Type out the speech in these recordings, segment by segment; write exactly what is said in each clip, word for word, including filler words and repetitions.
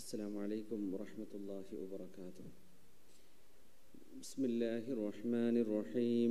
السلام عليكم ورحمة الله وبركاته. بسم الله الرحمن الرحيم.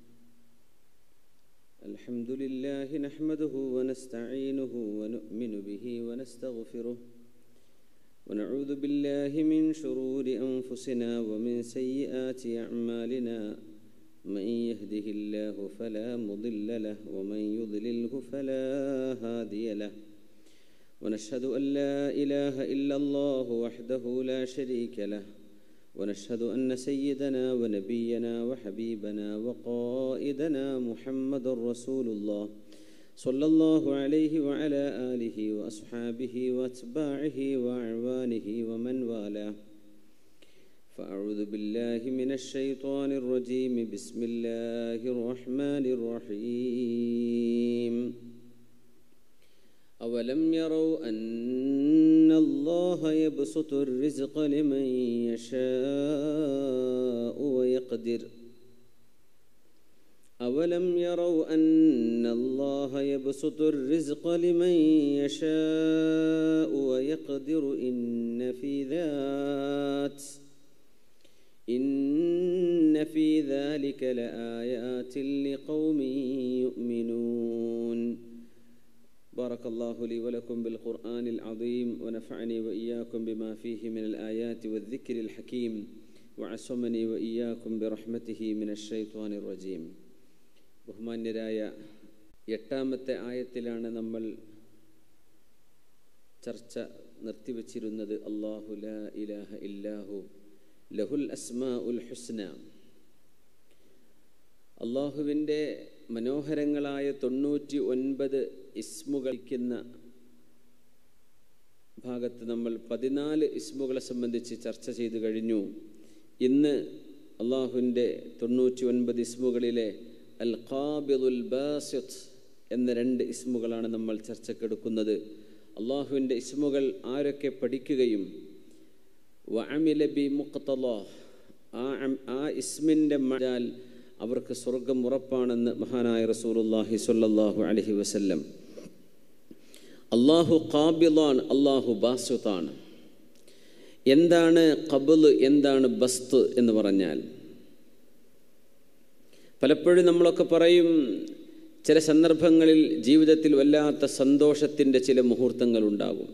الحمد لله نحمده ونستعينه ونؤمن به ونستغفره ونعوذ بالله من شرور أنفسنا ومن سيئات أعمالنا. من يهده الله فلا مضل له ومن يضلله فلا هادي له. ونشهد أن لا إله إلا الله وحده لا شريك له. ونشهد أن سيدنا ونبينا وحبيبنا وقائدنا محمد رسول الله صلى الله عليه وعلى آله وأصحابه وأتباعه وأعوانه ومن والاه. فأعوذ بالله من الشيطان الرجيم. بسم الله الرحمن الرحيم. أولم يروا أن الله يبسط الرزق لمن يشاء ويقدر أولم يروا أن الله يبسط الرزق لمن يشاء ويقدر إن في ذات إن في ذلك لآيات لقوم يؤمنون. بارك الله لي ولكم بالقرآن العظيم ونفعني وإياكم بما فيه من الآيات والذكر الحكيم وعصمني وإياكم برحمته من الشيطان الرجيم. ബഹുമാന്യരായ എട്ടാമത്തെ ആയത്തിലാണ് നമ്മൾ ചർച്ച നിർത്തിവച്ചിരുന്നത്. അല്ലാഹു ലാ ഇലാഹ ഇല്ലാഹു ലഹുൽ അസ്മാഉൽ ഹുസ്ന. അള്ളാഹുവിൻ്റെ മനോഹരങ്ങളായ തൊണ്ണൂറ്റി ഒൻപത് ഇസ്മുകളിക്കുന്ന ഭാഗത്ത് നമ്മൾ പതിനാല് ഇസ്മുകളെ സംബന്ധിച്ച് ചർച്ച ചെയ്തു കഴിഞ്ഞു. ഇന്ന് അള്ളാഹുവിൻ്റെ തൊണ്ണൂറ്റി ഒൻപത് ഇസ്മുകളിലെ അൽ ഖാബിദുൽ ബാസിത്ത് എന്ന രണ്ട് ഇസ്മുകളാണ് നമ്മൾ ചർച്ചക്കെടുക്കുന്നത്. അള്ളാഹുവിൻ്റെ ഇസ്മുകൾ ആരൊക്കെ പഠിക്കുകയും വഅമില ബി മുഖ്തലാഹ് ആ ആ ഇസ്മിൻ്റെ മജാൽ അവർക്ക് സ്വർഗം ഉറപ്പാണെന്ന് മഹാനായ റസൂലുള്ളാഹി സ്വല്ലല്ലാഹു അലൈഹി വസല്ലം. അള്ളാഹു ഖാബിദാണ്, അള്ളാഹു ബാസിത്താണ്. എന്താണ് ഖബ്ള്, എന്താണ് ബസ്ത് എന്ന് പറഞ്ഞാൽ? പലപ്പോഴും നമ്മളൊക്കെ പറയും, ചില സന്ദർഭങ്ങളിൽ ജീവിതത്തിൽ വല്ലാത്ത സന്തോഷത്തിൻ്റെ ചില മുഹൂർത്തങ്ങളുണ്ടാകും.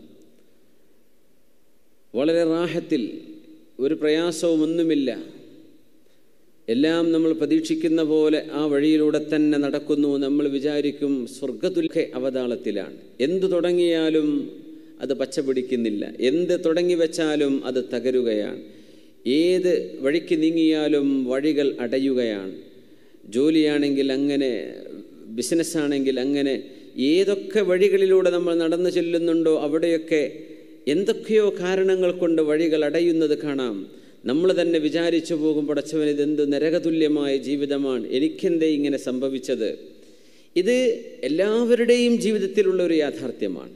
വളരെ റാഹത്തിൽ, ഒരു പ്രയാസവും ഒന്നുമില്ല, എല്ലാം നമ്മൾ പ്രതീക്ഷിക്കുന്ന പോലെ ആ വഴിയിലൂടെ തന്നെ നടക്കുന്നു. നമ്മൾ വിചാരിക്കും സ്വർഗതുല്യ അവതാളത്തിലാണ്. എന്തു തുടങ്ങിയാലും അത് പച്ച പിടിക്കുന്നില്ല, എന്ത് തുടങ്ങി വെച്ചാലും അത് തകരുകയാണ്, ഏത് വഴിക്ക് നീങ്ങിയാലും വഴികൾ അടയുകയാണ്. ജോലിയാണെങ്കിൽ അങ്ങനെ, ബിസിനസ്സാണെങ്കിൽ അങ്ങനെ, ഏതൊക്കെ വഴികളിലൂടെ നമ്മൾ നടന്നു ചെല്ലുന്നുണ്ടോ അവിടെയൊക്കെ എന്തൊക്കെയോ കാരണങ്ങൾ കൊണ്ട് വഴികൾ അടയുന്നത് കാണാം. നമ്മൾ തന്നെ വിചാരിച്ചു പോകും, പടച്ചവൻ ഇതെന്ത് നരകതുല്യമായ ജീവിതമാണ്, എനിക്കെന്തേ ഇങ്ങനെ സംഭവിച്ചത്? ഇത് എല്ലാവരുടെയും ജീവിതത്തിലുള്ള ഒരു യാഥാർത്ഥ്യമാണ്.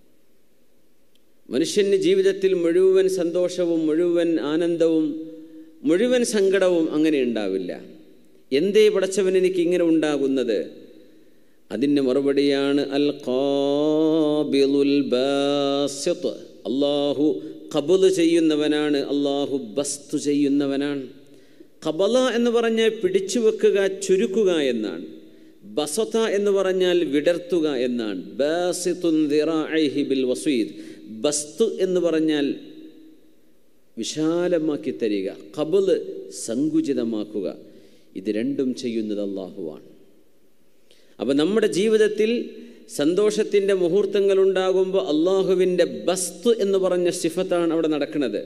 മനുഷ്യന് ജീവിതത്തിൽ മുഴുവൻ സന്തോഷവും മുഴുവൻ ആനന്ദവും മുഴുവൻ സങ്കടവും അങ്ങനെ ഉണ്ടാവില്ല. എന്തേ പടച്ചവൻ എനിക്ക് ഇങ്ങനെ ഉണ്ടാകുന്നത്? അതിന് മറുപടിയാണ് അൽ ഖാബിദുൽ ബാസിത്ത്. അല്ലാഹു ഖബ്ള് ചെയ്യുന്നവനാണ്, അല്ലാഹു ബസ്തു ചെയ്യുന്നവനാണ്. ഖബല എന്ന് പറഞ്ഞാൽ പിടിച്ചു വെക്കുക, ചുരുക്കുക എന്നാണ്. ബസത എന്ന് പറഞ്ഞാൽ വിടർത്തുക എന്നാണ്. ബാസിത്തുൻ ദിറാഇഹി ബിൽ വസീദ്. ബസ്തു എന്ന് പറഞ്ഞാൽ വിശാലമാക്കി തരിക, ഖബ്ള് സങ്കുചിതമാക്കുക. ഇത് രണ്ടും ചെയ്യുന്നത് അല്ലാഹുവാണ്. അപ്പം നമ്മുടെ ജീവിതത്തിൽ സന്തോഷത്തിൻ്റെ മുഹൂർത്തങ്ങൾ ഉണ്ടാകുമ്പോൾ അള്ളാഹുവിൻ്റെ ബസ്ത് എന്ന് പറഞ്ഞ സിഫത്താണ് അവിടെ നടക്കുന്നത്.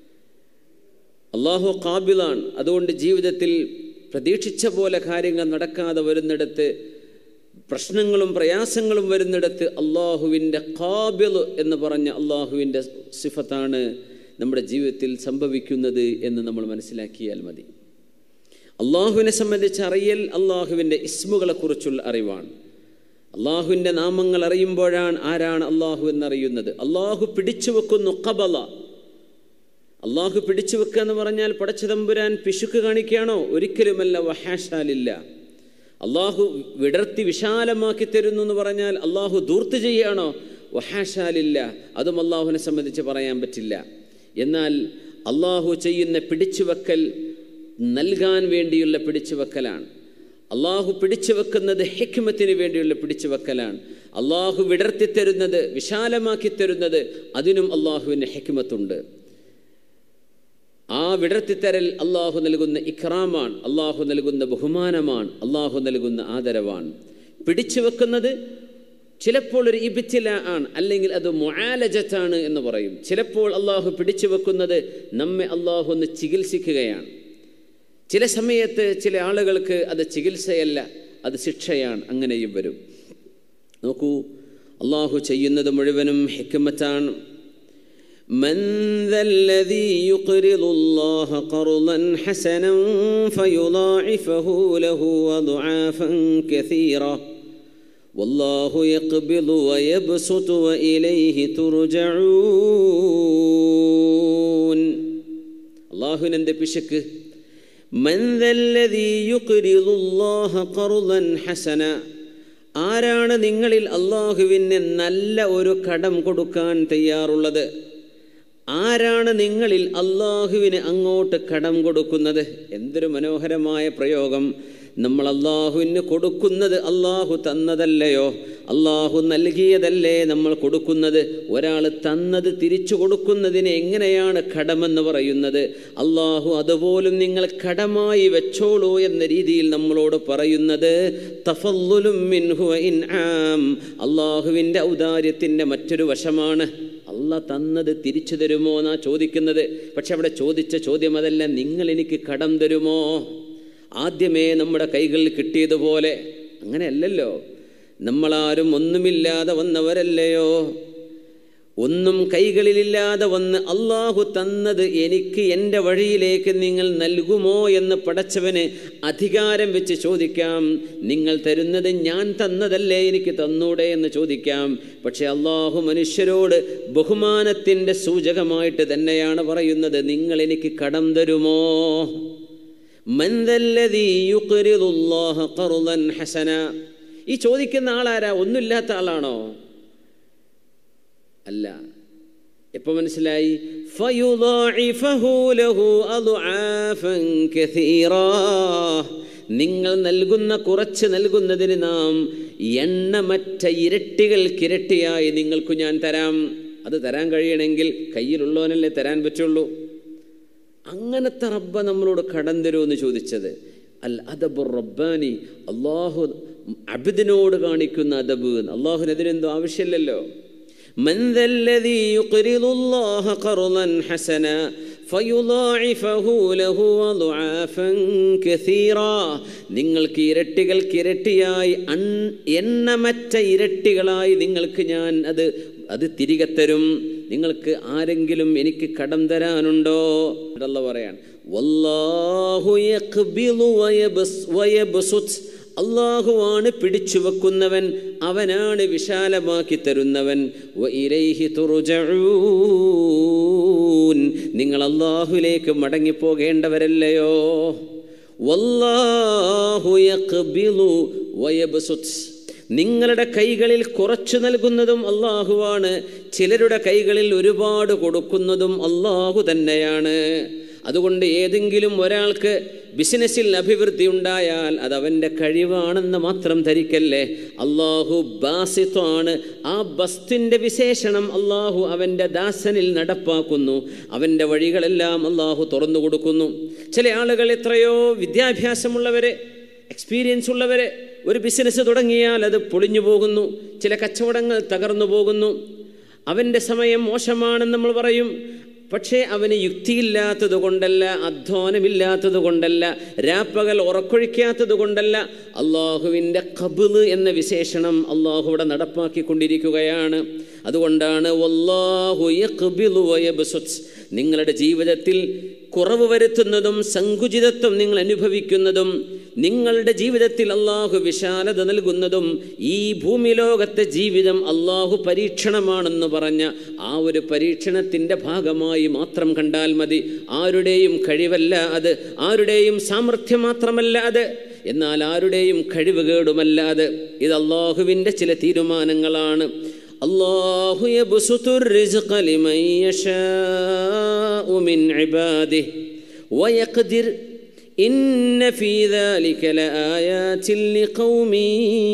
അള്ളാഹു ഖാബിലാണ്. അതുകൊണ്ട് ജീവിതത്തിൽ പ്രതീക്ഷിച്ച പോലെ കാര്യങ്ങൾ നടക്കാതെ വരുന്നിടത്ത്, പ്രശ്നങ്ങളും പ്രയാസങ്ങളും വരുന്നിടത്ത് അള്ളാഹുവിൻ്റെ ഖാബിൽ എന്ന് പറഞ്ഞ അള്ളാഹുവിൻ്റെ സിഫത്താണ് നമ്മുടെ ജീവിതത്തിൽ സംഭവിക്കുന്നത് എന്ന് നമ്മൾ മനസ്സിലാക്കിയാൽ മതി. അള്ളാഹുവിനെ സംബന്ധിച്ച് അറിയൽ അള്ളാഹുവിൻ്റെ ഇസ്മുകളെക്കുറിച്ചുള്ള അറിവാണ്. അള്ളാഹുവിൻ്റെ നാമങ്ങൾ അറിയുമ്പോഴാണ് ആരാണ് അള്ളാഹു എന്നറിയുന്നത്. അള്ളാഹു പിടിച്ചു വെക്കുന്നു ഖബല. അള്ളാഹു പിടിച്ചു വെക്കുക എന്ന് പറഞ്ഞാൽ പടച്ചതമ്പുരാൻ പിശുക്ക് കാണിക്കുകയാണോ? ഒരിക്കലുമല്ല, വഹാഷാലില്ല. അള്ളാഹു വിടർത്തി വിശാലമാക്കി തരുന്നു എന്ന് പറഞ്ഞാൽ അള്ളാഹു ദൂർത്ത് ചെയ്യുകയാണോ? വഹാഷാലില്ല, അതും അള്ളാഹുവിനെ സംബന്ധിച്ച് പറയാൻ പറ്റില്ല. എന്നാൽ അള്ളാഹു ചെയ്യുന്ന പിടിച്ചുവെക്കൽ നൽകാൻ വേണ്ടിയുള്ള പിടിച്ചുവെക്കലാണ്. അള്ളാഹു പിടിച്ചു വെക്കുന്നത് ഹിക്മത്തിന് വേണ്ടിയുള്ള പിടിച്ചു വെക്കലാണ്. അള്ളാഹു വിടർത്തി തരുന്നത്, വിശാലമാക്കി തരുന്നത്, അതിനും അള്ളാഹുവിന് ഹിക്മത്തുണ്ട്. ആ വിടർത്തിത്തരൽ അള്ളാഹു നൽകുന്ന ഇക്റാമാണ്, അള്ളാഹു നൽകുന്ന ബഹുമാനമാണ്, അള്ളാഹു നൽകുന്ന ആദരവാണ്. പിടിച്ചു വെക്കുന്നത് ചിലപ്പോൾ ഒരു ഇബ്തില ആണ്, അല്ലെങ്കിൽ അത് മുആലജത്താണ് എന്ന് പറയും. ചിലപ്പോൾ അള്ളാഹു പിടിച്ചു വെക്കുന്നത് നമ്മെ അള്ളാഹു ഒന്ന് ചികിത്സിക്കുകയാണ്. ചില സമയത്ത് ചില ആളുകൾക്ക് അത് ചികിത്സയല്ല, അത് ശിക്ഷയാണ്. അങ്ങനെയും വരും. നോക്കൂ, അള്ളാഹു ചെയ്യുന്നത് മുഴുവനും ഹിക്മത്താണ്. മൻ ദല്ലദീ യുഖ്രിദുല്ലാഹ ഖർളൻ ഹസനൻ ഫയുളാഇഫഹു ലഹു അദ്ആഫൻ കസീറ വല്ലാഹു യഖ്ബിദു വയബ്സുതു വഇലൈഹി തുർജഊൻ. അല്ലാഹുവിന്റെ പിശക്ക്. മൻ ദല്ലദീ യുഖ്രിദുല്ലാഹ ഖർളൻ ഹസന, ആരാണ് നിങ്ങളിൽ അള്ളാഹുവിന് നല്ല ഒരു കടം കൊടുക്കാൻ തയ്യാറുള്ളത്? ആരാണ് നിങ്ങളിൽ അള്ളാഹുവിന് അങ്ങോട്ട് കടം കൊടുക്കുന്നത്? എന്തൊരു മനോഹരമായ പ്രയോഗം! നമ്മൾ അള്ളാഹുവിന് കൊടുക്കുന്നത് അള്ളാഹു തന്നതല്ലയോ? അള്ളാഹു നൽകിയതല്ലേ നമ്മൾ കൊടുക്കുന്നത്? ഒരാൾ തന്നത് തിരിച്ചു കൊടുക്കുന്നതിന് എങ്ങനെയാണ് കടമെന്ന് പറയുന്നത്? അള്ളാഹു അതുപോലും നിങ്ങൾ കടമായി വെച്ചോളൂ എന്ന രീതിയിൽ നമ്മളോട് പറയുന്നത് തഫദ്ദുലും മിൻഹു ഇൻആം, അള്ളാഹുവിൻ്റെ ഔദാര്യത്തിൻ്റെ മറ്റൊരു വശമാണ്. അള്ളാഹ് തന്നത് തിരിച്ചു തരുമോ എന്നാ ചോദിക്കുന്നത്. പക്ഷെ അവിടെ ചോദിച്ച ചോദ്യം അതല്ല, നിങ്ങൾ എനിക്ക് കടം തരുമോ? ആദ്യമേ നമ്മുടെ കൈകളിൽ കിട്ടിയതുപോലെ അങ്ങനെയല്ലല്ലോ. നമ്മളാരും ഒന്നുമില്ലാതെ വന്നവരല്ലയോ? ഒന്നും കൈകളിലില്ലാതെ വന്ന് അള്ളാഹു തന്നത് എനിക്ക് എൻ്റെ വഴിയിലേക്ക് നിങ്ങൾ നൽകുമോ എന്ന് പടച്ചവന് അധികാരം വെച്ച് ചോദിക്കാം. നിങ്ങൾ തരുന്നത് ഞാൻ തന്നതല്ലേ, എനിക്ക് തന്നൂടെ എന്ന് ചോദിക്കാം. പക്ഷെ അള്ളാഹു മനുഷ്യരോട് ബഹുമാനത്തിൻ്റെ സൂചകമായിട്ട് തന്നെയാണ് പറയുന്നത്, നിങ്ങൾ എനിക്ക് കടം തരുമോ? മൻ ദല്ലദീ യുഖ്രിദുല്ലാഹ ഖർളൻ ഹസന. ഈ ചോദിക്കുന്ന ആളാരാ? ഒന്നുമില്ലാത്ത ആളാണോ? അല്ല. എപ്പോൾ മനസ്സിലായി? ഫയുളാഇഫഹു ലഹു അദ്ആഫൻ കസീറാ, നിങ്ങൾ നൽകുന്ന കുറച്ച് നൽകുന്നതിന് നാം എണ്ണമറ്റ ഇരട്ടികൾക്കിരട്ടിയായി നിങ്ങൾക്ക് ഞാൻ തരാം. അത് തരാൻ കഴിയണമെങ്കിൽ കയ്യിലുള്ളവനല്ലേ തരാൻ പറ്റുള്ളൂ. അങ്ങനത്തെ റബ്ബ നമ്മളോട് കടം തരുമെന്ന് ചോദിച്ചത്. അൽ അദബുർ റബ്ബാനി, അള്ളാഹു അബ്ദിനോട് കാണിക്കുന്ന അദബ്. അള്ളാഹുവിന് അതിനെന്തോ ആവശ്യമില്ലല്ലോ. മൻ ദല്ലദീ യുഖ്രിദുല്ലാഹ ഖർളൻ ഹസന ഫയുളാഇഫഹു ലഹു അദ്ആഫൻ കസീറാ, നിങ്ങൾക്ക് ഇരട്ടികൾക്ക് ഇരട്ടിയായി എണ്ണമറ്റ ഇരട്ടികളായി നിങ്ങൾക്ക് ഞാൻ അത് അത് തിരികെ തരും. നിങ്ങൾക്ക് ആരെങ്കിലും എനിക്ക് കടം തരാനുണ്ടോ? അല്ലാഹു പറയാണ്, വല്ലാഹു യഖ്ബിദു വയബ്സുത്, അള്ളാഹുവാണ് പിടിച്ചു വെക്കുന്നവൻ, അവനാണ് വിശാലമാക്കി തരുന്നവൻ. വഇലൈഹി തുർജഊൻ, നിങ്ങൾ അള്ളാഹുവിലേക്ക് മടങ്ങിപ്പോകേണ്ടവരല്ലയോ? വല്ലാഹു യഖ്ബിദു വയബ്സുത്, നിങ്ങളുടെ കൈകളിൽ കുറച്ചു നൽകുന്നതും അള്ളാഹുവാണ്, ചിലരുടെ കൈകളിൽ ഒരുപാട് കൊടുക്കുന്നതും അള്ളാഹു തന്നെയാണ്. അതുകൊണ്ട് ഏതെങ്കിലും ഒരാൾക്ക് ബിസിനസ്സിൽ അഭിവൃദ്ധി ഉണ്ടായാൽ അത് അവൻ്റെ കഴിവാണെന്ന് മാത്രം ധരിക്കല്ലേ. അള്ളാഹു ബാസിത്താണ്. ആ ബസ്തിൻ്റെ വിശേഷണം അള്ളാഹു അവൻ്റെ ദാസനിൽ നടപ്പാക്കുന്നു. അവൻ്റെ വഴികളെല്ലാം അള്ളാഹു തുറന്നു കൊടുക്കുന്നു. ചില ആളുകൾ എത്രയോ വിദ്യാഭ്യാസമുള്ളവരെ, എക്സ്പീരിയൻസ് ഉള്ളവരെ, ഒരു ബിസിനസ് തുടങ്ങിയാൽ അത് പൊളിഞ്ഞു പോകുന്നു. ചില കച്ചവടങ്ങൾ തകർന്നു പോകുന്നു. അവൻ്റെ സമയം മോശമാണെന്ന് നമ്മൾ പറയും. പക്ഷേ അവന് യുക്തിയില്ലാത്തത് കൊണ്ടല്ല, അധ്വാനമില്ലാത്തത് കൊണ്ടല്ല, രാപ്പകൽ ഉറക്കൊഴിക്കാത്തത് കൊണ്ടല്ല. അള്ളാഹുവിൻ്റെ ഖബ്ള് എന്ന വിശേഷണം അള്ളാഹു ഇവിടെ നടപ്പാക്കിക്കൊണ്ടിരിക്കുകയാണ്. അതുകൊണ്ടാണ് വല്ലാഹു യഖ്ബിദു വയബ്സുത്, നിങ്ങളുടെ ജീവിതത്തിൽ കുറവ് വരുത്തുന്നതും സങ്കുചിതത്വം നിങ്ങൾ അനുഭവിക്കുന്നതും നിങ്ങളുടെ ജീവിതത്തിൽ അള്ളാഹു വിശാലത നൽകുന്നതും ഈ ഭൂമി ലോകത്തെ ജീവിതം അള്ളാഹു പരീക്ഷണമാണെന്ന് പറഞ്ഞ ആ ഒരു പരീക്ഷണത്തിൻ്റെ ഭാഗമായി മാത്രം കണ്ടാൽ മതി. ആരുടെയും കഴിവല്ല അത്, ആരുടെയും സാമർഥ്യം മാത്രമല്ല അത്, എന്നാൽ ആരുടെയും കഴിവ് കേടുമല്ല അത്. ഇത് അള്ളാഹുവിൻ്റെ ചില തീരുമാനങ്ങളാണ്. അല്ലാഹു യബ്സുത്തുർ റിസ്ഖ ലിമൻ യശാഉ മിൻ ഇബാദിഹി വയഖ്ദിർ ഇന്ന ഫീ ദാലിക ലആയാതിൻ ലിഖൗമിൻ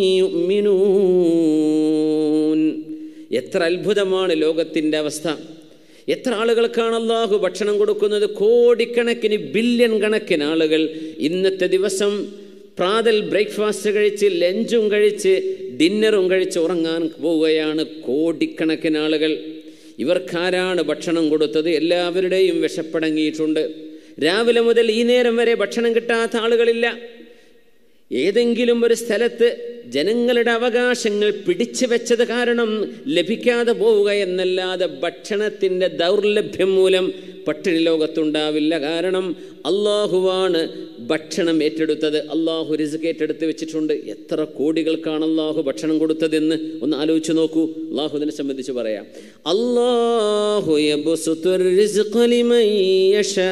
യുഅ്മിനൂൻ. എത്ര അത്ഭുതമാണ് ലോകത്തിൻ്റെ അവസ്ഥ. എത്ര ആളുകൾക്കാണ് അല്ലാഹു ഭക്ഷണം കൊടുക്കുന്നത്? കോടിക്കണക്കിന്, ബില്യൺ കണക്കിന് ആളുകൾ ഇന്നത്തെ ദിവസം പ്രാതൽ ബ്രേക്ക്ഫാസ്റ്റ് കഴിച്ച്, ലഞ്ചും കഴിച്ച്, ഡിന്നറും കഴിച്ച് ഉറങ്ങാൻ പോവുകയാണ് കോടിക്കണക്കിന് ആളുകൾ. ഇവർക്കാരാണ് ഭക്ഷണം കൊടുത്തത്? എല്ലാവരുടെയും വിശപ്പടങ്ങിയിട്ടുണ്ട്. രാവിലെ മുതൽ ഈ നേരം വരെ ഭക്ഷണം കിട്ടാത്ത ആളുകളില്ല. ഏതെങ്കിലും ഒരു സ്ഥലത്ത് ജനങ്ങളുടെ അവകാശങ്ങൾ പിടിച്ചു വെച്ചത് കാരണം ലഭിക്കാതെ പോവുക എന്നല്ലാതെ ഭക്ഷണത്തിൻ്റെ ദൗർലഭ്യം മൂലം പട്ടിണി ലോകത്തുണ്ടാവില്ല. കാരണം അള്ളാഹുവാണ് ഭക്ഷണം ഏറ്റെടുത്തത്. അള്ളാഹു റിസ്ക് ഏറ്റെടുത്ത് വെച്ചിട്ടുണ്ട്. എത്ര കോടികൾക്കാണ് അള്ളാഹു ഭക്ഷണം കൊടുത്തതെന്ന് ഒന്ന് ആലോചിച്ച് നോക്കൂ. അള്ളാഹു ഇതിനെ സംബന്ധിച്ച് പറയാം. അല്ലാഹു യബ്സുത്തുർ റിസ്ഖ ലിമൻ യശാ.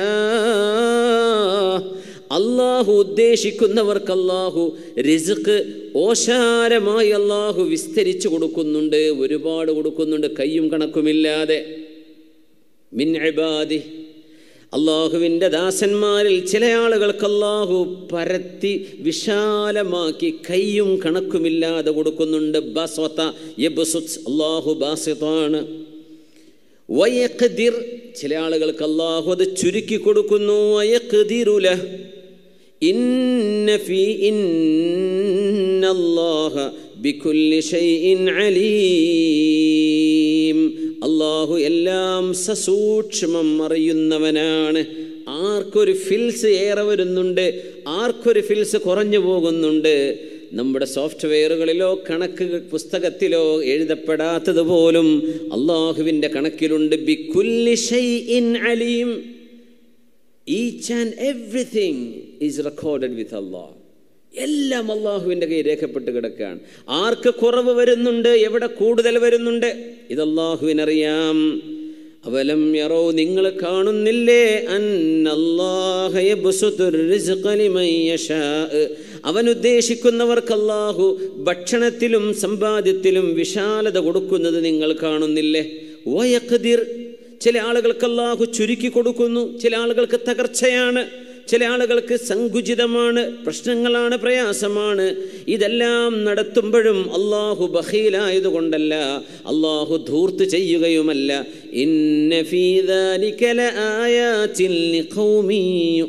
അള്ളാഹു ഉദ്ദേശിക്കുന്നവർക്ക് അള്ളാഹു റിസ്ക് ഓശാരമായി അള്ളാഹു വിസ്തരിച്ചു കൊടുക്കുന്നുണ്ട്, ഒരുപാട് കൊടുക്കുന്നുണ്ട്, കയ്യും കണക്കുമില്ലാതെ. മിൻ ഇബാദി, അള്ളാഹുവിൻ്റെ ദാസന്മാരിൽ ചില ആളുകൾക്ക് അള്ളാഹു പരത്തി വിശാലമാക്കി കയ്യും കണക്കുമില്ലാതെ കൊടുക്കുന്നുണ്ട്. ബസത യബ്സുത്ത്, അള്ളാഹു ബാസിതാണ്. വയഖ്ദിർ, ചില ആളുകൾക്ക് അള്ളാഹു അത് ചുരുക്കി കൊടുക്കുന്നു. വയഖ്ദിറു ലഹ് ഇന്ന ഫീ ഇന്നല്ലാഹ ബികുല്ലി ഷൈഇൻ അലീം. അള്ളാഹു എല്ലാം സസൂക്ഷ്മം അറിയുന്നവനാണ്. ആർക്കൊരു ഫിൽസ് ഏറെ വരുന്നുണ്ട്, ആർക്കൊരു ഫിൽസ് കുറഞ്ഞു പോകുന്നുണ്ട്. നമ്മുടെ സോഫ്റ്റ്വെയറുകളിലോ കണക്ക് പുസ്തകത്തിലോ എഴുതപ്പെടാത്തത് പോലും അള്ളാഹുവിൻ്റെ കണക്കിലുണ്ട്. ബികുല്ലി ഷൈഇൻ അലീം. Each and everything is recorded with Allah. എല്ലാം അള്ളാഹുവിൻ്റെ കൈ രേഖപ്പെട്ട് കിടക്കുകയാണ്. ആർക്ക് കുറവ് വരുന്നുണ്ട്, എവിടെ കൂടുതൽ വരുന്നുണ്ട്, ഇത് അള്ളാഹുവിനറിയാം. അവലം യറോ, നിങ്ങൾ കാണുന്നില്ലേ, അന്നല്ലാഹ യബ്സുത്തുർ റിസ്ഖ ലിമൻ യശാ. അവൻ ഉദ്ദേശിക്കുന്നവർക്ക് അല്ലാഹു ഭക്ഷണത്തിലും സമ്പാദ്യത്തിലും വിശാലത കൊടുക്കുന്നത് നിങ്ങൾ കാണുന്നില്ലേ. വയഖ്ദിർ, ചില ആളുകൾക്ക് അല്ലാഹു ചുരുക്കി കൊടുക്കുന്നു, ചില ആളുകൾക്ക് തകർച്ചയാണ്, ചില ആളുകൾക്ക് സങ്കുചിതമാണ്, പ്രശ്നങ്ങളാണ്, പ്രയാസമാണ്. ഇതെല്ലാം നടത്തുമ്പോഴും അള്ളാഹു ബഖീലായതുകൊണ്ടല്ല, അള്ളാഹു ധൂർത്ത് ചെയ്യുകയുമല്ല. ഇന്ന ഫീ ദാലിക ലആയാതിൻ ലിഖൗമിൻ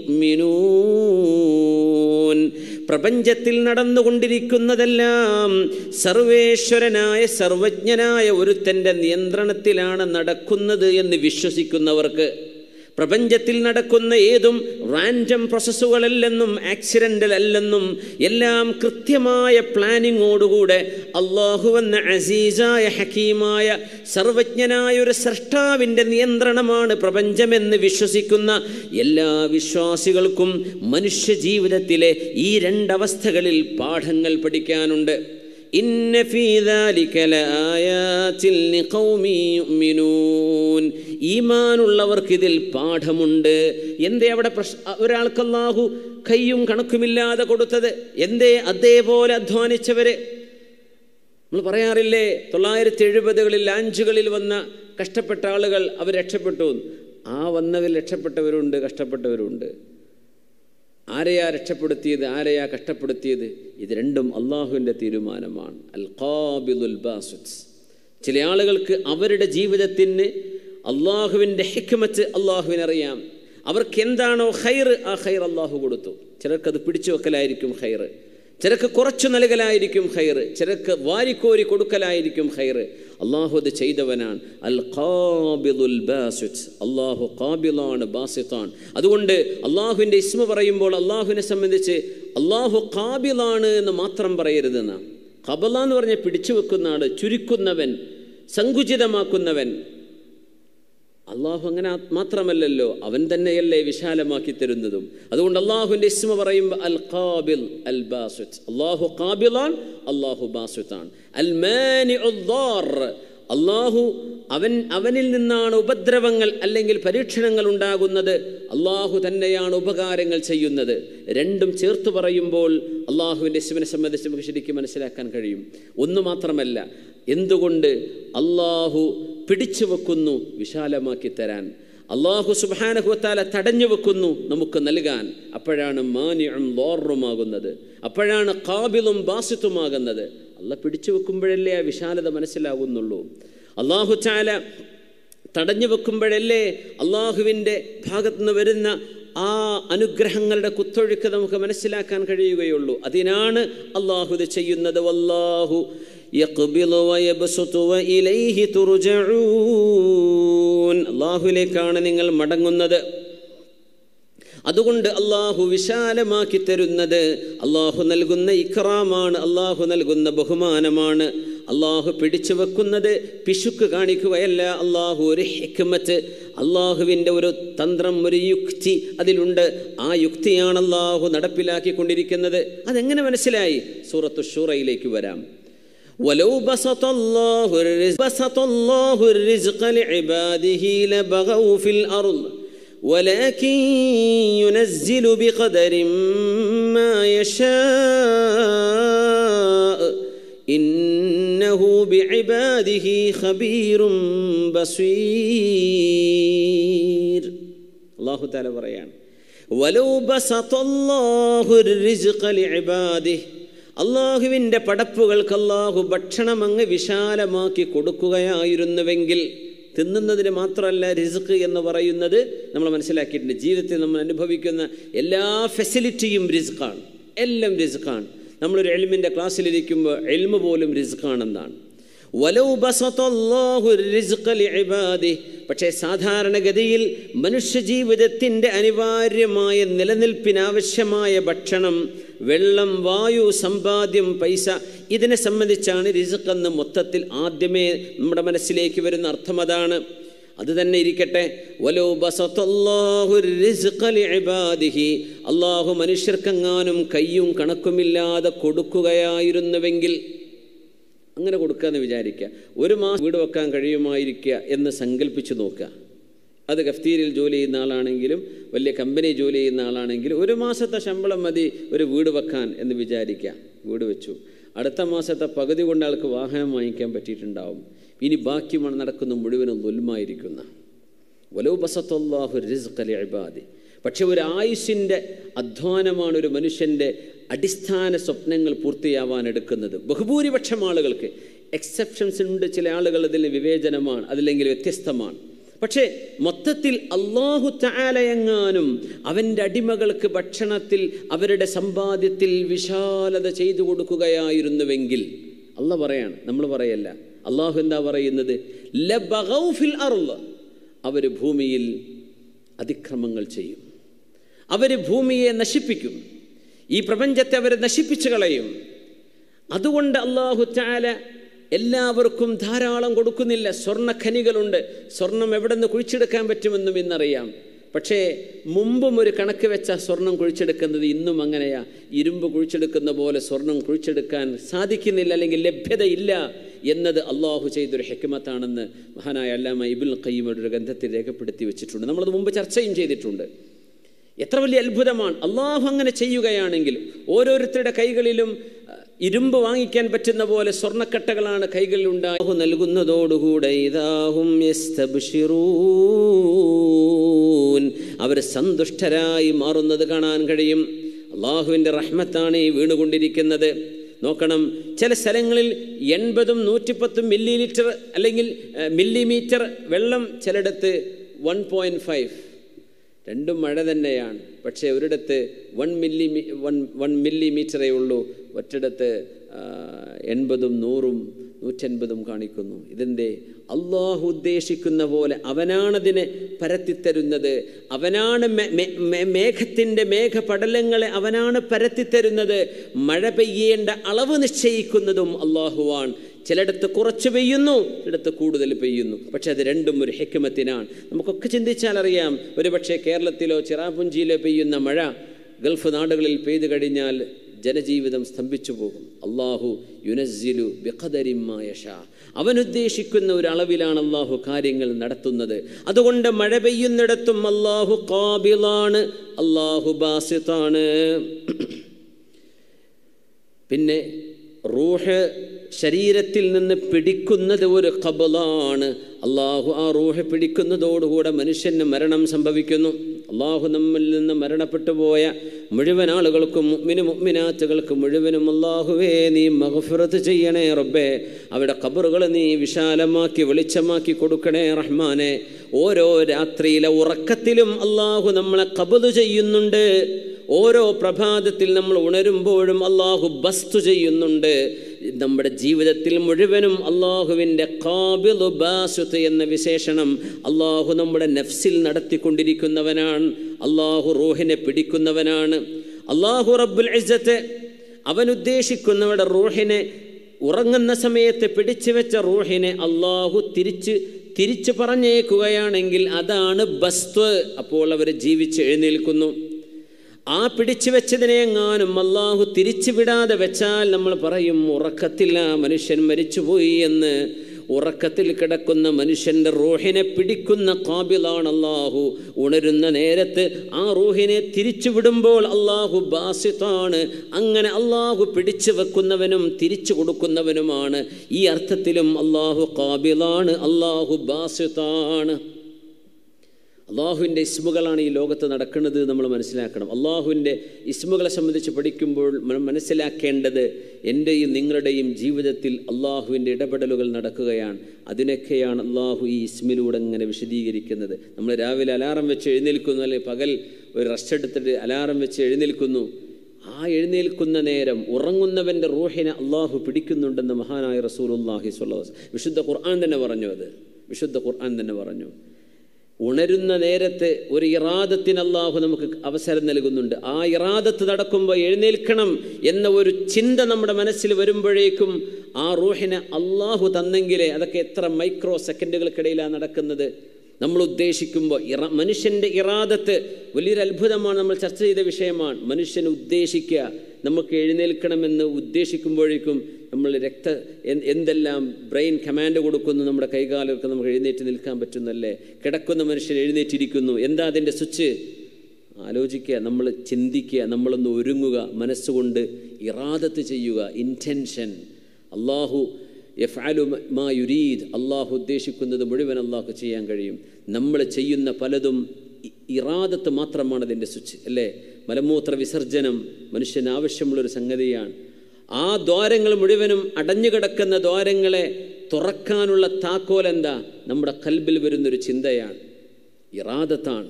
യുഅ്മിനൂൻ. പ്രപഞ്ചത്തിൽ നടന്നുകൊണ്ടിരിക്കുന്നതെല്ലാം സർവേശ്വരനായ സർവജ്ഞനായ ഒരുത്തൻ്റെ നിയന്ത്രണത്തിലാണ് നടക്കുന്നത് എന്ന് വിശ്വസിക്കുന്നവർക്ക്, പ്രപഞ്ചത്തിൽ നടക്കുന്ന ഏതും റാൻഡം പ്രോസസ്സുകളല്ലെന്നും ആക്സിഡൻ്റൽ അല്ലെന്നും എല്ലാം കൃത്യമായ പ്ലാനിങ്ങോടുകൂടെ അള്ളാഹുവെന്ന അസീസായ ഹക്കീമായ സർവജ്ഞനായ ഒരു സൃഷ്ടാവിൻ്റെ നിയന്ത്രണമാണ് പ്രപഞ്ചമെന്ന് വിശ്വസിക്കുന്ന എല്ലാ വിശ്വാസികൾക്കും മനുഷ്യ ജീവിതത്തിലെ ഈ രണ്ടവസ്ഥകളിൽ പാഠങ്ങൾ പഠിക്കാനുണ്ട്. ഇന്ന ഫീ ദാലിക ലആയാതിൻ ലിഖൗമിൻ യുഅ്മിനൂൻ. ഈമാനുള്ളവർക്ക് ഇതിൽ പാഠമുണ്ട്. എന്തേ അവിടെ ഒരാൾക്ക് അല്ലാഹു കയ്യും കണക്കുമില്ലാതെ കൊടുത്തത്? എന്തേ അതേപോലെ അധ്വാനിച്ചവര്? നമ്മൾ പറയാറില്ലേ, തൊള്ളായിരത്തി എഴുപതുകളിൽ ലാഞ്ചുകളിൽ വന്ന കഷ്ടപ്പെട്ട ആളുകൾ അവർ രക്ഷപ്പെട്ടു. ആ വന്നവർ രക്ഷപ്പെട്ടവരുണ്ട്, കഷ്ടപ്പെട്ടവരുണ്ട്. ആരെയാ രക്ഷപ്പെടുത്തിയത്, ആരെയാ കഷ്ടപ്പെടുത്തിയത്? ഇത് രണ്ടും അള്ളാഹുവിൻ്റെ തീരുമാനമാണ്. അൽ ഖാബിദുൽ ബാസിത്ത്. ചില ആളുകൾക്ക് അവരുടെ ജീവിതത്തിന് അള്ളാഹുവിൻ്റെ ഹിക്മത്ത് അള്ളാഹുവിനറിയാം. അവർക്ക് എന്താണോ ഖൈർ, ആ ഖൈർ അള്ളാഹു കൊടുത്തു. ചിലർക്കത് പിടിച്ചു വെക്കലായിരിക്കും ഖൈർ, ചിലർക്ക് കുറച്ചു നൽകലായിരിക്കും ഖൈർ, ചിലർക്ക് വാരിക്കോരി കൊടുക്കലായിരിക്കും ഖൈർ. അള്ളാഹു അത് ചെയ്തവനാണ്. അൽ ഖാബിദുൽ ബാസിത്ത്. അള്ളാഹു ഖാബിലാണ്, ബാസിത്താണ്. അതുകൊണ്ട് അള്ളാഹുവിൻ്റെ ഇസ്മ പറയുമ്പോൾ അള്ളാഹുവിനെ സംബന്ധിച്ച് അള്ളാഹു ഖാബിലാണ് എന്ന് മാത്രം പറയരുതെന്നാണ്. ഖബല എന്ന് പറഞ്ഞാൽ പിടിച്ചു വെക്കുന്ന ആൾ, ചുരുക്കുന്നവൻ, സങ്കുചിതമാക്കുന്നവൻ. അള്ളാഹു അങ്ങനെ മാത്രമല്ലല്ലോ, അവൻ തന്നെയല്ലേ വിശാലമാക്കി തരുന്നതും. അതുകൊണ്ട് അള്ളാഹുവിൻ്റെ ഇസ്മ പറയുമ്പോൾ അൽ ഖാബിൽ അൽ ബാസിത്ത്. അള്ളാഹു ഖാബിലാൻ, അള്ളാഹു ബാസിത്താണ്. അൽ മാനിഉദ് ദാർ. അള്ളാഹു അവൻ അവനിൽ നിന്നാണ് ഉപദ്രവങ്ങൾ അല്ലെങ്കിൽ പരീക്ഷണങ്ങൾ ഉണ്ടാകുന്നത്. അള്ളാഹു തന്നെയാണ് ഉപകാരങ്ങൾ ചെയ്യുന്നത്. രണ്ടും ചേർത്ത് പറയുമ്പോൾ അള്ളാഹുവിൻ്റെ ഇസ്മിനെ സംബന്ധിച്ച് നമുക്ക് ശരിക്കും മനസ്സിലാക്കാൻ കഴിയും. ഒന്ന് മാത്രമല്ല, എന്തുകൊണ്ട്? അള്ളാഹു പിടിച്ചു വെക്കുന്നു വിശാലമാക്കി തരാൻ. അള്ളാഹു സുബ്ഹാനഹു വ തആല തടഞ്ഞു വെക്കുന്നു നമുക്ക് നൽകാൻ. അപ്പോഴാണ് മാനിഉം ളാറുമാകുന്നത്, അപ്പോഴാണ് ഖാബിലും ബാസിത്തുമാകുന്നത്. അള്ളാഹ് പിടിച്ചു വെക്കുമ്പോഴല്ലേ ആ വിശാലത മനസ്സിലാകുന്നുള്ളൂ. അള്ളാഹു തആല തടഞ്ഞു വെക്കുമ്പോഴല്ലേ അള്ളാഹുവിൻ്റെ ഭാഗത്തു നിന്ന് വരുന്ന ആ അനുഗ്രഹങ്ങളുടെ കുത്തൊഴുക്ക് നമുക്ക് മനസ്സിലാക്കാൻ കഴിയുകയുള്ളൂ. അതിനാണ് അള്ളാഹു ഇത് ചെയ്യുന്നത്. വല്ലാഹു യഖ്ബിളു വയബ്സുതു വഇലൈഹി തുർജഊൻ. അള്ളാഹുവിലേക്കാണ് നിങ്ങൾ മടങ്ങുന്നത്. അതുകൊണ്ട് അള്ളാഹു വിശാലമാക്കി തരുന്നത് അള്ളാഹു നൽകുന്ന ഇക്റാമാണ്, അള്ളാഹു നൽകുന്ന ബഹുമാനമാണ്. അള്ളാഹു പിടിച്ചു വെക്കുന്നത് പിശുക്ക് കാണിക്കുകയല്ല. അള്ളാഹു ഒരു ഹിക്മത്ത്, അള്ളാഹുവിൻ്റെ ഒരു തന്ത്രം, ഒരു യുക്തി അതിലുണ്ട്. ആ യുക്തിയാണ് അള്ളാഹു നടപ്പിലാക്കിക്കൊണ്ടിരിക്കുന്നത്. അതെങ്ങനെ മനസ്സിലായി? സൂറത്തു ശൂറയിലേക്ക് വരാം. വലൗ ബസതല്ലാഹു ബസതല്ലാഹു الرزق لعباده لبغوا في الأرض ولكن ينزل بقدر ما يشاء إنه بعباده خبير بصير. അല്ലാഹു തആല പറയാണ്, വലൗ ബസതല്ലാഹു الرزق لعباده. അള്ളാഹുവിൻ്റെ പടപ്പുകൾക്ക് അള്ളാഹു ഭക്ഷണം അങ്ങ് വിശാലമാക്കി കൊടുക്കുകയായിരുന്നുവെങ്കിൽ, തിന്നുന്നതിന് മാത്രമല്ല റിസ്ക് എന്ന് പറയുന്നത് നമ്മൾ മനസ്സിലാക്കിയിട്ടുണ്ട്. ജീവിതത്തിൽ നമ്മൾ അനുഭവിക്കുന്ന എല്ലാ ഫെസിലിറ്റിയും റിസ്ക്കാണ്, എല്ലാം റിസ്ക്കാണ്. നമ്മളൊരു എൽമിൻ്റെ ക്ലാസ്സിലിരിക്കുമ്പോൾ എൽമ് പോലും റിസ്ക്കാണെന്നാണ്. വലൗ ബസതല്ലാഹു الرزق لعباده. പക്ഷേ സാധാരണഗതിയിൽ മനുഷ്യജീവിതത്തിൻ്റെ അനിവാര്യമായ നിലനിൽപ്പിനാവശ്യമായ ഭക്ഷണം, വെള്ളം, വായു, സമ്പാദ്യം, പൈസ, ഇതിനെ സംബന്ധിച്ചാണ് റിസ്ക് എന്ന് മൊത്തത്തിൽ ആദ്യമേ നമ്മുടെ മനസ്സിലേക്ക് വരുന്ന അർത്ഥം അതാണ്. അത് തന്നെ ഇരിക്കട്ടെ. വലൗ ബസതല്ലാഹു الرزق لعباده. അള്ളാഹു മനുഷ്യർക്കെങ്ങാനും കയ്യും കണക്കുമില്ലാതെ കൊടുക്കുകയായിരുന്നുവെങ്കിൽ, അങ്ങനെ കൊടുക്കാമെന്ന് വിചാരിക്കുക. ഒരു മാസം വീട് വെക്കാൻ കഴിയുമായിരിക്കുക എന്ന് സങ്കല്പിച്ച് നോക്കുക. അത് കഫ്തീരിൽ ജോലി ചെയ്യുന്ന ആളാണെങ്കിലും വലിയ കമ്പനി ജോലി ചെയ്യുന്ന ആളാണെങ്കിലും ഒരു മാസത്തെ ശമ്പളം മതി ഒരു വീട് വെക്കാൻ എന്ന് വിചാരിക്കുക. വീട് വെച്ചു, അടുത്ത മാസത്തെ പകുതി കൊണ്ട് ആൾക്ക് വാഹനം വാങ്ങിക്കാൻ പറ്റിയിട്ടുണ്ടാവും. ഇനി ബാക്കി നടക്കുന്ന മുഴുവനും ദുൽമായിരിക്കുന്ന. വലൗ ബസതല്ലാഹു الرزق لعباده. പക്ഷെ ഒരു ആയുസ്സിൻ്റെ അധ്വാനമാണ് ഒരു മനുഷ്യൻ്റെ അടിസ്ഥാന സ്വപ്നങ്ങൾ പൂർത്തിയാവാൻ എടുക്കുന്നത്. ബഹുഭൂരിപക്ഷം ആളുകൾക്ക്, എക്സെപ്ഷൻസ് ഉണ്ട്, ചില ആളുകൾ അതിൽ വിവേചനമാണ്, അതില്ലെങ്കിൽ വ്യത്യസ്തമാണ്. പക്ഷേ മൊത്തത്തിൽ അല്ലാഹു തആല എങ്ങാനും അവൻ്റെ അടിമകൾക്ക് ഭക്ഷണത്തിൽ, അവരുടെ സമ്പാദ്യത്തിൽ വിശാലത ചെയ്തു കൊടുക്കുകയായിരുന്നുവെങ്കിൽ, അള്ളാഹ് പറയാണ്, നമ്മൾ പറയല്ല, അള്ളാഹു എന്താ പറയുന്നത്? ലബഗൗ ഫിൽ അർള്. അവർ ഭൂമിയിൽ അതിക്രമങ്ങൾ ചെയ്യും, അവർ ഭൂമിയെ നശിപ്പിക്കും, ഈ പ്രപഞ്ചത്തെ അവർ നശിപ്പിച്ചു കളയും. അതുകൊണ്ട് അല്ലാഹു തആല എല്ലാവർക്കും ധാരാളം കൊടുക്കുന്നില്ല. സ്വർണ്ണ ഖനികളുണ്ട്, സ്വർണം എവിടെ നിന്ന് കുഴിച്ചെടുക്കാൻ പറ്റുമെന്നും ഇന്നറിയാം. പക്ഷേ മുമ്പും ഒരു കണക്ക് വെച്ച സ്വർണം കുഴിച്ചെടുക്കുന്നത് ഇന്നും അങ്ങനെയാ. ഇരുമ്പ് കുഴിച്ചെടുക്കുന്ന പോലെ സ്വർണം കുഴിച്ചെടുക്കാൻ സാധിക്കുന്നില്ല, അല്ലെങ്കിൽ ലഭ്യതയില്ല എന്നത് അള്ളാഹു ചെയ്തൊരു ഹിക്മത്താണെന്ന് മഹാനായ അല്ലാമ ഇബ്നുൽ ഖയ്യിം ഒരു ഗ്രന്ഥത്തിൽ രേഖപ്പെടുത്തി വെച്ചിട്ടുണ്ട്. നമ്മളത് മുമ്പ് ചർച്ചയും ചെയ്തിട്ടുണ്ട്. എത്ര വലിയ അത്ഭുതമാണ്! അള്ളാഹു അങ്ങനെ ചെയ്യുകയാണെങ്കിൽ ഓരോരുത്തരുടെ കൈകളിലും ഇരുമ്പ് വാങ്ങിക്കാൻ പറ്റുന്ന പോലെ സ്വർണ്ണക്കട്ടകളാണ് കൈകളിൽ ഉണ്ടായി നൽകുന്നതോടുകൂടെ ഇദാഹും യസ്തബ്ശിറൂൻ, അവർ സന്തുഷ്ടരായി മാറുന്നത് കാണാൻ കഴിയും. അള്ളാഹുവിൻ്റെ റഹ്മത്താണ് ഈ വീണുകൊണ്ടിരിക്കുന്നത്. നോക്കണം, ചില സ്ഥലങ്ങളിൽ എൺപതും നൂറ്റിപ്പത്തും മില്ലി ലിറ്റർ അല്ലെങ്കിൽ മില്ലിമീറ്റർ വെള്ളം, ചിലയിടത്ത് വൺ പോയിൻറ്റ് ഫൈവ് രണ്ടും മഴ തന്നെയാണ്. പക്ഷേ ഒരിടത്ത് വൺ മില്ലി വൺ വൺ മില്ലിമീറ്ററേ ഉള്ളൂ, ഒരിടത്ത് എൺപതും നൂറും നൂറ്റൻപതും കാണിക്കുന്നു. ഇതെന്തേ? അള്ളാഹു ഉദ്ദേശിക്കുന്ന പോലെ അവനാണതിനെ പരത്തിത്തരുന്നത്. അവനാണ് മേഘത്തിൻ്റെ മേഘപടലങ്ങളെ അവനാണ് പരത്തിത്തരുന്നത്. മഴ പെയ്യേണ്ട അളവ് നിശ്ചയിക്കുന്നതും അള്ളാഹുവാണ്. ചിലയിടത്ത് കുറച്ച് പെയ്യുന്നു, ചിലയിടത്ത് കൂടുതൽ പെയ്യുന്നു. പക്ഷെ അത് രണ്ടും ഒരു ഹിക്മത്തിനാണ്. നമുക്കൊക്കെ ചിന്തിച്ചാൽ അറിയാം, ഒരു പക്ഷേ കേരളത്തിലോ ചിറാപുഞ്ചിയിലോ പെയ്യുന്ന മഴ ഗൾഫ് നാടുകളിൽ പെയ്തു കഴിഞ്ഞാൽ ജനജീവിതം സ്തംഭിച്ചു പോകും. അള്ളാഹു യുനസ്സിലു ബിഖദരിൻ മാ യശാ, അവനുദ്ദേശിക്കുന്ന ഒരു അളവിലാണ് അള്ളാഹു കാര്യങ്ങൾ നടത്തുന്നത്. അതുകൊണ്ട് മഴ പെയ്യുന്നിടത്തും അള്ളാഹു ഖാബിലാണ്, അള്ളാഹു ബാസിത്താണ്. പിന്നെ റൂഹ് ശരീരത്തിൽ നിന്ന് പിടിക്കുന്നത് ഒരു ഖബലാണ്. അള്ളാഹു ആ റൂഹ് പിടിക്കുന്നതോടുകൂടെ മനുഷ്യന് മരണം സംഭവിക്കുന്നു. അള്ളാഹു നമ്മിൽ നിന്ന് മരണപ്പെട്ടു പോയ മുഴുവൻ ആളുകൾക്കും മുഅ്മിന് മുഅ്മിനാത്തുകൾക്ക് മുഴുവനും അള്ളാഹുവേ നീ മഗ്ഫിറത്ത് ചെയ്യണേ റബ്ബേ. അവിടെ ഖബറുകൾ നീ വിശാലമാക്കി വെളിച്ചമാക്കി കൊടുക്കണേ റഹ്മാനെ. ഓരോ രാത്രിയിലെ ഉറക്കത്തിലും അള്ളാഹു നമ്മളെ ഖബ്ദ് ചെയ്യുന്നുണ്ട്. ഓരോ പ്രഭാതത്തിൽ നമ്മൾ ഉണരുമ്പോഴും അള്ളാഹു ബസ്തു ചെയ്യുന്നുണ്ട്. നമ്മുടെ ജീവിതത്തിൽ മുഴുവനും അള്ളാഹുവിൻ്റെ ഖാബിദ് ബാസിത്ത് എന്ന വിശേഷണം അള്ളാഹു നമ്മുടെ നഫ്സിൽ നടത്തിക്കൊണ്ടിരിക്കുന്നവനാണ്. അള്ളാഹു റൂഹിനെ പിടിക്കുന്നവനാണ്. അള്ളാഹു റബ്ബുൽ ഇസ്സത്ത് അവനുദ്ദേശിക്കുന്നവരുടെ റൂഹിനെ ഉറങ്ങുന്ന സമയത്ത് പിടിച്ചു വെച്ച റൂഹിനെ അള്ളാഹു തിരിച്ച് തിരിച്ചു പറഞ്ഞേക്കുകയാണെങ്കിൽ അതാണ് ബസ്ത്. അപ്പോൾ അവർ ജീവിച്ച് എഴുന്നേൽക്കുന്നു. ആ പിടിച്ചു വെച്ചതിനെ എങ്ങാനും അള്ളാഹു തിരിച്ചു വിടാതെ വെച്ചാൽ നമ്മൾ പറയും ഉറക്കത്തിൽ ആ മനുഷ്യൻ മരിച്ചുപോയി എന്ന്. ഉറക്കത്തിൽ കിടക്കുന്ന മനുഷ്യൻ്റെ റൂഹിനെ പിടിക്കുന്ന ഖാബിലാണ് അള്ളാഹു. ഉണരുന്ന നേരത്ത് ആ റൂഹിനെ തിരിച്ചു വിടുമ്പോൾ അള്ളാഹു ബാസിത്താണ്. അങ്ങനെ അള്ളാഹു പിടിച്ചു വെക്കുന്നവനും തിരിച്ചു കൊടുക്കുന്നവനുമാണ്. ഈ അർത്ഥത്തിലും അള്ളാഹു ഖാബിലാണ്, അള്ളാഹു ബാസിത്താണ്. അള്ളാഹുവിൻ്റെ ഇസ്മുകളാണ് ഈ ലോകത്ത് നടക്കുന്നത് നമ്മൾ മനസ്സിലാക്കണം. അള്ളാഹുവിൻ്റെ ഇസ്മുകളെ സംബന്ധിച്ച് പഠിക്കുമ്പോൾ മനസ്സിലാക്കേണ്ടത് എൻ്റെയും നിങ്ങളുടെയും ജീവിതത്തിൽ അള്ളാഹുവിൻ്റെ ഇടപെടലുകൾ നടക്കുകയാണ്. അതിനൊക്കെയാണ് അള്ളാഹു ഈ ഇസ്മിലൂടെ ഇങ്ങനെ വിശദീകരിക്കുന്നത്. നമ്മൾ രാവിലെ അലാറം വെച്ച് എഴുന്നേൽക്കുന്നു, അല്ലെങ്കിൽ പകൽ ഒരു റെസ്റ്റ് എടുത്തിട്ട് അലാറം വെച്ച് എഴുന്നേൽക്കുന്നു. ആ എഴുന്നേൽക്കുന്ന നേരം ഉറങ്ങുന്നവൻ്റെ റൂഹിനെ അള്ളാഹു പിടിക്കുന്നുണ്ടെന്ന് മഹാനായ റസൂലുള്ളാഹി സ്വല്ലല്ലാഹു അലൈഹി വസല്ലം വിശുദ്ധ ഖുർആൻ തന്നെ പറഞ്ഞു. അത് വിശുദ്ധ ഖുർആൻ തന്നെ പറഞ്ഞു. ഉണരുന്ന നേരത്ത് ഒരു ഇറാദത്തിന് അള്ളാഹു നമുക്ക് അവസരം നൽകുന്നുണ്ട്. ആ ഇറാദത്ത് നടക്കുമ്പോൾ എഴുന്നേൽക്കണം എന്ന ഒരു ചിന്ത നമ്മുടെ മനസ്സിൽ വരുമ്പോഴേക്കും ആ റൂഹിനെ അള്ളാഹു തന്നെങ്കിലേ, അതൊക്കെ എത്ര മൈക്രോ സെക്കൻഡുകൾക്കിടയിലാണ് നടക്കുന്നത്. നമ്മൾ ഉദ്ദേശിക്കുമ്പോൾ ഇറ മനുഷ്യൻ്റെ ഇറാദത്ത് വലിയൊരു അത്ഭുതമാണ്. നമ്മൾ ചർച്ച ചെയ്ത വിഷയമാണ്. മനുഷ്യൻ ഉദ്ദേശിക്കുക, നമുക്ക് എഴുന്നേൽക്കണമെന്ന് ഉദ്ദേശിക്കുമ്പോഴേക്കും നമ്മൾ രക്ത എന്തെല്ലാം ബ്രെയിൻ കമാൻഡ് കൊടുക്കുന്നു. നമ്മുടെ കൈകാലൊക്കെ നമുക്ക് എഴുന്നേറ്റ് നിൽക്കാൻ പറ്റുന്നല്ലേ. കിടക്കുന്ന മനുഷ്യൻ എഴുന്നേറ്റിരിക്കുന്നു. എന്താ അതിൻ്റെ സ്വിച്ച്? ആലോചിക്കുക, നമ്മൾ ചിന്തിക്കുക, നമ്മളൊന്ന് ഒരുങ്ങുക, മനസ്സുകൊണ്ട് ഇറാദത്ത് ചെയ്യുക, ഇൻറ്റൻഷൻ. അള്ളാഹു യഫ്അലു മാ യുരീദ്, അള്ളാഹു ഉദ്ദേശിക്കുന്നത് മുഴുവൻ അള്ളാഹു ചെയ്യാൻ കഴിയും. നമ്മൾ ചെയ്യുന്ന പലതും ഇറാദത്ത് മാത്രമാണ് അതിൻ്റെ സ്വിച്ച് അല്ലേ. മലമൂത്ര വിസർജനം മനുഷ്യന് ആവശ്യമുള്ളൊരു സംഗതിയാണ്. ആ ദ്വാരങ്ങൾ മുഴുവനും അടഞ്ഞു കിടക്കുന്ന ദ്വാരങ്ങളെ തുറക്കാനുള്ള താക്കോൽ എന്താ? നമ്മുടെ ഖൽബിൽ വരുന്നൊരു ചിന്തയാണ്, ഇറാദത്താണ്.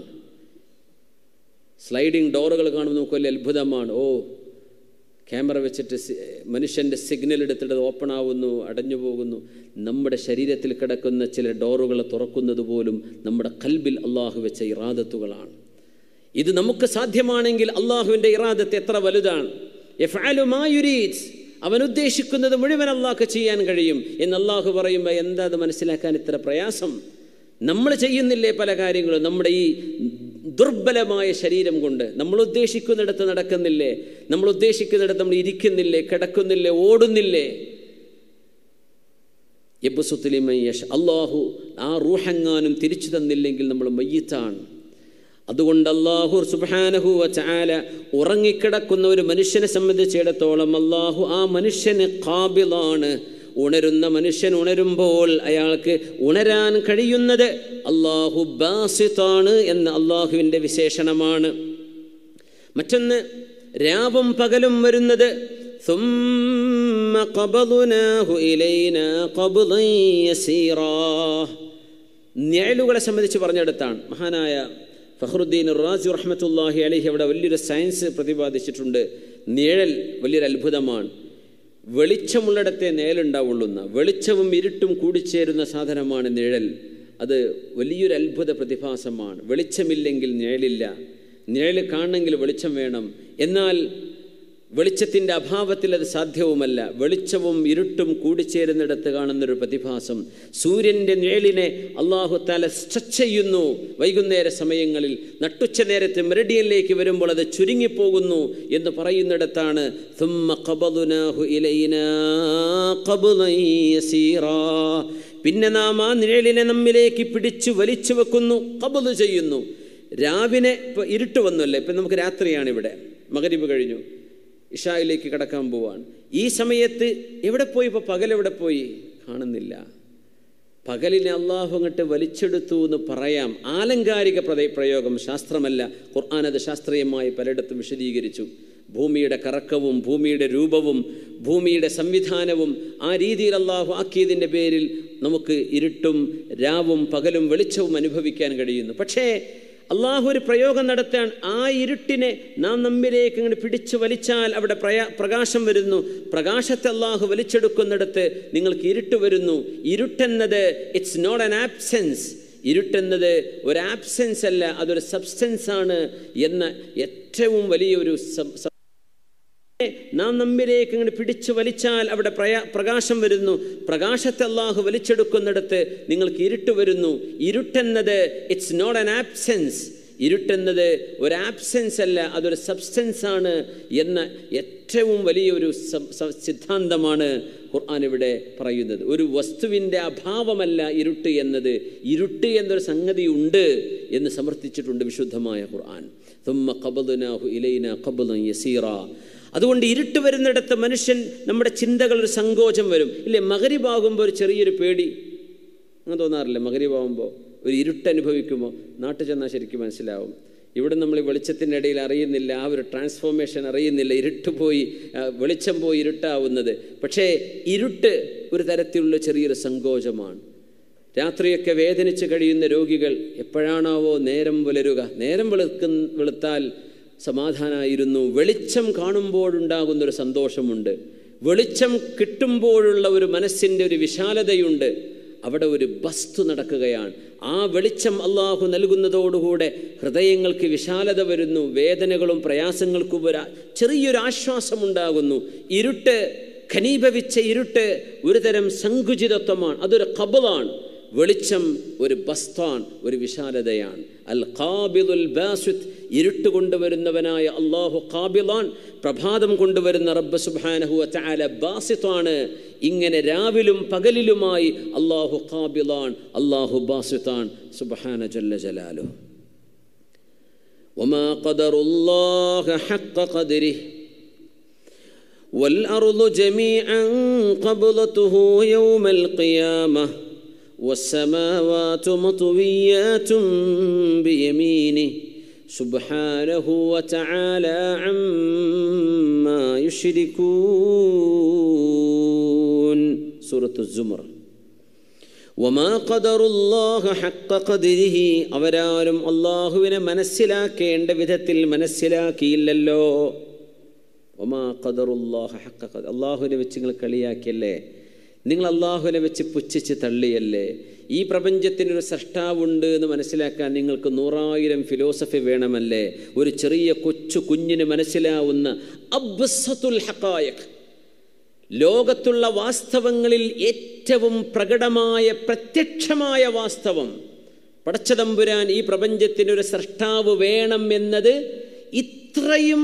സ്ലൈഡിങ് ഡോറുകൾ കാണുമ്പോൾ നമുക്ക് വലിയ അത്ഭുതമാണ്. ഓ, ക്യാമറ വെച്ചിട്ട് മനുഷ്യൻ്റെ സിഗ്നൽ എടുത്തിട്ട് ഓപ്പൺ ആവുന്നു, അടഞ്ഞു പോകുന്നു. നമ്മുടെ ശരീരത്തിൽ കിടക്കുന്ന ചില ഡോറുകൾ തുറക്കുന്നത് പോലും നമ്മുടെ ഖൽബിൽ അള്ളാഹു വെച്ച ഇറാദത്തുകളാണ്. ഇത് നമുക്ക് സാധ്യമാണെങ്കിൽ അള്ളാഹുവിൻ്റെ ഇറാദത്ത് എത്ര വലുതാണ്. യഫ്അലു മാ യുരീദ്, അവൻ ഉദ്ദേശിക്കുന്നത് മുഴുവൻ അള്ളാഹ്ക്ക് ചെയ്യാൻ കഴിയും എന്ന് അള്ളാഹു പറയുമ്പോൾ എന്താ അത് മനസ്സിലാക്കാൻ ഇത്ര പ്രയാസം? നമ്മൾ ചെയ്യുന്നില്ലേ പല കാര്യങ്ങളും? നമ്മുടെ ഈ ദുർബലമായ ശരീരം കൊണ്ട് നമ്മൾ ഉദ്ദേശിക്കുന്നിടത്ത് നടക്കുന്നില്ലേ? നമ്മൾ ഉദ്ദേശിക്കുന്നിടത്ത് നമ്മൾ ഇരിക്കുന്നില്ലേ, കിടക്കുന്നില്ലേ, ഓടുന്നില്ലേ? അള്ളാഹു ആ റൂഹെങ്ങാനും തിരിച്ചു തന്നില്ലെങ്കിൽ നമ്മൾ മയ്യിത്താണ്. അതുകൊണ്ട് അല്ലാഹു സുബ്ഹാനഹു വ തആല ഉറങ്ങിക്കിടക്കുന്ന ഒരു മനുഷ്യനെ സംബന്ധിച്ചിടത്തോളം അല്ലാഹു ആ മനുഷ്യന് ഖാബിലാണ്. ഉണരുന്ന മനുഷ്യൻ ഉണരുമ്പോൾ അയാൾക്ക് ഉണരാൻ കഴിയുന്നത് അല്ലാഹു ബാസിത്താണ് എന്ന അല്ലാഹുവിൻ്റെ വിശേഷണമാണ്. മറ്റൊന്ന്, രാവും പകലും വരുന്നത് ثُمَّ قَبَضْنَاهُ إِلَيْنَا قَبْضًا يَسِيرًا. നിഴലുകളെ സംബന്ധിച്ച് പറഞ്ഞെടുത്താണ് മഹാനായ ഫഖ്റുദ്ദീൻ റാസി റഹ്മത്തുള്ളാഹി അലൈഹി അവിടെ വലിയൊരു സയൻസ് പ്രതിപാദിച്ചിട്ടുണ്ട്. നിഴൽ വലിയൊരു അത്ഭുതമാണ്. വെളിച്ചമുള്ളിടത്തെ നിഴലുണ്ടാവുള്ളൂ. വെളിച്ചവും ഇരുട്ടും കൂടിച്ചേരുന്ന സാധനമാണ് നിഴൽ. അത് വലിയൊരു അത്ഭുത പ്രതിഭാസമാണ്. വെളിച്ചമില്ലെങ്കിൽ നിഴലില്ല. നിഴൽ കാണണമെങ്കിൽ വെളിച്ചം വേണം. എന്നാൽ വെളിച്ചത്തിൻ്റെ അഭാവത്തിൽ അത് സാധ്യവുമല്ല. വെളിച്ചവും ഇരുട്ടും കൂടിച്ചേരുന്നിടത്ത് കാണുന്നൊരു പ്രതിഭാസം. സൂര്യൻ്റെ നിഴലിനെ അല്ലാഹു തആല സ്ട്രെച്ച് ചെയ്യുന്നു വൈകുന്നേര സമയങ്ങളിൽ. നട്ടുച്ച നേരത്തെ മെറിഡിയനിലേക്ക് വരുമ്പോൾ അത് ചുരുങ്ങിപ്പോകുന്നു എന്ന് പറയുന്നിടത്താണ് ثُمَّ قَبَضْنَاهُ إِلَيْنَا قَبْضًا يَسِيرًا. പിന്നെ നാം ആ നിഴലിനെ നമ്മിലേക്ക് പിടിച്ചു വലിച്ചു വെക്കുന്നു, ഖബ്ദ് ചെയ്യുന്നു. രാവിലെ ഇപ്പോൾ ഇരുട്ട് വന്നല്ലേ, ഇപ്പം നമുക്ക് രാത്രിയാണ്. ഇവിടെ മഗ്രിബ് കഴിഞ്ഞു. ഇശായിലേക്ക് കടക്കാൻ പോവാണ്. ഈ സമയത്ത് എവിടെ പോയി? ഇപ്പോൾ പകലെവിടെ പോയി? കാണുന്നില്ല. പകലിനെ അള്ളാഹു അങ്ങോട്ട് വലിച്ചെടുത്തു എന്ന് പറയാം. ആലങ്കാരിക പ്രയോഗം, ശാസ്ത്രമല്ല. ഖുർആൻ അത് ശാസ്ത്രീയമായി പലയിടത്തും വിശദീകരിച്ചു. ഭൂമിയുടെ കറക്കവും ഭൂമിയുടെ രൂപവും ഭൂമിയുടെ സംവിധാനവും ആ രീതിയിൽ അള്ളാഹു ആക്കിയതിൻ്റെ പേരിൽ നമുക്ക് ഇരുട്ടും രാവും പകലും വെളിച്ചവും അനുഭവിക്കാൻ കഴിയുന്നു. പക്ഷേ അള്ളാഹു ഒരു പ്രയോഗം നടത്താൻ, ആ ഇരുട്ടിനെ നാം നമ്മിലേക്ക് ഇങ്ങനെ പിടിച്ചു വലിച്ചാൽ അവിടെ പ്രയാ പ്രകാശം വരുന്നു. പ്രകാശത്തെ അള്ളാഹു വലിച്ചെടുക്കുന്നിടത്ത് നിങ്ങൾക്ക് ഇരുട്ട് വരുന്നു. ഇരുട്ടെന്നത് ഇറ്റ്സ് നോട്ട് ആൻ ആബ്സെൻസ്. ഇരുട്ടെന്നത് ഒരു ആബ്സെൻസ് അല്ല, അതൊരു സബ്സ്റ്റൻസ് ആണ് എന്ന ഏറ്റവും വലിയൊരു നാം നമ്മിലേക്ക് ഇങ്ങനെ പിടിച്ചു വലിച്ചാൽ അവിടെ പ്രയാ പ്രകാശം വരുന്നു. പ്രകാശത്തെ അള്ളാഹു വലിച്ചെടുക്കുന്നിടത്ത് നിങ്ങൾക്ക് ഇരുട്ട് വരുന്നു. ഇരുട്ടെന്നത് ഇറ്റ്സ് നോട്ട് ആൻ ആബ്സെൻസ്. ഇരുട്ടെന്നത് ഒരു ആബ്സെൻസ് അല്ല, അതൊരു സബ്സ്റ്റൻസ് ആണ് എന്ന ഏറ്റവും വലിയൊരു സിദ്ധാന്തമാണ് ഖുർആൻ ഇവിടെ പറയുന്നത്. ഒരു വസ്തുവിൻ്റെ അഭാവമല്ല ഇരുട്ട് എന്നത്. ഇരുട്ട് എന്നൊരു സംഗതി ഉണ്ട് എന്ന് സമർത്ഥിച്ചിട്ടുണ്ട് വിശുദ്ധമായ ഖുർആൻ. ثم قبضناه إلينا قبضا يسيرا. അതുകൊണ്ട് ഇരുട്ട് വരുന്നിടത്ത് മനുഷ്യൻ, നമ്മുടെ ചിന്തകൾ ഒരു സങ്കോചം വരും ഇല്ലേ? മഗ്‌രിബാകുമ്പോൾ ഒരു ചെറിയൊരു പേടി അങ്ങനെ തോന്നാറില്ല? മഗ്‌രിബാകുമ്പോൾ ഒരു ഇരുട്ട് അനുഭവിക്കുമ്പോൾ നാട്ടിൽ ചെന്നാൽ ശരിക്കും മനസ്സിലാവും. ഇവിടെ നമ്മൾ ഈ വെളിച്ചത്തിൻ്റെ ഇടയിൽ അറിയുന്നില്ല, ആ ഒരു ട്രാൻസ്ഫോർമേഷൻ അറിയുന്നില്ല. ഇരുട്ട് പോയി വെളിച്ചം പോയി ഇരുട്ടാവുന്നത്. പക്ഷേ ഇരുട്ട് ഒരു തരത്തിലുള്ള ചെറിയൊരു സങ്കോചമാണ്. രാത്രിയൊക്കെ വേദനിച്ച് കഴിയുന്ന രോഗികൾ എപ്പോഴാണാവോ നേരം പുലരുക. നേരം വെളുക്കുന്ന വെളുത്താൽ സമാധാനമായിരുന്നു. വെളിച്ചം കാണുമ്പോഴുണ്ടാകുന്നൊരു സന്തോഷമുണ്ട്. വെളിച്ചം കിട്ടുമ്പോഴുള്ള ഒരു മനസ്സിൻ്റെ ഒരു വിശാലതയുണ്ട്. അവിടെ ഒരു ബസ്തു നടക്കുകയാണ്. ആ വെളിച്ചം അള്ളാഹു നൽകുന്നതോടുകൂടെ ഹൃദയങ്ങൾക്ക് വിശാലത വരുന്നു. വേദനകളും പ്രയാസങ്ങൾക്കും ഒരു ചെറിയൊരു ആശ്വാസമുണ്ടാകുന്നു. ഇരുട്ട്, ഖനീഭവിച്ച ഇരുട്ട് ഒരു തരം സങ്കുചിതത്വമാണ്, അതൊരു ഖബളാണ്. വെളിച്ചം ഒരു ബസ്താൻ, ഒരു വിശാലതയാണ്. അൽ ഖാബിദുൽ ബാസിത്ത്, ഇരുട്ട് കൊണ്ടുവരുന്നവനായ അള്ളാഹു ഖാബിദാൻ. പ്രഭാതം കൊണ്ടുവരുന്ന റബ്ബ് സുബ്ഹാനഹു വ തആല ബാസിത്താണ്. ഇങ്ങനെ രാവിലും പകലിലുമായി അള്ളാഹു ഖാബിദാൻ, അള്ളാഹു ബാസിത്താണ്. സുബ്ഹാന ജല്ല ജലാലുഹു. വമാ ഖദറുല്ലാഹ ഹഖ്ഖ ഖദ്രിഹി വൽ അർളു ജമീഅൻ ഖബ്ലതുഹു യൗമൽ ഖിയാമah والسماوات مطويات بيمينه سبحانه وتعالى عما يشركون. سورة الزمر. وما قدر الله حق قدره. അവരാരും അല്ലാഹുവിനെ മനസ്സിലാക്കേണ്ട വിധത്തിൽ മനസ്സിലാക്കിയില്ലല്ലോ. വമാ ഖദറുല്ലാഹ ഹഖ്ഖ ഖദർ. അല്ലാഹുവിനെ വെച്ച് നിങ്ങൾ കളിയാക്കിയല്ലേ, നിങ്ങൾ അള്ളാഹുവിനെ വെച്ച് പുച്ഛിച്ച് തള്ളിയല്ലേ. ഈ പ്രപഞ്ചത്തിനൊരു സൃഷ്ടാവുണ്ട് എന്ന് മനസ്സിലാക്കാൻ നിങ്ങൾക്ക് നൂറായിരം ഫിലോസഫി വേണമല്ലേ? ഒരു ചെറിയ കൊച്ചു കുഞ്ഞിന് മനസ്സിലാവുന്ന അബ്സത്തുൽ ഹഖായിഖ്, ലോകത്തുള്ള വാസ്തവങ്ങളിൽ ഏറ്റവും പ്രകടമായ പ്രത്യക്ഷമായ വാസ്തവം, പടച്ചതമ്പുരാൻ ഈ പ്രപഞ്ചത്തിനൊരു സൃഷ്ടാവ് വേണം എന്നത് ഇത്രയും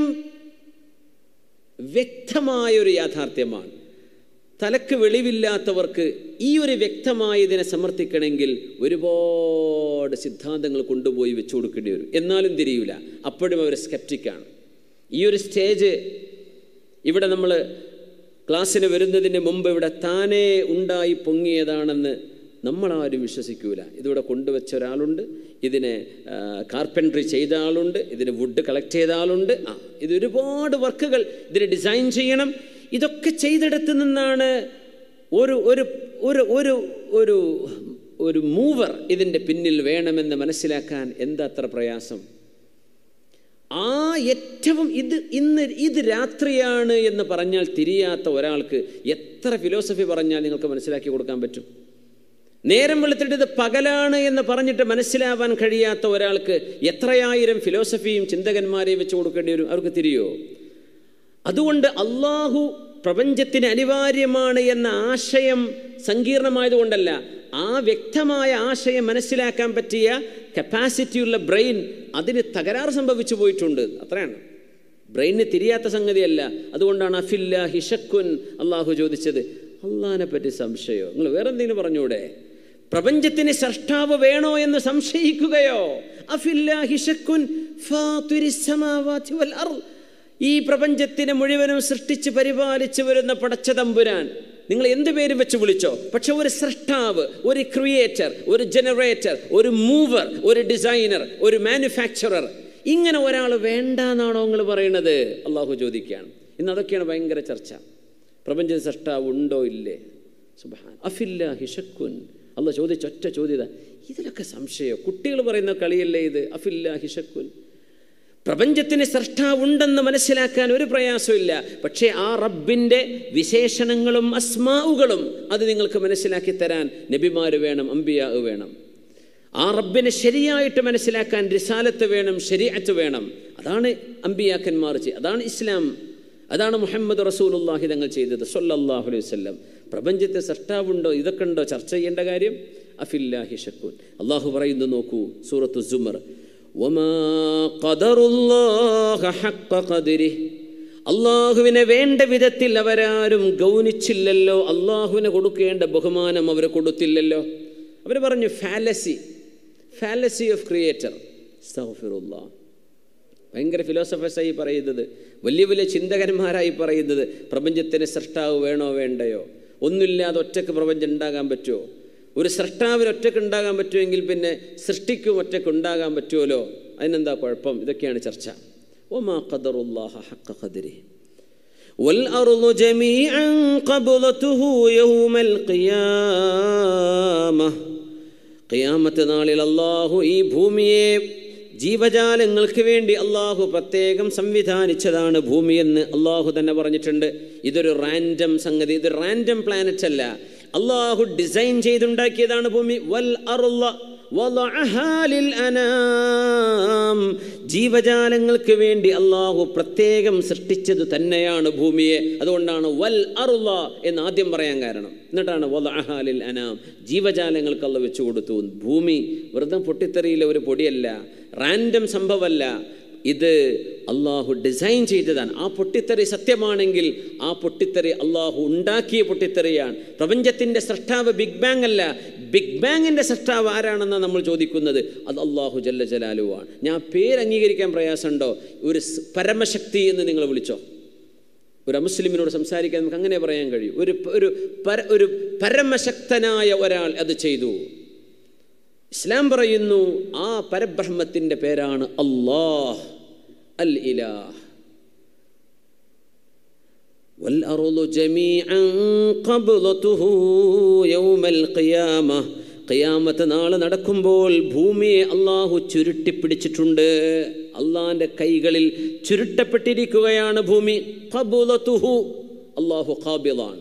വ്യക്തമായൊരു യാഥാർത്ഥ്യമാണ്. തലക്ക് വെളിവില്ലാത്തവർക്ക് ഈ ഒരു വ്യക്തമായതിനെ സമർത്ഥിക്കണമെങ്കിൽ ഒരുപാട് സിദ്ധാന്തങ്ങൾ കൊണ്ടുപോയി വെച്ചു കൊടുക്കേണ്ടി വരും. എന്നാലും തിരിയില്ല. അപ്പോഴും അവർ സ്കെപ്റ്റിക്കാണ്. ഈ ഒരു സ്റ്റേജ് ഇവിടെ നമ്മൾ ക്ലാസ്സിന് വരുന്നതിന് മുമ്പ് ഇവിടെ താനേ ഉണ്ടായി പൊങ്ങിയതാണെന്ന് നമ്മളാരും വിശ്വസിക്കൂല. ഇതിവിടെ കൊണ്ടുവച്ച ഒരാളുണ്ട്, ഇതിനെ കാർപ്പൻട്രി ചെയ്ത ആളുണ്ട്, ഇതിന് വുഡ് കളക്ട് ചെയ്ത ആളുണ്ട്. ആ ഇത് ഒരുപാട് വർക്കുകൾ ഇതിന് ഡിസൈൻ ചെയ്യണം. ഇതൊക്കെ ചെയ്തെടുത്ത് നിന്നാണ് ഒരു ഒരു ഒരു ഒരു ഒരു ഒരു മൂവർ ഇതിൻ്റെ പിന്നിൽ വേണമെന്ന് മനസ്സിലാക്കാൻ എന്താ അത്ര പ്രയാസം? ആ ഏറ്റവും ഇത് ഇന്ന് ഇത് രാത്രിയാണ് എന്ന് പറഞ്ഞാൽ തിരിയാത്ത ഒരാൾക്ക് എത്ര ഫിലോസഫി പറഞ്ഞാൽ നിങ്ങൾക്ക് മനസ്സിലാക്കി കൊടുക്കാൻ പറ്റും? നേരം വെളുത്തിട്ട് ഇത് പകലാണ് എന്ന് പറഞ്ഞിട്ട് മനസ്സിലാവാൻ കഴിയാത്ത ഒരാൾക്ക് എത്രയായിരം ഫിലോസഫിയും ചിന്തകന്മാരെയും വെച്ച് കൊടുക്കേണ്ടി വരും? അവർക്ക് തിരിയോ? അതുകൊണ്ട് അള്ളാഹു പ്രപഞ്ചത്തിന് അനിവാര്യമാണ് എന്ന ആശയം സങ്കീർണമായതുകൊണ്ടല്ല, ആ വ്യക്തമായ ആശയം മനസ്സിലാക്കാൻ പറ്റിയ കപ്പാസിറ്റിയുള്ള ബ്രെയിൻ അതിന് തകരാറ് സംഭവിച്ചു പോയിട്ടുണ്ട്. അത്രയാണ്. ബ്രെയിനിന് തിരിയാത്ത സംഗതിയല്ല. അതുകൊണ്ടാണ് അഫില്ലാഹി ശക്കുൻ അള്ളാഹു ചോദിച്ചത്. അള്ളാഹിനെ പറ്റി സംശയമോ? നിങ്ങൾ വേറെന്തെങ്കിലും പറഞ്ഞൂടെ? പ്രപഞ്ചത്തിന് സൃഷ്ടാവ് വേണോ എന്ന് സംശയിക്കുകയോ? അഫില്ലാഹി ശക്കുൻ ഫാത്തിരിസ് സമാവാതി വൽ അർള്. ഈ പ്രപഞ്ചത്തിനെ മുഴുവനും സൃഷ്ടിച്ച് പരിപാലിച്ച് വരുന്ന പടച്ച തമ്പുരാൻ നിങ്ങൾ എന്ത് പേരും വെച്ച് വിളിച്ചോ, പക്ഷെ ഒരു സൃഷ്ടാവ്, ഒരു ക്രിയേറ്റർ, ഒരു ജനറേറ്റർ, ഒരു മൂവർ, ഒരു ഡിസൈനർ, ഒരു മാനുഫാക്ചറർ, ഇങ്ങനെ ഒരാൾ വേണ്ടാന്നാണോ നിങ്ങൾ പറയുന്നത്? അള്ളാഹു ചോദിക്കുകയാണ്. ഇന്ന് അതൊക്കെയാണ് ഭയങ്കര ചർച്ച. പ്രപഞ്ച സൃഷ്ടാവ് ഉണ്ടോ ഇല്ലേ? സുബ്ഹാൻ അഫില്ലാഹി ശക്കുൻ. അള്ളാഹ് ചോദിച്ച ഒറ്റ ചോദ്യത. ഇതിലൊക്കെ സംശയം. കുട്ടികൾ പറയുന്ന കളിയല്ലേ ഇത്? അഫില്ലാഹി ശക്കുൻ. പ്രപഞ്ചത്തിന് സൃഷ്ടാവുണ്ടെന്ന് മനസ്സിലാക്കാൻ ഒരു പ്രയാസമില്ല. പക്ഷേ ആ റബ്ബിൻ്റെ വിശേഷണങ്ങളും അസ്മാഉകളും അത് നിങ്ങൾക്ക് മനസ്സിലാക്കി തരാൻ നബിമാർ വേണം, അംബിയാ വേണം. ആ റബ്ബിനെ ശരിയായിട്ട് മനസ്സിലാക്കാൻ റിസാലത്ത് വേണം, ശരീഅത്ത് വേണം. അതാണ് അംബിയാക്കന്മാർ ചെയ്തത്, അതാണ് ഇസ്ലാം, അതാണ് മുഹമ്മദ് റസൂലുള്ളാഹി തങ്ങൾ ചെയ്തത് സ്വല്ലല്ലാഹു അലൈഹി വസല്ലം. പ്രപഞ്ചത്തെ സൃഷ്ടാവുണ്ടോ ഇതൊക്കെ ഉണ്ടോ ചർച്ച ചെയ്യേണ്ട കാര്യം? അഫില്ലാഹി ശക്കുൻ. അള്ളാഹു പറയുന്നു, നോക്കൂ, സൂറത്തു സുമർ, വമാ ഖദറുല്ലാഹ ഹഖ്ഖ ഖദ്രിഹി. അള്ളാഹുവിനെ വേണ്ട വിധത്തിൽ അവരാരും ഗൗനിച്ചില്ലല്ലോ. അള്ളാഹുവിനെ കൊടുക്കേണ്ട ബഹുമാനം അവർ കൊടുത്തില്ലല്ലോ. അവർ പറഞ്ഞു ഫാലസി, ഫാലസി ഓഫ് ക്രിയേറ്റർ. അസ്തഗ്ഫിറുല്ലാഹ്. ഭയങ്കര ഫിലോസഫേഴ്സായി പറയുന്നത്, വലിയ വലിയ ചിന്തകന്മാരായി പറയുന്നത് പ്രപഞ്ചത്തിന് സൃഷ്ടാവ് വേണോ വേണ്ടയോ? ഒന്നുമില്ലാതെ ഒറ്റക്ക് പ്രപഞ്ചം ഉണ്ടാകാൻ പറ്റുമോ? ഒരു സൃഷ്ടാവിന് ഒറ്റക്ക് ഉണ്ടാകാൻ പറ്റുമെങ്കിൽ പിന്നെ സൃഷ്ടിക്കും ഒറ്റക്ക് ഉണ്ടാകാൻ പറ്റുമല്ലോ. അതിനെന്താ കുഴപ്പം? ഇതൊക്കെയാണ് ചർച്ച. വമാ ഖദറുല്ലാഹ ഹഖ്ഖ ഖദ്രിഹി വൽ അർളു ജമീഅൻ ഖബ്ലതുഹു യൗമൽ ഖിയാമഹ്. ഖിയാമത്ത് നാളിൽ അല്ലാഹു ഈ ഭൂമിയെ ജീവജാലങ്ങൾക്ക് വേണ്ടി അള്ളാഹു പ്രത്യേകം സംവിധാനിച്ചതാണ് ഭൂമിയെന്ന് അള്ളാഹു തന്നെ പറഞ്ഞിട്ടുണ്ട്. ഇതൊരു റാൻഡം സംഗതി, ഇതൊരു റാൻഡം പ്ലാനറ്റ് അല്ല. അള്ളാഹു ഡിസൈൻ ചെയ്തുണ്ടാക്കിയതാണ് ഭൂമി. വൽ അർള വളഅഹാ ലിൽ അനാം. ജീവജാലങ്ങൾക്ക് വേണ്ടി അള്ളാഹു പ്രത്യേകം സൃഷ്ടിച്ചത് തന്നെയാണ് ഭൂമിയെ. അതുകൊണ്ടാണ് വൽ അർള എന്ന് ആദ്യം പറയാൻ കാരണം. എന്നിട്ടാണ് വളഅഹാ ലിൽ അനാം, ജീവജാലങ്ങൾക്ക് അള്ളാഹു വെച്ചു കൊടുത്തു. ഭൂമി വെറുതെ പൊട്ടിത്തെറിയിലെ ഒരു പൊടിയല്ല, റാൻഡം സംഭവമല്ല. ഇത് അള്ളാഹു ഡിസൈൻ ചെയ്തതാണ്. ആ പൊട്ടിത്തെറി സത്യമാണെങ്കിൽ ആ പൊട്ടിത്തെറി അള്ളാഹു ഉണ്ടാക്കിയ പൊട്ടിത്തെറിയാണ്. പ്രപഞ്ചത്തിൻ്റെ സൃഷ്ടാവ് ബിഗ് ബാങ് അല്ല. ബിഗ് ബാങ്ങിൻ്റെ സൃഷ്ടാവ് ആരാണെന്നാണ് നമ്മൾ ചോദിക്കുന്നത്. അത് അള്ളാഹു ജല്ല ജലാലുവാണ്. ഞാൻ പേര് അംഗീകരിക്കാൻ പ്രയാസമുണ്ടോ? ഒരു പരമശക്തി എന്ന് നിങ്ങൾ വിളിച്ചോ. ഒരു അമുസ്ലിമിനോട് സംസാരിക്കാൻ നമുക്ക് അങ്ങനെ പറയാൻ കഴിയും. ഒരു ഒരു പര ഒരു പരമശക്തനായ ഒരാൾ അത് ചെയ്തു. ഇസ്ലാം പറയുന്നു ആ പരബ്രഹ്മത്തിൻ്റെ പേരാണ് അല്ലാഹ്, അൽ ഇലാഹ്. വൽ അർളു ജമീഅൻ ഖബ്ലതുഹു യൗമൽ ഖിയാമഹ്. ഖിയാമത്ത് നാളെ നടക്കുമ്പോൾ ഭൂമിയെ അള്ളാഹു ചുരുട്ടിപ്പിടിച്ചിട്ടുണ്ട്. അള്ളാഹിൻ്റെ കൈകളിൽ ചുരുട്ടപ്പെട്ടിരിക്കുകയാണ് ഭൂമി. ഖബ്ലതുഹു, അള്ളാഹു ഖാബിളാണ്.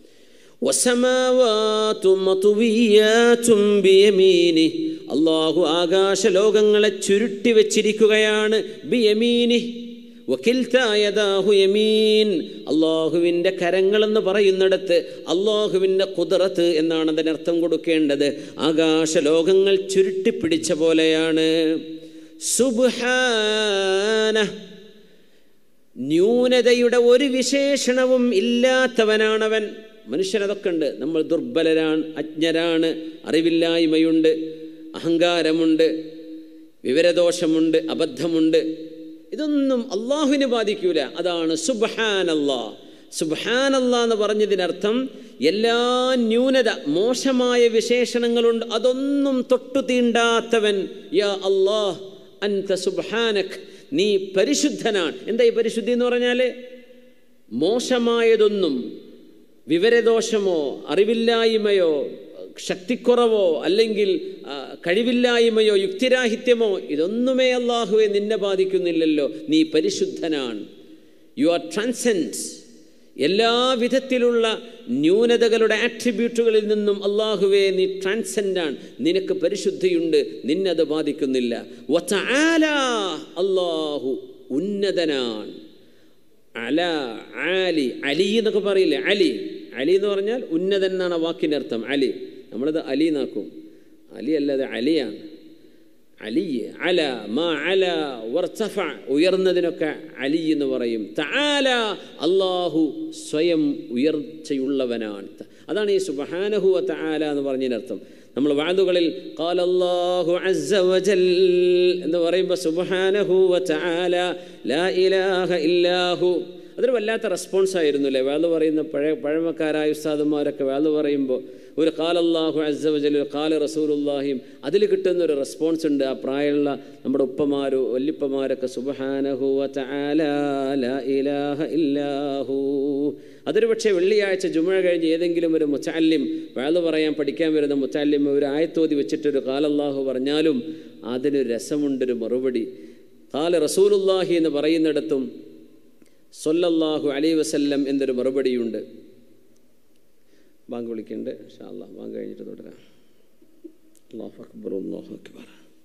വസമാവാതു മത്വിയാതും ബിയമീനി. അള്ളാഹു ആകാശ ലോകങ്ങളെ ചുരുട്ടി വെച്ചിരിക്കുകയാണ്. ബിയമീനി വകിൽതാ യദാഹു യമീൻ. അള്ളാഹുവിൻ്റെ കരങ്ങളെന്ന് പറയുന്നിടത്ത് അള്ളാഹുവിൻ്റെ ഖുദ്റത്ത് എന്നാണ് അതിനർത്ഥം കൊടുക്കേണ്ടത്. ആകാശ ലോകങ്ങൾ ചുരുട്ടിപ്പിടിച്ച പോലെയാണ്. സുബ്ഹാനഹ്, ന്യൂനതയുടെ ഒരു വിശേഷണവും ഇല്ലാത്തവനാണവൻ. മനുഷ്യനതൊക്കെ ഉണ്ട്. നമ്മൾ ദുർബലരാണ്, അജ്ഞരാണ്, അറിവില്ലായ്മയുണ്ട്, അഹങ്കാരമുണ്ട്, വിവരദോഷമുണ്ട്, അബദ്ധമുണ്ട്. ഇതൊന്നും അള്ളാഹുവിനെ ബാധിക്കൂല. അതാണ് സുബ്ഹാനല്ലാഹ്. സുബ്ഹാനല്ലാഹ് എന്ന് പറഞ്ഞതിനർത്ഥം എല്ലാ ന്യൂനത, മോശമായ വിശേഷണങ്ങളുണ്ട്, അതൊന്നും തൊട്ടു തീണ്ടാത്തവൻ. യാ അല്ലാഹ് അൻത സുബ്ഹാനക്, നീ പരിശുദ്ധനാണ്. എന്താ ഈ പരിശുദ്ധി എന്ന് പറഞ്ഞാൽ? മോശമായതൊന്നും, വിവരദോഷമോ അറിവില്ലായ്മയോ ശക്തിക്കുറവോ അല്ലെങ്കിൽ കഴിവില്ലായ്മയോ യുക്തിരാഹിത്യമോ ഇതൊന്നുമേ അല്ലാഹുവെ നിന്നെ ബാധിക്കുന്നില്ലല്ലോ. നീ പരിശുദ്ധനാണ്. You are transcend. എല്ലാ വിധത്തിലുള്ള ന്യൂനതകളുടെ ആട്രിബ്യൂട്ടുകളിൽ നിന്നും അല്ലാഹുവെ നീ ട്രാൻസെൻഡാണ്. നിനക്ക് പരിശുദ്ധിയുണ്ട്, നിന്നത് ബാധിക്കുന്നില്ല. വതആല, അല്ലാഹു ഉന്നതനാണ്. അല, ആലി, അലി എന്നൊക്കെ പറയില്ലേ? അലി, അലി എന്ന് പറഞ്ഞാൽ ഉന്നതൻ എന്നാണ് വാക്കിൻ്റെ അർത്ഥം. അലി, നമ്മളത് അലി എന്നാക്കും. അലി അല്ലാതെ അലിയാണ്. അലി, അല, മാ അല വർതഫ, ഉയർന്നതിനൊക്കെ അലി എന്ന് പറയും. തആല, അല്ലാഹു സ്വയം ഉയർച്ചയുള്ളവനാണ്. അതാണ് ഈ സുബ്ഹാനഹു വ തആല എന്ന് പറഞ്ഞതിനർത്ഥം. നമ്മൾ വഅദുകളിൽ ഖാലല്ലാഹു അസ്സ വജൽ എന്ന് പറയുമ്പോൾ സുബ്ഹാനഹു വ തആല ലാ ഇലാഹ ഇല്ലാഹു, അതൊരു വല്ലാത്ത റെസ്പോൺസായിരുന്നു അല്ലേ? വഅദ് പറയുന്ന പഴയ പഴമക്കാരായ ഉസ്താദുമാരൊക്കെ വഅദ് പറയുമ്പോൾ ഒരു ഖാലല്ലാഹു അസ്സ വജൽ, ഖാല റസൂലുള്ളാഹിയും, അതിൽ കിട്ടുന്നൊരു റെസ്പോൺസ് ഉണ്ട്. ആ പ്രായമുള്ള നമ്മുടെ ഉപ്പമാരോ വല്യപ്പമാരൊക്കെ സുബ്ഹാനഹു വ തആല ലാ ഇലാഹ ഇല്ലാഹു. അതൊരു പക്ഷേ വെള്ളിയാഴ്ച ജുമുഅ കഴിഞ്ഞ് ഏതെങ്കിലും ഒരു മുതഅല്ലിം വഅദ് പറയാൻ പഠിക്കാൻ വരുന്ന മുതഅല്ലിം ഒരു ആയത്തോതി വെച്ചിട്ടൊരു ഖാലല്ലാഹു പറഞ്ഞാലും അതിനൊരു രസമുണ്ടൊരു മറുപടി. ഖാല റസൂലുള്ളാഹി എന്ന് പറയുന്നിടത്തും സ്വല്ലല്ലാഹു അലൈഹി വസല്ലം എന്നൊരു മറുപടിയുണ്ട്. ബാങ്ക് വിളിക്കുന്നുണ്ട്. ഇൻഷാ അല്ലാഹ് ബാങ്ക് കഴിഞ്ഞിട്ട് തുടരാം. അല്ലാഹു അക്ബർ അല്ലാഹു അക്ബർ.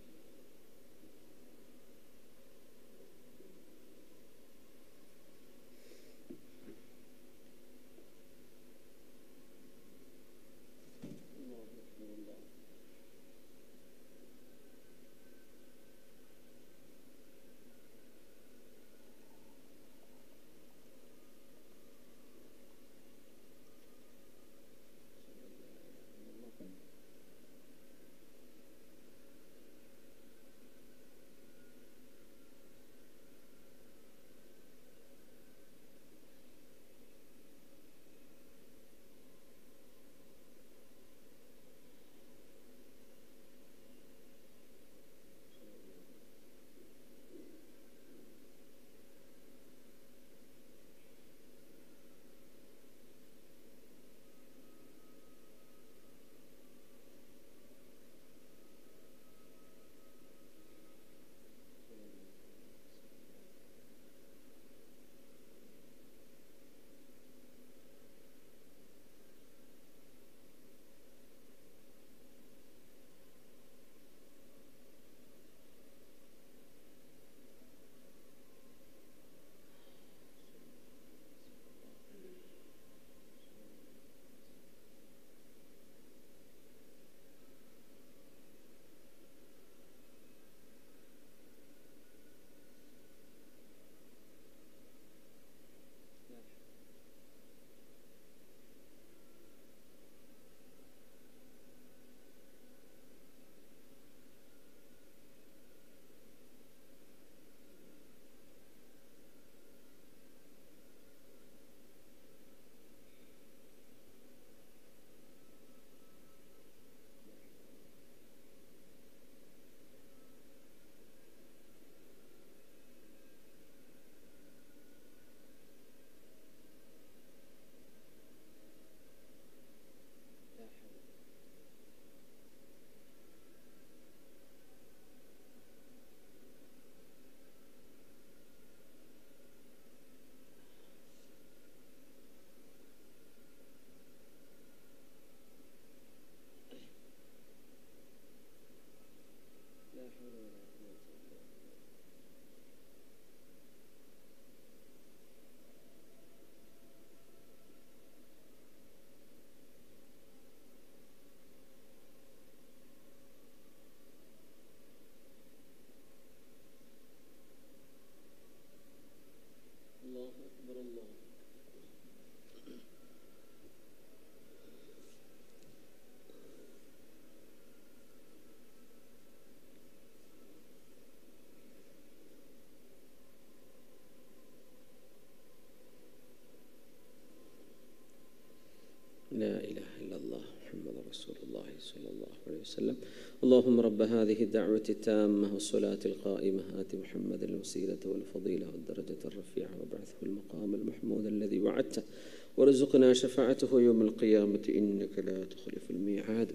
لا إله إلا الله محمد رسول الله صلى الله عليه وسلم. اللهم رب هذه الدعوة التامة والصلاة القائمة آت محمد الوسيلة والفضيلة والدرجة الرفيعة وابعثه المقام المحمود الذي وعدته وارزقنا شفاعته يوم القيامة إنك لا تخلف الميعاد.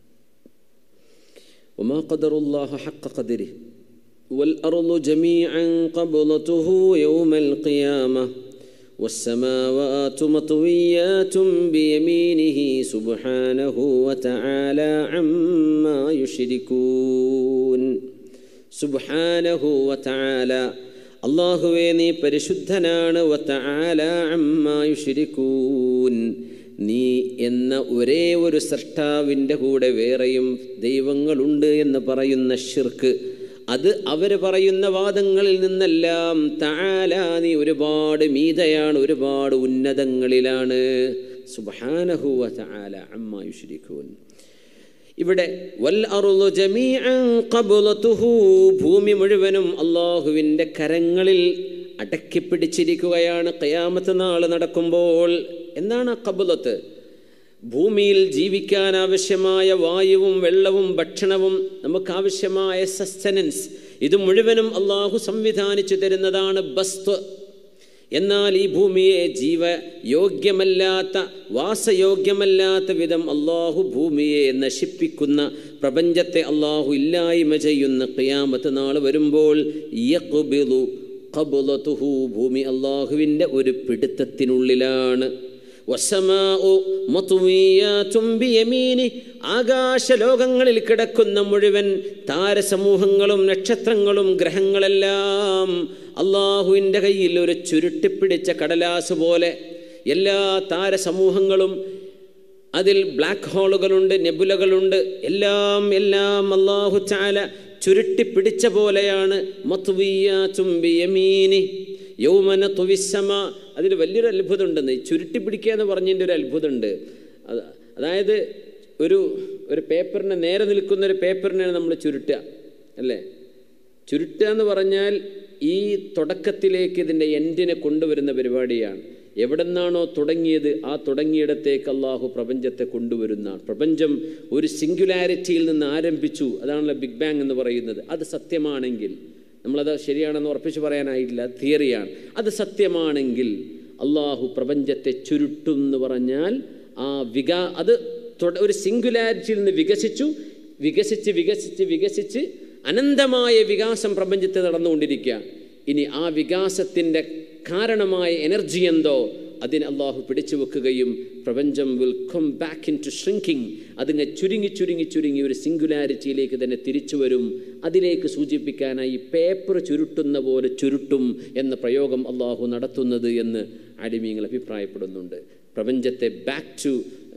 وما قدر الله حق قدره والأرض جميعا قبضته يوم القيامة والسماوات مطويات بيمينه سبحانه وتعالى عما يشركون. سبحانه وتعالى അല്ലാഹുവേ നീ പരിശുദ്ധനാണ്. വതആല അമ്മാ യുശ്രികൂൻ, നീ എന്ന ഒരേ ഒരു സൃഷ്ടാവിൻ്റെ കൂടെ വേറെയും ദൈവങ്ങളുണ്ട് എന്ന് പറയുന്ന ശിർക്ക്, അത് അവർ പറയുന്ന വാദങ്ങളിൽ നിന്നെല്ലാം തആല നീ ഒരുപാട് മീതയാണ്, ഒരുപാട് ഉന്നതങ്ങളിലാണ്. സുബ്ഹാനഹു വതആല അമ്മാ യുശ്രികൂൻ. ഇവിടെ വൽ അർളു ജമീഅൻ ഖബ്ലതുഹു, ഭൂമി മുഴുവനും അല്ലാഹുവിൻ്റെ കരങ്ങളിൽ അടക്കിപ്പിടിച്ചിരിക്കുകയാണ് ഖിയാമത്ത് നാൾ നടക്കുമ്പോൾ. എന്താണ് ഖബ്ലത്ത്? ഭൂമിയിൽ ജീവിക്കാൻ ആവശ്യമായ വായുവും വെള്ളവും ഭക്ഷണവും നമുക്കാവശ്യമായ സസ്റ്റനൻസ്, ഇത് മുഴുവനും അള്ളാഹു സംവിധാനിച്ചു തരുന്നതാണ് ബസ്ത്. എന്നാൽ ഈ ഭൂമിയെ ജീവയോഗ്യമല്ലാത്ത വാസയോഗ്യമല്ലാത്ത വിധം അള്ളാഹു ഭൂമിയെ നശിപ്പിക്കുന്ന, പ്രപഞ്ചത്തെ അള്ളാഹു ഇല്ലായ്മ ചെയ്യുന്ന ഖിയാമത്ത് നാൾ വരുമ്പോൾ യഖ്ബിളു ഖബ്ലതുഹു, ഭൂമി അള്ളാഹുവിൻ്റെ ഒരു പിടുത്തത്തിനുള്ളിലാണ്. വസ്സമാഉ മത്വിയാതും ബിയമീനി, ആകാശലോകങ്ങളിൽ കിടക്കുന്ന മുഴുവൻ താരസമൂഹങ്ങളും നക്ഷത്രങ്ങളും ഗ്രഹങ്ങളെല്ലാം അള്ളാഹുവിൻ്റെ കയ്യിൽ ഒരു ചുരുട്ടിപ്പിടിച്ച കടലാസ് പോലെ. എല്ലാ താരസമൂഹങ്ങളും, അതിൽ ബ്ലാക്ക് ഹോളുകളുണ്ട്, നെബുലകളുണ്ട്, എല്ലാം എല്ലാം അള്ളാഹു തആല ചുരുട്ടിപ്പിടിച്ച പോലെയാണ്. മത്വിയാതും ബിയമീനി യൗമന തുവിസ്സമ, അതിൽ വലിയൊരു അത്ഭുതം ഉണ്ടെന്ന്. ചുരുട്ടി പിടിക്കുക എന്ന് പറഞ്ഞതിൻ്റെ ഒരു അത്ഭുതമുണ്ട്. അത് അതായത് ഒരു ഒരു പേപ്പറിനെ, നേരെ നിൽക്കുന്ന ഒരു പേപ്പറിനെയാണ് നമ്മൾ ചുരുട്ടുക അല്ലേ? ചുരുട്ടുക എന്ന് പറഞ്ഞാൽ ഈ തുടക്കത്തിലേക്ക് ഇതിൻ്റെ എൻഡിനെ കൊണ്ടുവരുന്ന പരിപാടിയാണ്. എവിടെ നിന്നാണോ തുടങ്ങിയത് ആ തുടങ്ങിയിടത്തേക്ക് അള്ളാഹു പ്രപഞ്ചത്തെ കൊണ്ടുവരുന്നതാണ്. പ്രപഞ്ചം ഒരു സിംഗുലാരിറ്റിയിൽ നിന്ന് ആരംഭിച്ചു, അതാണല്ലോ ബിഗ് ബാങ് എന്ന് പറയുന്നത്. അത് സത്യമാണെങ്കിൽ, നമ്മളത് ശരിയാണെന്ന് ഉറപ്പിച്ച് പറയാനായില്ല, തിയറിയാണ്. അത് സത്യമാണെങ്കിൽ അള്ളാഹു പ്രപഞ്ചത്തെ ചുരുട്ടും എന്ന് പറഞ്ഞാൽ ആ വികാ അത് ഒരു സിംഗുലാരിറ്റിയിൽ നിന്ന് വികസിച്ചു വികസിച്ച് വികസിച്ച് വികസിച്ച് അനന്തമായ വികാസം പ്രപഞ്ചത്തെ നടന്നുകൊണ്ടിരിക്കുക. ഇനി ആ വികാസത്തിൻ്റെ കാരണമായ എനർജി എന്തോ അതിനെ അള്ളാഹു പിടിച്ചു വെക്കുകയും പ്രപഞ്ചം will come back into shrinking, അതിനെ ചുരുങ്ങി ചുരുങ്ങി ചുരുങ്ങി ഒരു സിംഗുലാരിറ്റിയിലേക്ക് തന്നെ തിരിച്ചു വരും. അതിലേക്ക് സൂചിപ്പിക്കാനായി പേപ്പർ ചുരുട്ടുന്ന പോലെ ചുരുട്ടും എന്ന പ്രയോഗം അള്ളാഹു നടത്തുന്നത് എന്ന് ആലിമീങ്ങൾ അഭിപ്രായപ്പെടുന്നുണ്ട്. പ്രപഞ്ചത്തെ back to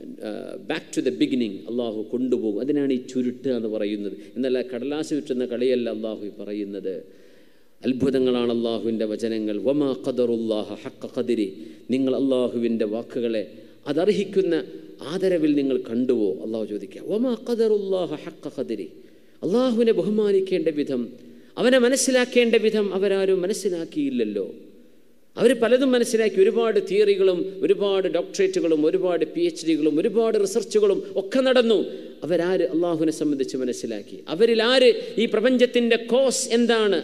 back to the beginning അള്ളാഹു കൊണ്ടുപോകും. അതിനാണ് ഈ ചുരുട്ടുക എന്ന് പറയുന്നത്. എന്നല്ല കടലാസ് ചുറ്റുന്ന കളിയല്ല അള്ളാഹു പറയുന്നത്. അത്ഭുതങ്ങളാണ് അള്ളാഹുവിൻ്റെ വചനങ്ങൾ. വമാ ഖദറുല്ലാഹ ഹഖ്ക ഖദരി, നിങ്ങൾ അള്ളാഹുവിൻ്റെ വാക്കുകളെ അതർഹിക്കുന്ന ആദരവിൽ നിങ്ങൾ കണ്ടുവോ? അള്ളാഹു ചോദിക്കുക. വമാ ഖദറുല്ലാഹ ഹഖ്ക ഖദരി, അള്ളാഹുവിനെ ബഹുമാനിക്കേണ്ട വിധം, അവനെ മനസ്സിലാക്കേണ്ട വിധം അവരാരും മനസ്സിലാക്കിയില്ലല്ലോ. അവർ പലതും മനസ്സിലാക്കി, ഒരുപാട് തിയറികളും ഒരുപാട് ഡോക്ടറേറ്റുകളും ഒരുപാട് പി എച്ച് ഡികളും ഒരുപാട് റിസർച്ചുകളും ഒക്കെ നടന്നു. അവരാര് അള്ളാഹുവിനെ സംബന്ധിച്ച് മനസ്സിലാക്കി? അവരിൽ ആര് ഈ പ്രപഞ്ചത്തിൻ്റെ കോസ് എന്താണ്,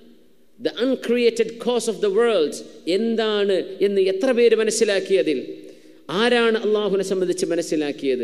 the uncreated cause of the world എന്താണ് എന്ന് എത്ര പേര് മനസ്സിലാക്കിയതിൽ? ആരാണ് അള്ളാഹുവിനെ സംബന്ധിച്ച് മനസ്സിലാക്കിയത്?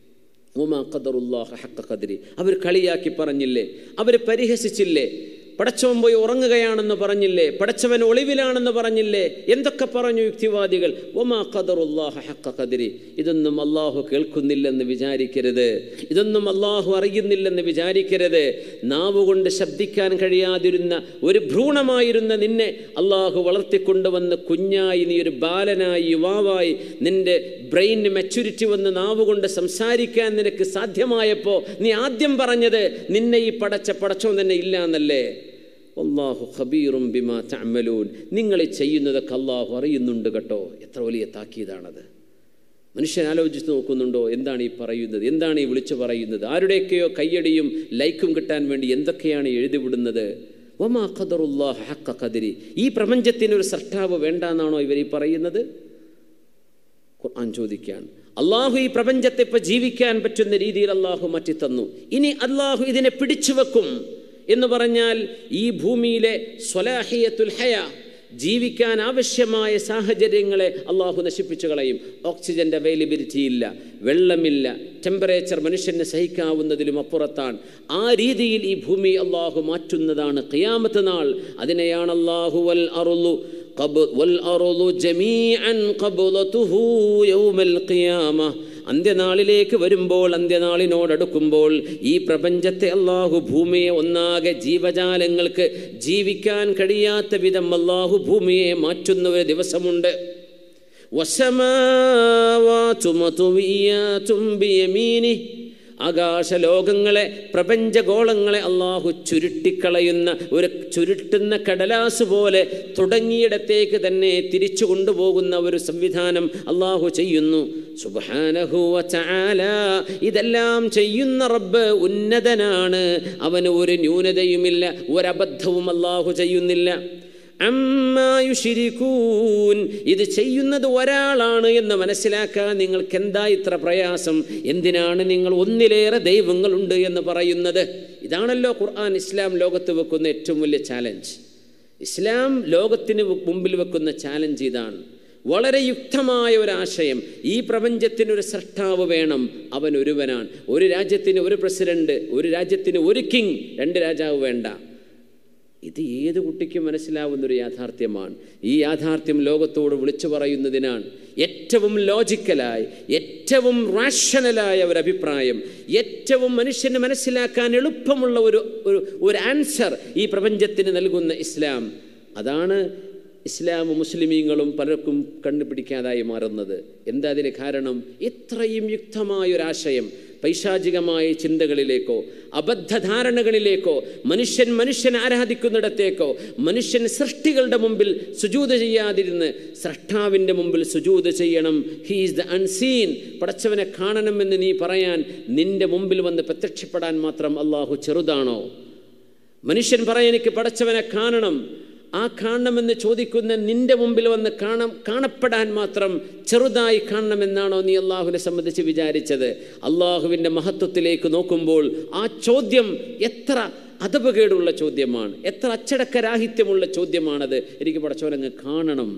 ഉമാ ഖദറുല്ലാഹ ഹഖ്ക ഖദരി, അവർ കളിയാക്കി പറഞ്ഞില്ലേ, അവർ പരിഹസിച്ചില്ലേ, പടച്ചവൻ പോയി ഉറങ്ങുകയാണെന്ന് പറഞ്ഞില്ലേ, പടച്ചവൻ ഒളിവിലാണെന്ന് പറഞ്ഞില്ലേ, എന്തൊക്കെ പറഞ്ഞു യുക്തിവാദികൾ. വമാ ഖദറുല്ലാഹ ഹഖ്ക ഖദരി, ഇതൊന്നും അള്ളാഹു കേൾക്കുന്നില്ലെന്ന് വിചാരിക്കരുത്, ഇതൊന്നും അള്ളാഹു അറിയുന്നില്ലെന്ന് വിചാരിക്കരുത്. നാവുകൊണ്ട് ശബ്ദിക്കാൻ കഴിയാതിരുന്ന ഒരു ഭ്രൂണമായിരുന്ന നിന്നെ അള്ളാഹു വളർത്തിക്കൊണ്ടുവന്ന് കുഞ്ഞായി, നീ ഒരു ബാലനായി യുവാവായി, നിന്റെ ബ്രെയിൻ മെച്യൂരിറ്റി വന്ന് നാവുകൊണ്ട് സംസാരിക്കാൻ നിനക്ക് സാധ്യമായപ്പോൾ നീ ആദ്യം പറഞ്ഞത് നിന്നെ ഈ പടച്ച പടച്ചവൻ തന്നെ ഇല്ല എന്നല്ലേ? അല്ലാഹു ഖബീറും ബിമാ തഅമലൂൻ, നിങ്ങൾ ചെയ്യുന്നതൊക്കെ അള്ളാഹു അറിയുന്നുണ്ട് കേട്ടോ. എത്ര വലിയ താക്കീതാണത്. മനുഷ്യൻ ആലോചിച്ച് നോക്കുന്നുണ്ടോ? എന്താണ് ഈ പറയുന്നത്? എന്താണ് ഈ വിളിച്ചു പറയുന്നത്? ആരുടെയൊക്കെയോ കയ്യടിയും ലൈക്കും കിട്ടാൻ വേണ്ടി എന്തൊക്കെയാണ് എഴുതിവിടുന്നത്? വമാ ഖദറുല്ലാഹ ഹഖ്ക ഖദരി, ഈ പ്രപഞ്ചത്തിനൊരു സൃഷ്ടാവ് വേണ്ടാന്നാണോ ഇവർ ഈ പറയുന്നത്? ഖുർആൻ ചോദിക്കുകയാണ്. അള്ളാഹു ഈ പ്രപഞ്ചത്തെ ഇപ്പം ജീവിക്കാൻ പറ്റുന്ന രീതിയിൽ അള്ളാഹു മാറ്റി തന്നു. ഇനി അള്ളാഹു ഇതിനെ പിടിച്ചു വെക്കും എന്ന് പറഞ്ഞാൽ ഈ ഭൂമിയിലെ സ്വലാഹിയത്തുൽ ഹയ, ജീവിക്കാൻ ആവശ്യമായ സാഹചര്യങ്ങളെ അള്ളാഹു നശിപ്പിച്ചു കളയും. ഓക്സിജൻ്റെ അവൈലബിലിറ്റി ഇല്ല, വെള്ളമില്ല, ടെമ്പറേച്ചർ മനുഷ്യന് സഹിക്കാവുന്നതിലും അപ്പുറത്താണ്. ആ രീതിയിൽ ഈ ഭൂമി അള്ളാഹു മാറ്റുന്നതാണ് ഖിയാമത്ത് നാൾ. അതിനെയാണ് അള്ളാഹു വൽ അർളു വൽ അർളു ജമീഅൻ ഖബ്ലതുഹു യൗമൽ ഖിയാമ, അന്ത്യനാളിലേക്ക് വരുമ്പോൾ, അന്ത്യനാളിനോടടുക്കുമ്പോൾ ഈ പ്രപഞ്ചത്തെ അള്ളാഹു ഭൂമിയെ ഒന്നാകെ ജീവജാലങ്ങൾക്ക് ജീവിക്കാൻ കഴിയാത്ത വിധം അള്ളാഹു ഭൂമിയെ മാറ്റുന്ന ഒരു ദിവസമുണ്ട്. വസ്സമാവാതു മത്വിയാതും ബിയമീനി, ആകാശലോകങ്ങളെ, പ്രപഞ്ചഗോളങ്ങളെ അള്ളാഹു ചുരുട്ടിക്കളയുന്ന ഒരു ചുരുട്ടുന്ന കടലാസ് പോലെ തുടങ്ങിയിടത്തേക്ക് തന്നെ തിരിച്ചു കൊണ്ടുപോകുന്ന ഒരു സംവിധാനം അള്ളാഹു ചെയ്യുന്നു. സുബ്ഹാനഹു വ തആല. ഇതെല്ലാം ചെയ്യുന്ന റബ്ബ് ഉന്നതനാണ്. അവന് ഒരു ന്യൂനതയുമില്ല, ഒരബദ്ധവും അള്ളാഹു ചെയ്യുന്നില്ല. അമ്മാ യുശ്രികൂൻ. ഇത് ചെയ്യുന്നത് ഒരാളാണ് എന്ന് മനസ്സിലാക്കാൻ നിങ്ങൾക്ക് എന്താ ഇത്ര പ്രയാസം? എന്തിനാണ് നിങ്ങൾ ഒന്നിലേറെ ദൈവങ്ങളുണ്ട് എന്ന് പറയുന്നത്? ഇതാണല്ലോ ഖുർആൻ ഇസ്ലാം ലോകത്ത് വെക്കുന്ന ഏറ്റവും വലിയ ചാലഞ്ച്. ഇസ്ലാം ലോകത്തിന് മുമ്പിൽ വെക്കുന്ന ചാലഞ്ച് ഇതാണ്. വളരെ യുക്തമായ ഒരാശയം. ഈ പ്രപഞ്ചത്തിനൊരു സൃഷ്ടാവ് വേണം, അവൻ ഒരുവനാണ്. ഒരു രാജ്യത്തിന് ഒരു പ്രസിഡന്റ്, ഒരു രാജ്യത്തിന് ഒരു കിങ്, രണ്ട് രാജാവ് വേണ്ട. ഇത് ഏത് കുട്ടിക്കും മനസ്സിലാവുന്നൊരു യാഥാർത്ഥ്യമാണ്. ഈ യാഥാർത്ഥ്യം ലോകത്തോട് വിളിച്ചു പറയുന്നതിനാണ് ഏറ്റവും ലോജിക്കലായി, ഏറ്റവും റാഷണലായ ഒരു അഭിപ്രായം, ഏറ്റവും മനുഷ്യന് മനസ്സിലാക്കാൻ എളുപ്പമുള്ള ഒരു ഒരു ആൻസർ ഈ പ്രപഞ്ചത്തിന് നൽകുന്ന ഇസ്ലാം. അതാണ് ഇസ്ലാമും മുസ്ലിമീങ്ങളും പലർക്കും കണ്ടുപിടിക്കാതായി മാറുന്നത്. എന്താ അതിന് കാരണം? ഇത്രയും യുക്തമായൊരാശയം പൈശാചികമായ ചിന്തകളിലേക്കോ അബദ്ധധാരണകളിലേക്കോ മനുഷ്യൻ മനുഷ്യൻ ആരാധിക്കുന്നിടത്തേക്കോ മനുഷ്യൻ സൃഷ്ടികളുടെ മുമ്പിൽ സുജൂദ് ചെയ്യാതിരുന്ന് സൃഷ്ടാവിൻ്റെ മുമ്പിൽ സുജൂദ് ചെയ്യണം. He is the unseen. പടച്ചവനെ കാണണമെന്ന് നീ പറയാൻ നിൻ്റെ മുമ്പിൽ വന്ന് പ്രത്യക്ഷപ്പെടാൻ മാത്രം അള്ളാഹു ചെറുതാണോ? മനുഷ്യൻ പറയാൻ എനിക്ക് പടച്ചവനെ കാണണം, ആ കാണണമെന്ന് ചോദിക്കുന്ന നിന്റെ മുമ്പിൽ വന്ന് കാണാം കാണപ്പെടാൻ മാത്രം ചെറുതായി കാണണമെന്നാണോ നീ അള്ളാഹുവിനെ സംബന്ധിച്ച് വിചാരിച്ചത്? അള്ളാഹുവിൻ്റെ മഹത്വത്തിലേക്ക് നോക്കുമ്പോൾ ആ ചോദ്യം എത്ര അദബകേടുള്ള ചോദ്യമാണ്, എത്ര അച്ചടക്കരാഹിത്യമുള്ള ചോദ്യമാണത്. എനിക്ക് പടച്ചവനങ്ങ് കാണണം,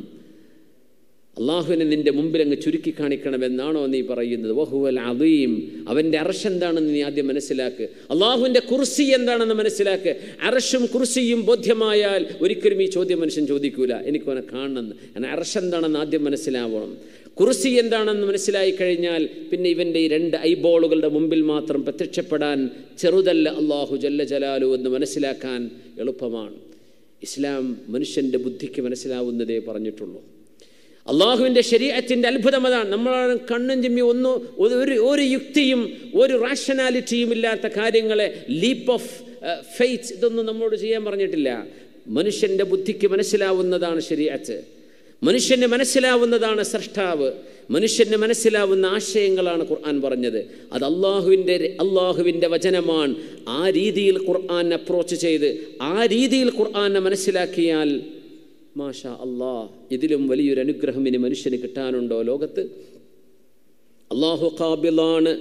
അള്ളാഹുവിനെ നിൻ്റെ മുമ്പിൽ അങ്ങ് ചുരുക്കി കാണിക്കണമെന്നാണോ നീ പറയുന്നത്? വഹുവൽ അദീം. അവൻ്റെ അർശ് എന്താണെന്ന് നീ ആദ്യം മനസ്സിലാക്ക്. അള്ളാഹുവിൻ്റെ കുർസി എന്താണെന്ന് മനസ്സിലാക്ക്. അർശും കുർസിയും ബോധ്യമായാൽ ഒരിക്കലും ഈ ചോദ്യം മനുഷ്യൻ ചോദിക്കൂല, എനിക്കവനെ കാണണമെന്ന്. കാരണം അർശ് എന്താണെന്ന് ആദ്യം മനസ്സിലാവണം. കുർസി എന്താണെന്ന് മനസ്സിലായി കഴിഞ്ഞാൽ പിന്നെ ഇവൻ്റെ ഈ രണ്ട് ഐബോളുകളുടെ മുമ്പിൽ മാത്രം പ്രത്യക്ഷപ്പെടാൻ ചെറുതല്ല അള്ളാഹു ജല്ല ജലാലു എന്ന് മനസ്സിലാക്കാൻ എളുപ്പമാണ്. ഇസ്ലാം മനുഷ്യൻ്റെ ബുദ്ധിക്ക് മനസ്സിലാവുന്നതേ പറഞ്ഞിട്ടുള്ളൂ. അള്ളാഹുവിൻ്റെ ശരീഅത്തിൻ്റെ അത്ഭുതം അതാണ്. നമ്മൾ കണ്ണും ചിമ്മി ഒന്നും ഒരു ഒരു യുക്തിയും ഒരു റാഷണാലിറ്റിയും ഇല്ലാത്ത കാര്യങ്ങളെ ലീപ്പ് ഓഫ് ഫെയ്ത്ത് ഇതൊന്നും നമ്മോട് ചെയ്യാൻ പറഞ്ഞിട്ടില്ല. മനുഷ്യൻ്റെ ബുദ്ധിക്ക് മനസ്സിലാവുന്നതാണ് ശരീഅത്ത്, മനുഷ്യന് മനസ്സിലാവുന്നതാണ് സൃഷ്ടാവ്, മനുഷ്യന് മനസ്സിലാവുന്ന ആശയങ്ങളാണ് ഖുർആൻ പറഞ്ഞത്. അത് അള്ളാഹുവിൻ്റെ അള്ളാഹുവിൻ്റെ വചനമാണ്. ആ രീതിയിൽ ഖുർആൻ അപ്രോച്ച് ചെയ്ത് ആ രീതിയിൽ ഖുർആനെ മനസ്സിലാക്കിയാൽ മാഷാ അല്ലാഹ്, ഇതിലും വലിയൊരു അനുഗ്രഹം ഇനി മനുഷ്യന് കിട്ടാനുണ്ടോ ലോകത്ത്? അള്ളാഹു ഖാബിലാണ്.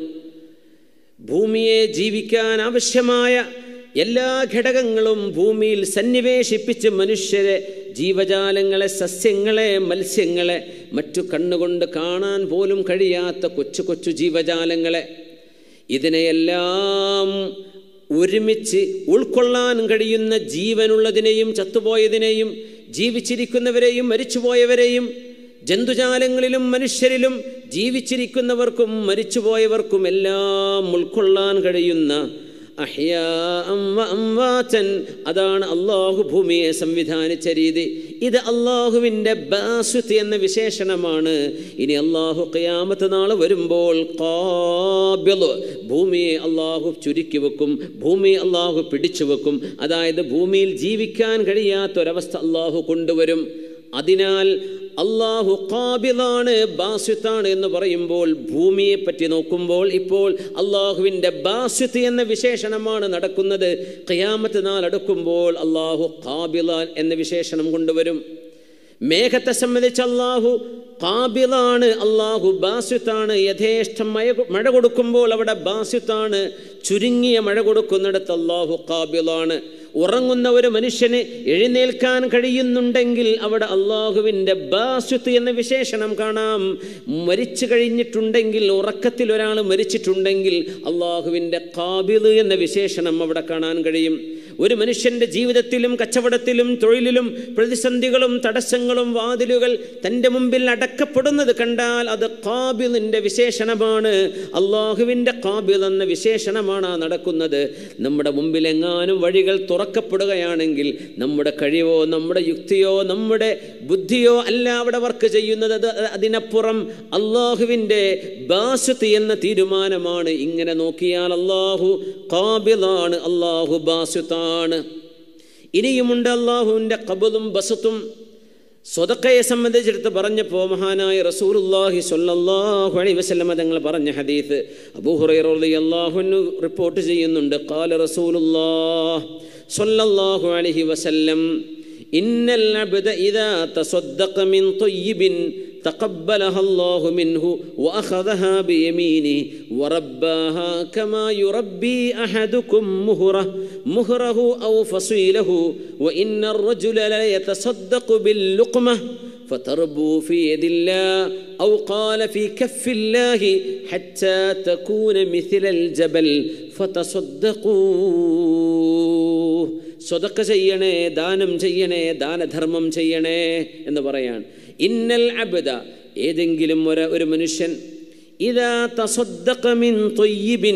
ഭൂമിയെ ജീവിക്കാൻ ആവശ്യമായ എല്ലാ ഘടകങ്ങളും ഭൂമിയിൽ സന്നിവേശിപ്പിച്ച് മനുഷ്യരെ, ജീവജാലങ്ങളെ, സസ്യങ്ങളെ, മത്സ്യങ്ങളെ, മറ്റു കണ്ണുകൊണ്ട് കാണാൻ പോലും കഴിയാത്ത കൊച്ചു കൊച്ചു ജീവജാലങ്ങളെ, ഇതിനെയെല്ലാം ഒരുമിച്ച് ഉൾക്കൊള്ളാൻ കഴിയുന്ന ജീവനുള്ളതിനെയും ചത്തുപോയതിനെയും ജീവിച്ചിരിക്കുന്നവരെയും മരിച്ചുപോയവരെയും, ജന്തുജാലങ്ങളിലും മനുഷ്യരിലും ജീവിച്ചിരിക്കുന്നവർക്കും മരിച്ചുപോയവർക്കും എല്ലാം ഉൾക്കൊള്ളാൻ കഴിയുന്ന അഹ്യാഅൻ വ അംവാതൻ, അതാണ് അള്ളാഹു ഭൂമിയെ സംവിധാനിച്ച രീതി. ഇത് അള്ളാഹുവിൻ്റെ ബാസുത്ത് എന്ന വിശേഷണമാണ്. ഇനി അള്ളാഹു ഖിയാമത്ത് നാൾ വരുമ്പോൾ ഖാബിള്, ഭൂമിയെ അള്ളാഹു ചുരുക്കി വെക്കും, ഭൂമിയെ അള്ളാഹു പിടിച്ചു വെക്കും. അതായത് ഭൂമിയിൽ ജീവിക്കാൻ കഴിയാത്തൊരവസ്ഥ അള്ളാഹു കൊണ്ടുവരും. അതിനാൽ അള്ളാഹു ഖാബിളാണ്, ബാസിത്താണ് എന്ന് പറയുമ്പോൾ ഭൂമിയെ പറ്റി നോക്കുമ്പോൾ ഇപ്പോൾ അള്ളാഹുവിൻ്റെ ബാസിത്ത് എന്ന വിശേഷണമാണ് നടക്കുന്നത്. ഖിയാമത്ത് നാൾ അടുക്കുമ്പോൾ അള്ളാഹു ഖാബിളാൻ എന്ന വിശേഷണം കൊണ്ടുവരും. മേഘത്തെ സംബന്ധിച്ച് അള്ളാഹു ഖാബിളാണ്, അള്ളാഹു ബാസിത്താണ്. യഥേഷ്ടം മഴ മഴ കൊടുക്കുമ്പോൾ അവിടെ ബാസിത്താണ്, ചുരുങ്ങിയ മഴ കൊടുക്കുന്നിടത്ത് അള്ളാഹു ഖാബിളാണ്. ഉറങ്ങുന്ന ഒരു മനുഷ്യന് എഴുന്നേൽക്കാൻ കഴിയുന്നുണ്ടെങ്കിൽ അവിടെ അള്ളാഹുവിൻ്റെ ബാസുത്ത് എന്ന വിശേഷണം കാണാം. മരിച്ചു കഴിഞ്ഞിട്ടുണ്ടെങ്കിൽ, ഉറക്കത്തിൽ ഒരാൾ മരിച്ചിട്ടുണ്ടെങ്കിൽ അള്ളാഹുവിൻ്റെ ഖാബിള് എന്ന വിശേഷണം അവിടെ കാണാൻ കഴിയും. ഒരു മനുഷ്യൻ്റെ ജീവിതത്തിലും കച്ചവടത്തിലും തൊഴിലിലും പ്രതിസന്ധികളും തടസ്സങ്ങളും വാതിലുകൾ തൻ്റെ മുമ്പിൽ അടക്കപ്പെടുന്നത് കണ്ടാൽ അത് ഖാബിദിൻ്റെ വിശേഷണമാണ്. അള്ളാഹുവിൻ്റെ ഖാബിദ് എന്ന വിശേഷണമാണ് നടക്കുന്നത്. നമ്മുടെ മുമ്പിൽ എങ്ങാനും വഴികൾ തുറക്കപ്പെടുകയാണെങ്കിൽ നമ്മുടെ കഴിവോ നമ്മുടെ യുക്തിയോ നമ്മുടെ ബുദ്ധിയോ അല്ല അവിടെ വർക്ക് ചെയ്യുന്നത്. അത് അതിനപ്പുറം അള്ളാഹുവിൻ്റെ ബാസിത്ത് എന്ന തീരുമാനമാണ്. ഇങ്ങനെ നോക്കിയാൽ അള്ളാഹു ഖാബിദാണ്, അള്ളാഹു ബാസിത്താണ്. ഇനിയുമുണ്ട് അള്ളാഹുവിൻ്റെ ഖബ്ളും ബസത്തും. സ്വതക്കയെ സംബന്ധിച്ചെടുത്ത് പറഞ്ഞപ്പോൾ മഹാനായ റസൂലുള്ളാഹി സ്വല്ലല്ലാഹു അലൈഹി വസല്ലം തങ്ങൾ പറഞ്ഞ ഹദീസ് അബൂ ഹുറൈറ റളിയല്ലാഹു അൻഹു റിപ്പോർട്ട് ചെയ്യുന്നുണ്ട്. ഖാല റസൂലുള്ളാഹി സ്വല്ലല്ലാഹു അലൈഹി വസല്ലം ഇന്നൽ അബ്ദ ഇദാ തസദ്ദഖ മിൻ ത്വയ്യിബിൻ تقبلها الله منه وأخذها بيمينه ورباها كما يربي أحدكم مهره مهره أو فصيله وإن الرجل لا يتصدق باللقمة فتربو في يد الله أو قال في كف الله حتى تكون مثل الجبل فتصدقوا. സ്വതക്ക ചെയ്യണേ, ദാനം ചെയ്യണേ, ദാനധർമ്മം ചെയ്യണേ എന്ന് പറയാൻ. ഇന്നൽ അബ്ദ ഏതെങ്കിലും ഒരു ഒരു മനുഷ്യൻ ഇദാ തസദ്ദഖ മിൻ ത്വയ്യിബിൻ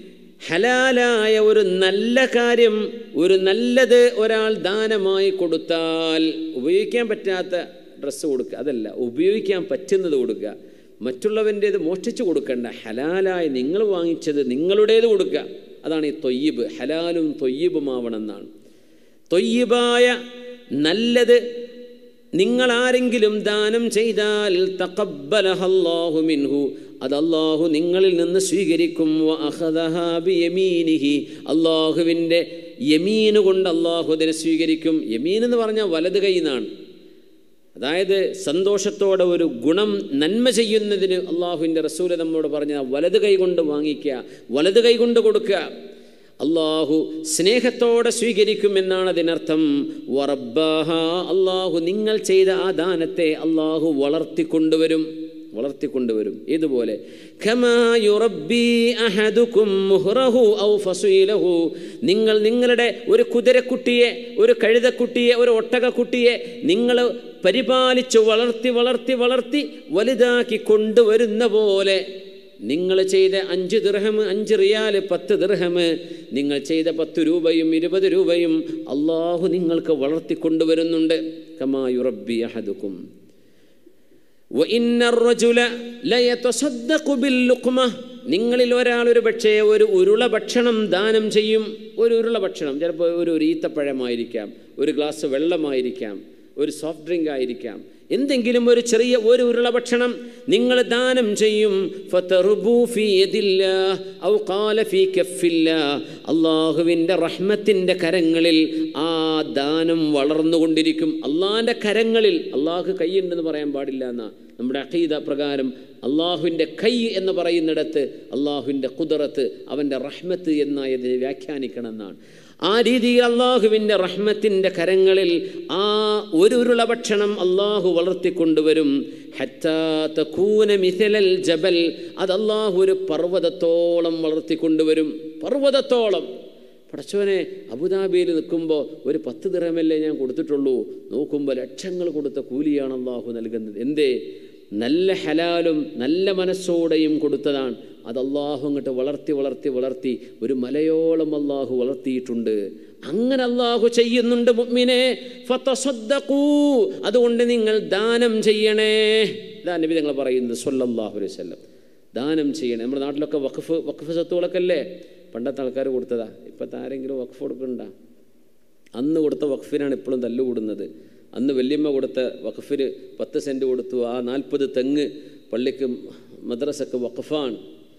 ഹലാലായ ഒരു നല്ല കാര്യം, ഒരു നല്ലത് ഒരാൾ ദാനമായി കൊടുത്താൽ, ഉപയോഗിക്കാൻ പറ്റാത്ത ഡ്രസ്സ് കൊടുക്കുക, അതല്ല, ഉപയോഗിക്കാൻ പറ്റുന്നത് കൊടുക്കുക. മറ്റുള്ളവൻ്റേത് മോഷ്ടിച്ചു കൊടുക്കണ്ട, ഹലാലായ നിങ്ങൾ വാങ്ങിച്ചത് നിങ്ങളുടേത് കൊടുക്കുക. അതാണ് ഈ ത്വയ്യിബ്. ഹലാലും ത്വയ്യിബുമാവണമെന്നാണ്. ത്വയ്യിബായ നല്ലത് നിങ്ങൾ ആരെങ്കിലും ദാനം ചെയ്താൽ തഖബ്ബലഹല്ലാഹു മിൻഹു, അത് അല്ലാഹു നിങ്ങളിൽ നിന്ന് സ്വീകരിക്കും. വഅഖദഹാ ബിയമീനിഹി, അല്ലാഹുവിൻ്റെ യമീൻ കൊണ്ട് അല്ലാഹു അതിനെ സ്വീകരിക്കും. യമീൻ എന്ന് പറഞ്ഞാൽ വലത് കൈ എന്നാണ്. അതായത് സന്തോഷത്തോടെ ഒരു ഗുണം നന്മ ചെയ്യുന്നതിന് അള്ളാഹുവിൻ്റെ റസൂൽ നമ്മോട് പറഞ്ഞ വലത് കൈ കൊണ്ട് വാങ്ങിക്കുക, വലത് കൈ കൊണ്ട് കൊടുക്കുക. അള്ളാഹു സ്നേഹത്തോടെ സ്വീകരിക്കുമെന്നാണ് അതിനർത്ഥം. വറബ്ബാഹ, അള്ളാഹു നിങ്ങൾ ചെയ്ത ആ ദാനത്തെ അള്ളാഹു വളർത്തിക്കൊണ്ടുവരും, വളർത്തിക്കൊണ്ടുവരും. ഇതുപോലെ കമാ യുറബ്ബി അഹദുകും മുഹ്റഹു ഔ ഫസീലഹു, നിങ്ങൾ നിങ്ങളുടെ ഒരു കുതിരക്കുട്ടിയെ, ഒരു കഴുതക്കുട്ടിയെ, ഒരു ഒട്ടകക്കുട്ടിയെ നിങ്ങൾ പരിപാലിച്ച് വളർത്തി വളർത്തി വളർത്തി വലുതാക്കി കൊണ്ടുവരുന്ന പോലെ നിങ്ങൾ ചെയ്ത അഞ്ച് ദിർഹം, അഞ്ച് റിയാല്, പത്ത് ദിർഹം, നിങ്ങൾ ചെയ്ത പത്ത് രൂപയും ഇരുപത് രൂപയും അള്ളാഹു നിങ്ങൾക്ക് വളർത്തിക്കൊണ്ടുവരുന്നുണ്ട്. കമാ യുറബ്ബി അഹദുകും വഇന്ന അർറജുല ലയതസദ്ദഖു ബിൽലുഖ്മ, നിങ്ങളിൽ ഒരാൾ ഒരു പക്ഷേ ഒരു ഉരുള ഭക്ഷണം ദാനം ചെയ്യും. ഒരു ഉരുള ഭക്ഷണം, ചിലപ്പോൾ ഒരു ഒരു ഈത്തപ്പഴമായിരിക്കാം, ഒരു ഗ്ലാസ് വെള്ളമായിരിക്കാം, ഒരു സോഫ്റ്റ് ഡ്രിങ്ക് ആയിരിക്കാം, എന്തെങ്കിലും ഒരു ചെറിയ ഒരു ഉരുള ഭക്ഷണം നിങ്ങൾ ദാനം ചെയ്യും. ഫതർബു ഫീ യദില്ലാഹ് ഔ ഖാല ഫീ കഫില്ലാഹ്, അല്ലാഹുവിൻ്റെ റഹ്മത്തിൻ്റെ കരങ്ങളിൽ ആ ദാനം വളർന്നുകൊണ്ടിരിക്കും. അള്ളാഹിൻ്റെ കരങ്ങളിൽ, അള്ളാഹു കൈയുണ്ടെന്ന് പറയാൻ പാടില്ല എന്നാ നമ്മുടെ അഖീദ പ്രകാരം. അള്ളാഹുവിൻ്റെ കൈ എന്ന് പറയുന്നിടത്ത് അള്ളാഹുവിൻ്റെ ഖുദ്റത്ത്, അവൻ്റെ റഹ്മത്ത് എന്നായതിനെ വ്യാഖ്യാനിക്കണം എന്നാണ്. ആ രീതിയിൽ അള്ളാഹുവിൻ്റെ റഹ്മത്തിൻ്റെ കരങ്ങളിൽ ആ ഒരു ഉരുള ഭക്ഷണം അള്ളാഹു വളർത്തിക്കൊണ്ടുവരും. ഹത്താ തകൂന മിഥലൽ ജബൽ, അത് അള്ളാഹു ഒരു പർവ്വതത്തോളം വളർത്തിക്കൊണ്ടുവരും. പർവ്വതത്തോളം. പടച്ചോനെ, അബുദാബിയിൽ നിൽക്കുമ്പോൾ ഒരു പത്ത് ദിർഹമല്ലേ ഞാൻ കൊടുത്തിട്ടുള്ളൂ, നോക്കുമ്പോൾ ലക്ഷങ്ങൾ കൊടുത്ത കൂലിയാണ് അള്ളാഹു നൽകുന്നത്. എന്തേ? നല്ല ഹലാലും നല്ല മനസ്സോടെയും കൊടുത്തതാണ്. അത് അള്ളാഹു അങ്ങോട്ട് വളർത്തി വളർത്തി വളർത്തി ഒരു മലയോളം അള്ളാഹു വളർത്തിയിട്ടുണ്ട്. അങ്ങനെ അള്ളാഹു ചെയ്യുന്നുണ്ട് മുഅ്മിനേ. ഫതസദ്ദഖൂ, അതുകൊണ്ട് നിങ്ങൾ ദാനം ചെയ്യണേ. ഇതാ നബി തങ്ങൾ പറയുന്നത് സ്വല്ലല്ലാഹു അലൈഹി വസല്ലം. ദാനം ചെയ്യണേ. നമ്മുടെ നാട്ടിലൊക്കെ വഖഫ് വഖഫ് സ്വത്തുകളൊക്കെ അല്ലേ പണ്ടത്തെ ആൾക്കാർ കൊടുത്തതാ. ഇപ്പോഴത്തെ ആരെങ്കിലും വഖഫ് കൊടുക്കണ്ട? അന്ന് കൊടുത്ത വഖഫിനാണ് ഇപ്പോഴും തല്ലുകൂടുന്നത്. അന്ന് വല്യമ്മ കൊടുത്ത വഖഫിന് പത്ത് സെൻറ്റ് കൊടുത്തു. ആ നാൽപ്പത് തെങ്ങ് പള്ളിക്ക് മദ്രസക്ക് വഖഫാണ്.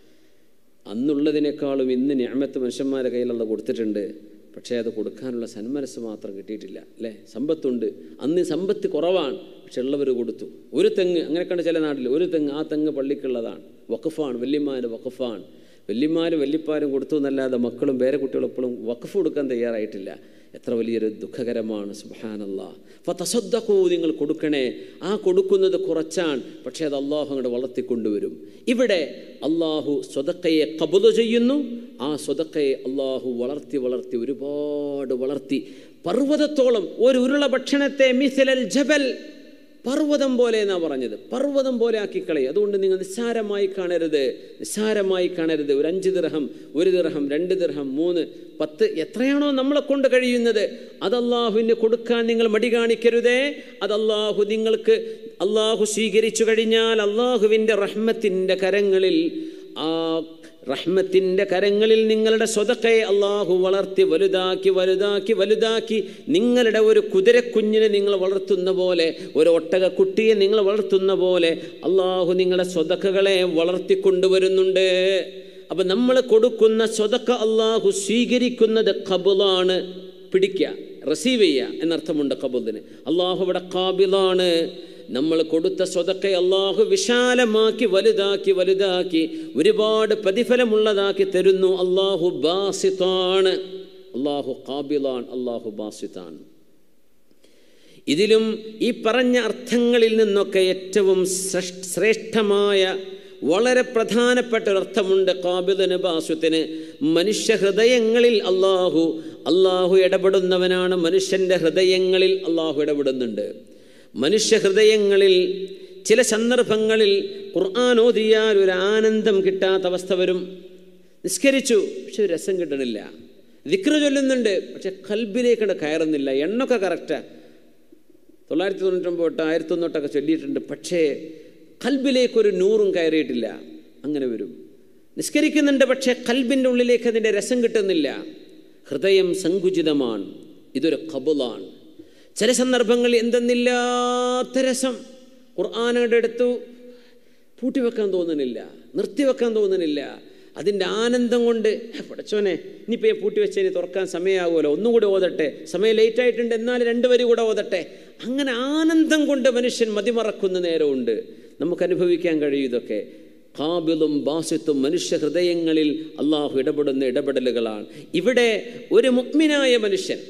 അന്നുള്ളതിനേക്കാളും ഇന്ന് നിഅമത്ത് മനുഷ്യന്മാരുടെ കയ്യിലുള്ള കൊടുത്തിട്ടുണ്ട്. പക്ഷേ അത് കൊടുക്കാനുള്ള സന്മനസ് മാത്രം കിട്ടിയിട്ടില്ല അല്ലേ? സമ്പത്തുണ്ട്, അന്ന് സമ്പത്ത് കുറവാണ്, പക്ഷെ ഉള്ളവർ കൊടുത്തു. ഒരു തെങ്ങ്, അങ്ങനെയൊക്കെയാണ് ചില നാട്ടിൽ, ഒരു തെങ്ങ്, ആ തെങ്ങ് പള്ളിക്കുള്ളതാണ്, വഖഫാണ്, വല്യമ്മാൻ്റെ വഖഫാണ്. വല്യമ്മാരും വല്യപ്പാരും കൊടുത്തു എന്നല്ലാതെ മക്കളും പേരെ കുട്ടികളും എപ്പോഴും വഖഫ് കൊടുക്കാൻ തയ്യാറായിട്ടില്ല. എത്ര വലിയൊരു ദുഃഖകരമാണ്. സുബ്ഹാനല്ലാഹ്. ഫതസദ്ദഖൂ, നിങ്ങൾ കൊടുക്കണേ. ആ കൊടുക്കുന്നത് കുറച്ചാണ്, പക്ഷേ അത് അള്ളാഹു അങ്ങോട്ട് വളർത്തിക്കൊണ്ടുവരും. ഇവിടെ അള്ളാഹു സ്വതക്കയെ ഖബ്ദ് ചെയ്യുന്നു, ആ സ്വതക്കയെ അള്ളാഹു വളർത്തി വളർത്തി ഒരുപാട് വളർത്തി പർവ്വതത്തോളം. ഒരു ഉരുള ഭക്ഷണത്തെ മിഥലൽ ജബൽ, പർവ്വതം പോലെ എന്നാണ് പറഞ്ഞത്, പർവ്വതം പോലെ ആക്കിക്കളയും. അതുകൊണ്ട് നിങ്ങൾ നിസ്സാരമായി കാണരുത്, നിസ്സാരമായി കാണരുത്. ഒരു അഞ്ച് ദിർഹം, ഒരു ദിർഹം, രണ്ട് ദിർഹം, മൂന്ന്, പത്ത്, എത്രയാണോ നമ്മളെ കൊണ്ട് കഴിയുന്നത് അത് അള്ളാഹുവിന് കൊടുക്കാൻ നിങ്ങൾ മടി കാണിക്കരുതേ. അത് അള്ളാഹു നിങ്ങൾക്ക് അള്ളാഹു സ്വീകരിച്ചു കഴിഞ്ഞാൽ അള്ളാഹുവിൻ്റെ റഹ്മത്തിൻ്റെ കരങ്ങളിൽ, ആ റഹ്മത്തിൻ്റെ കരങ്ങളിൽ നിങ്ങളുടെ സ്വതക്കയെ അള്ളാഹു വളർത്തി വലുതാക്കി വലുതാക്കി വലുതാക്കി നിങ്ങളുടെ ഒരു കുതിരക്കുഞ്ഞിനെ നിങ്ങൾ വളർത്തുന്ന പോലെ, ഒരു ഒട്ടകക്കുട്ടിയെ നിങ്ങൾ വളർത്തുന്ന പോലെ അള്ളാഹു നിങ്ങളുടെ സ്വതക്കകളെ വളർത്തിക്കൊണ്ടുവരുന്നുണ്ട്. അപ്പം നമ്മൾ കൊടുക്കുന്ന സ്വതക്ക അള്ളാഹു സ്വീകരിക്കുന്നത് ഖബുലാണ്, പിടിക്കുക, റിസീവ് ചെയ്യുക എന്നർത്ഥമുണ്ട് ഖബുലിന്. അള്ളാഹു ഇവിടെ ഖാബിലാണ്. നമ്മൾ കൊടുത്ത സ്വതക്കയെ അള്ളാഹു വിശാലമാക്കി വലുതാക്കി വലുതാക്കി ഒരുപാട് പ്രതിഫലമുള്ളതാക്കി തരുന്നു. അള്ളാഹു ബാസിത്താണ്, അള്ളാഹു ഖാബിലാണ്, അള്ളാഹു ബാസിത്താണ്. ഇതിലും ഈ പറഞ്ഞ അർത്ഥങ്ങളിൽ നിന്നൊക്കെ ഏറ്റവും ശ്രേഷ്ഠമായ വളരെ പ്രധാനപ്പെട്ട ഒരർത്ഥമുണ്ട് ഖാബിദിന് ബാസിത്തിന്. മനുഷ്യ ഹൃദയങ്ങളിൽ അള്ളാഹു അള്ളാഹു ഇടപെടുന്നവനാണ്. മനുഷ്യൻ്റെ ഹൃദയങ്ങളിൽ അള്ളാഹു ഇടപെടുന്നുണ്ട്. മനുഷ്യ ഹൃദയങ്ങളിൽ ചില സന്ദർഭങ്ങളിൽ ഖുർആൻ ഓതിയാൽ ഒരു ആനന്ദം കിട്ടാത്ത അവസ്ഥ വരും. നിസ്കരിച്ചു പക്ഷെ ഒരു രസം കിട്ടണില്ല. ദിക്ർ ചൊല്ലുന്നുണ്ട് പക്ഷെ ഖൽബിലേക്കടെ കയറുന്നില്ല. എണ്ണൊക്കെ കറക്റ്റാണ്, തൊള്ളായിരത്തി തൊണ്ണൂറ്റൊമ്പത് തൊട്ട് ആയിരത്തി തൊണ്ണൂറ്റൊക്കെ ചൊല്ലിയിട്ടുണ്ട്, പക്ഷേ ഖൽബിലേക്കൊരു നൂറും കയറിയിട്ടില്ല. അങ്ങനെ വരും. നിസ്കരിക്കുന്നുണ്ട് പക്ഷേ ഖൽബിൻ്റെ ഉള്ളിലേക്ക് അതിൻ്റെ രസം കിട്ടുന്നില്ല. ഹൃദയം സങ്കുചിതമാണ്. ഇതൊരു ഖബുലാണ്. ചില സന്ദർഭങ്ങളിൽ എന്തെന്നില്ലാത്ത രസം. ഖുർആനോട് എടുത്തു പൂട്ടിവെക്കാൻ തോന്നുന്നില്ല, നിർത്തിവെക്കാൻ തോന്നുന്നില്ല. അതിൻ്റെ ആനന്ദം കൊണ്ട് പഠിച്ചോനെ ഇനിയിപ്പോൾ ഞാൻ പൂട്ടി വെച്ചതിന് തുറക്കാൻ സമയമാകുമല്ലോ, ഒന്നും കൂടെ ഓതട്ടെ, സമയം ലേറ്റ് ആയിട്ടുണ്ട് എന്നാൽ രണ്ട് വരി കൂടെ ഓതട്ടെ. അങ്ങനെ ആനന്ദം കൊണ്ട് മനുഷ്യൻ മതിമറക്കുന്ന നേരമുണ്ട്. നമുക്ക് അനുഭവിക്കാൻ കഴിയും ഇതൊക്കെ. ഖാബിലും ബാസിത്തും മനുഷ്യ ഹൃദയങ്ങളിൽ അള്ളാഹു ഇടപെടുന്ന ഇടപെടലുകളാണ്. ഇവിടെ ഒരു മുഅ്മിനായ മനുഷ്യൻ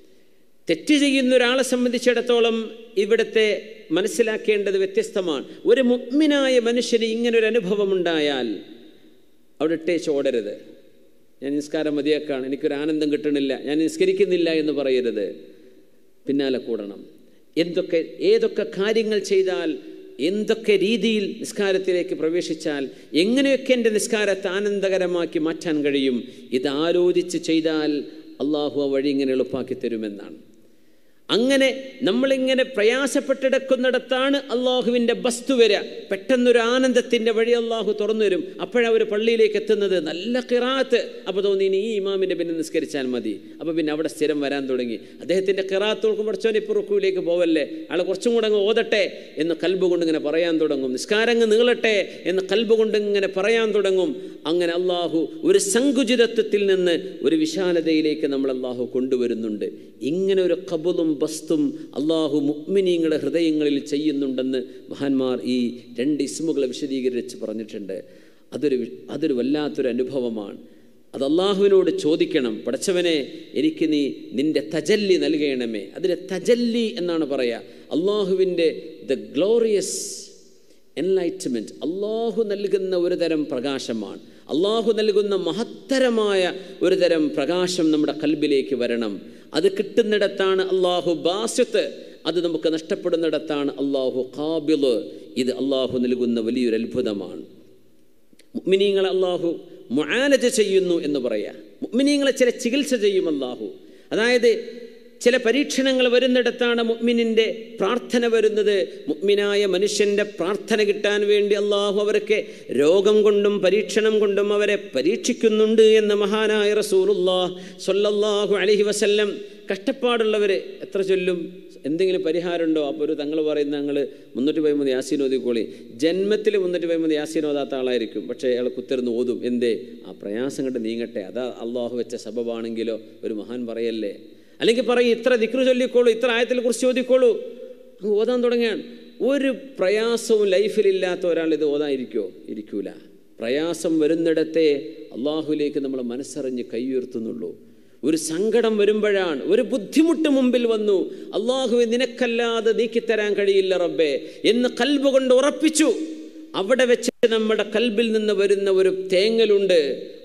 തെറ്റ് ചെയ്യുന്ന ഒരാളെ സംബന്ധിച്ചിടത്തോളം ഇവിടുത്തെ മനസ്സിലാക്കേണ്ടത് വ്യത്യസ്തമാണ്. ഒരു മുഅ്മിനായ മനുഷ്യന് ഇങ്ങനൊരു അനുഭവം ഉണ്ടായാൽ അവിടെ ഇട്ടേച്ച് ഓടരുത്. ഞാൻ നിസ്കാരം മതിയാക്കാണ്, എനിക്കൊരു ആനന്ദം കിട്ടണില്ല, ഞാൻ നിസ്കരിക്കുന്നില്ല എന്ന് പറയരുത്. പിന്നാലെ കൂടണം. എന്തൊക്കെ ഏതൊക്കെ കാര്യങ്ങൾ ചെയ്താൽ, എന്തൊക്കെ രീതിയിൽ നിസ്കാരത്തിലേക്ക് പ്രവേശിച്ചാൽ എങ്ങനെയൊക്കെ എൻ്റെ നിസ്കാരത്തെ ആനന്ദകരമാക്കി മാറ്റാൻ കഴിയും, ഇത് ആലോചിച്ച് ചെയ്താൽ അള്ളാഹു ആ വഴി ഇങ്ങനെ എളുപ്പാക്കി തരുമെന്നാണ്. അങ്ങനെ നമ്മളിങ്ങനെ പ്രയാസപ്പെട്ടെടുക്കുന്നിടത്താണ് അള്ളാഹുവിൻ്റെ ബസ്തു വരിക. പെട്ടെന്നൊരു ആനന്ദത്തിൻ്റെ വഴി അള്ളാഹു തുറന്നു വരും. അപ്പോഴവർ പള്ളിയിലേക്ക് എത്തുന്നത് നല്ല ഖിറാത്ത്. അപ്പോൾ തോന്നി ഇനി ഈ ഇമാമിൻ്റെ പിന്നെ നിസ്കരിച്ചാൽ മതി. അപ്പോൾ പിന്നെ അവിടെ സ്ഥിരം വരാൻ തുടങ്ങി. അദ്ദേഹത്തിൻ്റെ ഖിറാത്ത് നോക്കുമ്പോൾ പഠിച്ചോനെ ഇപ്പോൾ റുക്കൂയിലേക്ക് പോവല്ലേ, ആളെ കുറച്ചും കൂടെ അങ്ങ് ഓതട്ടെ എന്ന് കൽബ് കൊണ്ട് ഇങ്ങനെ പറയാൻ തുടങ്ങും. നിസ്കാരങ്ങ് നീളട്ടെ എന്ന് കൽബ് കൊണ്ട് ഇങ്ങനെ പറയാൻ തുടങ്ങും. അങ്ങനെ അള്ളാഹു ഒരു സങ്കുചിതത്വത്തിൽ നിന്ന് ഒരു വിശാലതയിലേക്ക് നമ്മൾ അള്ളാഹു കൊണ്ടുവരുന്നുണ്ട്. ഇങ്ങനെ ഒരു ഖബുലും ബസ്തും അള്ളാഹു മുഅ്മിനീങ്ങളുടെ ഹൃദയങ്ങളിൽ ചെയ്യുന്നുണ്ടെന്ന് മഹാന്മാർ ഈ രണ്ട് ഇസ്മുകളെ വിശദീകരിച്ച് പറഞ്ഞിട്ടുണ്ട്. അതൊരു അതൊരു വല്ലാത്തൊരു അനുഭവമാണ്. അത് അള്ളാഹുവിനോട് ചോദിക്കണം, പടച്ചവനെ എനിക്ക് നീ നിൻ്റെ തജല്ലി നൽകണമേ. അതിന് തജല്ലി എന്നാണ് പറയുക. അള്ളാഹുവിൻ്റെ ദ ഗ്ലോറിയസ് എൻലൈറ്റ്മെൻറ്റ്, അള്ളാഹു നൽകുന്ന ഒരു തരം പ്രകാശമാണ്. അള്ളാഹു നൽകുന്ന മഹത്തരമായ ഒരു തരം പ്രകാശം നമ്മുടെ കൽബിലേക്ക് വരണം. അത് കിട്ടുന്നിടത്താണ് അള്ളാഹു ബാസിത്ത്, അത് നമുക്ക് നഷ്ടപ്പെടുന്നിടത്താണ് അള്ളാഹു ഖാബില്. ഇത് അള്ളാഹു നൽകുന്ന വലിയൊരു അത്ഭുതമാണ്. മുഅ്മിനീങ്ങളെ അള്ളാഹു മുആലജ ചെയ്യുന്നു എന്ന് പറയാം. മുഅ്മിനീങ്ങളെ ചില ചികിത്സ ചെയ്യും അള്ളാഹു. അതായത് ചില പരീക്ഷണങ്ങൾ വരുന്നിടത്താണ് മുഅ്മിനിൻ്റെ പ്രാർത്ഥന വരുന്നത്. മുഅ്മിനായ മനുഷ്യൻ്റെ പ്രാർത്ഥന കിട്ടാൻ വേണ്ടി അള്ളാഹു അവർക്ക് രോഗം കൊണ്ടും പരീക്ഷണം കൊണ്ടും അവരെ പരീക്ഷിക്കുന്നുണ്ട് എന്ന് മഹാനായ റസൂലുള്ളാഹി സ്വല്ലല്ലാഹു അലൈഹി വസല്ലം. കഷ്ടപ്പാടുള്ളവർ എത്ര ചൊല്ലും, എന്തെങ്കിലും പരിഹാരമുണ്ടോ? അപ്പോൾ ഒരു തങ്ങൾ പറയുന്ന ഞങ്ങൾ മുന്നൂറ്റി പതിമൂന്ന് യാസീൻ ഓതിക്കോളി. ജന്മത്തിൽ മുന്നൂറ്റി പതിമൂന്ന് യാസീൻ ഓതാത്ത ആളായിരിക്കും, പക്ഷേ അയാൾ കുത്തിരുന്ന് ഓതും. എന്തേ? ആ പ്രയാസം കണ്ട് നീങ്ങട്ടെ. അതാ അള്ളാഹു വെച്ച സബബാണെങ്കിലോ ഒരു മഹാൻ പറയല്ലേ. അല്ലെങ്കിൽ പറയും ഇത്ര ദിക്ർ ചൊല്ലിക്കോളൂ, ഇത്ര ആയത്തിൽ കുറിച്ച് ചോദിക്കോളൂ, അങ്ങ് ഓതാൻ തുടങ്ങിയാണ്. ഒരു പ്രയാസവും ലൈഫിലില്ലാത്ത ഒരാൾ ഇത് ഓതാതിരിക്കുമോ? ഇരിക്കൂല. പ്രയാസം വരുന്നിടത്തെ അള്ളാഹുലേക്ക് നമ്മൾ മനസ്സറിഞ്ഞ് കൈയുയർത്തുന്നുള്ളൂ. ഒരു സങ്കടം വരുമ്പോഴാണ്, ഒരു ബുദ്ധിമുട്ട് മുമ്പിൽ വന്നു, അള്ളാഹുവെ നിനക്കല്ലാതെ നീക്കിത്തരാൻ കഴിയില്ല റബ്ബേ എന്ന് കൽബ് കൊണ്ട് ഉറപ്പിച്ചു. അവിടെ വെച്ച് നമ്മുടെ കൽബിൽ നിന്ന് വരുന്ന ഒരു തേങ്ങലുണ്ട്,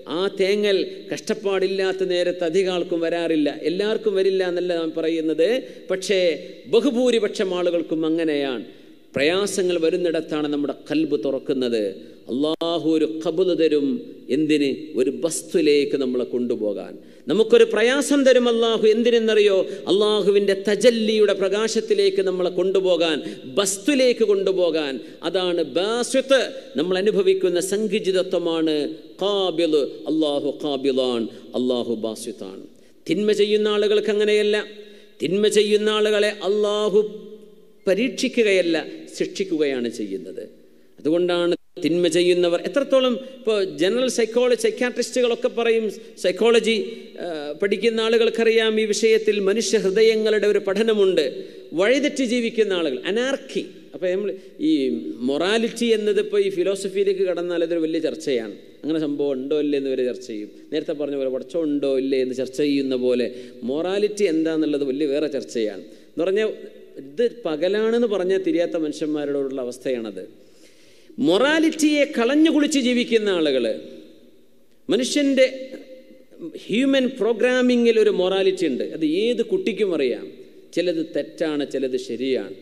ആ തേങ്ങൽ കഷ്ടപ്പാടില്ലാത്ത നേരത്ത് അധികം ആൾക്കും വരാറില്ല, എല്ലാവർക്കും വരില്ല എന്നല്ല നാം പറയുന്നത്. പക്ഷേ ബഹുഭൂരിപക്ഷം ആളുകൾക്കും അങ്ങനെയാണ്. പ്രയാസങ്ങൾ വരുന്നിടത്താണ് നമ്മുടെ ഖൽബ് തുറക്കുന്നത്. അള്ളാഹു ഒരു ഖബൂല് തരും. എന്തിന്? ഒരു വസ്തുവിലേക്ക് നമ്മളെ കൊണ്ടുപോകാൻ. നമുക്കൊരു പ്രയാസം തരും അള്ളാഹു. എന്തിനെന്നറിയോ? അള്ളാഹുവിൻ്റെ തജല്ലിയുടെ പ്രകാശത്തിലേക്ക് നമ്മളെ കൊണ്ടുപോകാൻ, വസ്തുവിലേക്ക് കൊണ്ടുപോകാൻ. അതാണ് ബാസിത്ത്. നമ്മൾ അനുഭവിക്കുന്ന സങ്കുചിതത്വമാണ് ഖാബിൽ. അള്ളാഹു ഖാബിലാണ്, അള്ളാഹു ബാസിത്താണ്. തിന്മ ചെയ്യുന്ന ആളുകൾക്ക് അങ്ങനെയല്ല. തിന്മ ചെയ്യുന്ന ആളുകളെ അള്ളാഹു പരീക്ഷിക്കുകയല്ല, ശിക്ഷിക്കുകയാണ് ചെയ്യുന്നത്. അതുകൊണ്ടാണ് തിന്മ ചെയ്യുന്നവർ എത്രത്തോളം, ഇപ്പോൾ ജനറൽ സൈക്കോളജി സൈക്യാട്രിസ്റ്റുകളൊക്കെ പറയും, സൈക്കോളജി പഠിക്കുന്ന ആളുകൾക്കറിയാം ഈ വിഷയത്തിൽ മനുഷ്യ ഹൃദയങ്ങളുടെ ഒരു പഠനമുണ്ട്. വഴിതെറ്റി ജീവിക്കുന്ന ആളുകൾ, അനാർക്കി. അപ്പോൾ നമ്മൾ ഈ മൊറാലിറ്റി എന്നത് ഇപ്പോൾ ഈ ഫിലോസഫിയിലേക്ക് കടന്നാൽ അതൊരു വലിയ ചർച്ചയാണ്. അങ്ങനെ സംഭവം ഉണ്ടോ ഇല്ലേ എന്ന് വരെ ചർച്ച ചെയ്യും. നേരത്തെ പറഞ്ഞ പോലെ പടച്ചോ ഉണ്ടോ ഇല്ലേ എന്ന് ചർച്ച ചെയ്യുന്ന പോലെ മൊറാലിറ്റി എന്താണെന്നുള്ളത് വലിയ വേറെ ചർച്ചയാണ്. എന്ന് പറഞ്ഞാൽ ഇത് പകലാണെന്ന് പറഞ്ഞാൽ തിരിയാത്ത മനുഷ്യന്മാരോടുള്ള അവസ്ഥയാണത്. മൊറാലിറ്റിയെ കളഞ്ഞു കുളിച്ച് ജീവിക്കുന്ന ആളുകൾ, മനുഷ്യൻ്റെ ഹ്യൂമൻ പ്രോഗ്രാമിങ്ങിൽ ഒരു മൊറാലിറ്റി ഉണ്ട്. അത് ഏത് കുട്ടിക്കും അറിയാം. ചിലത് തെറ്റാണ്, ചിലത് ശരിയാണ്.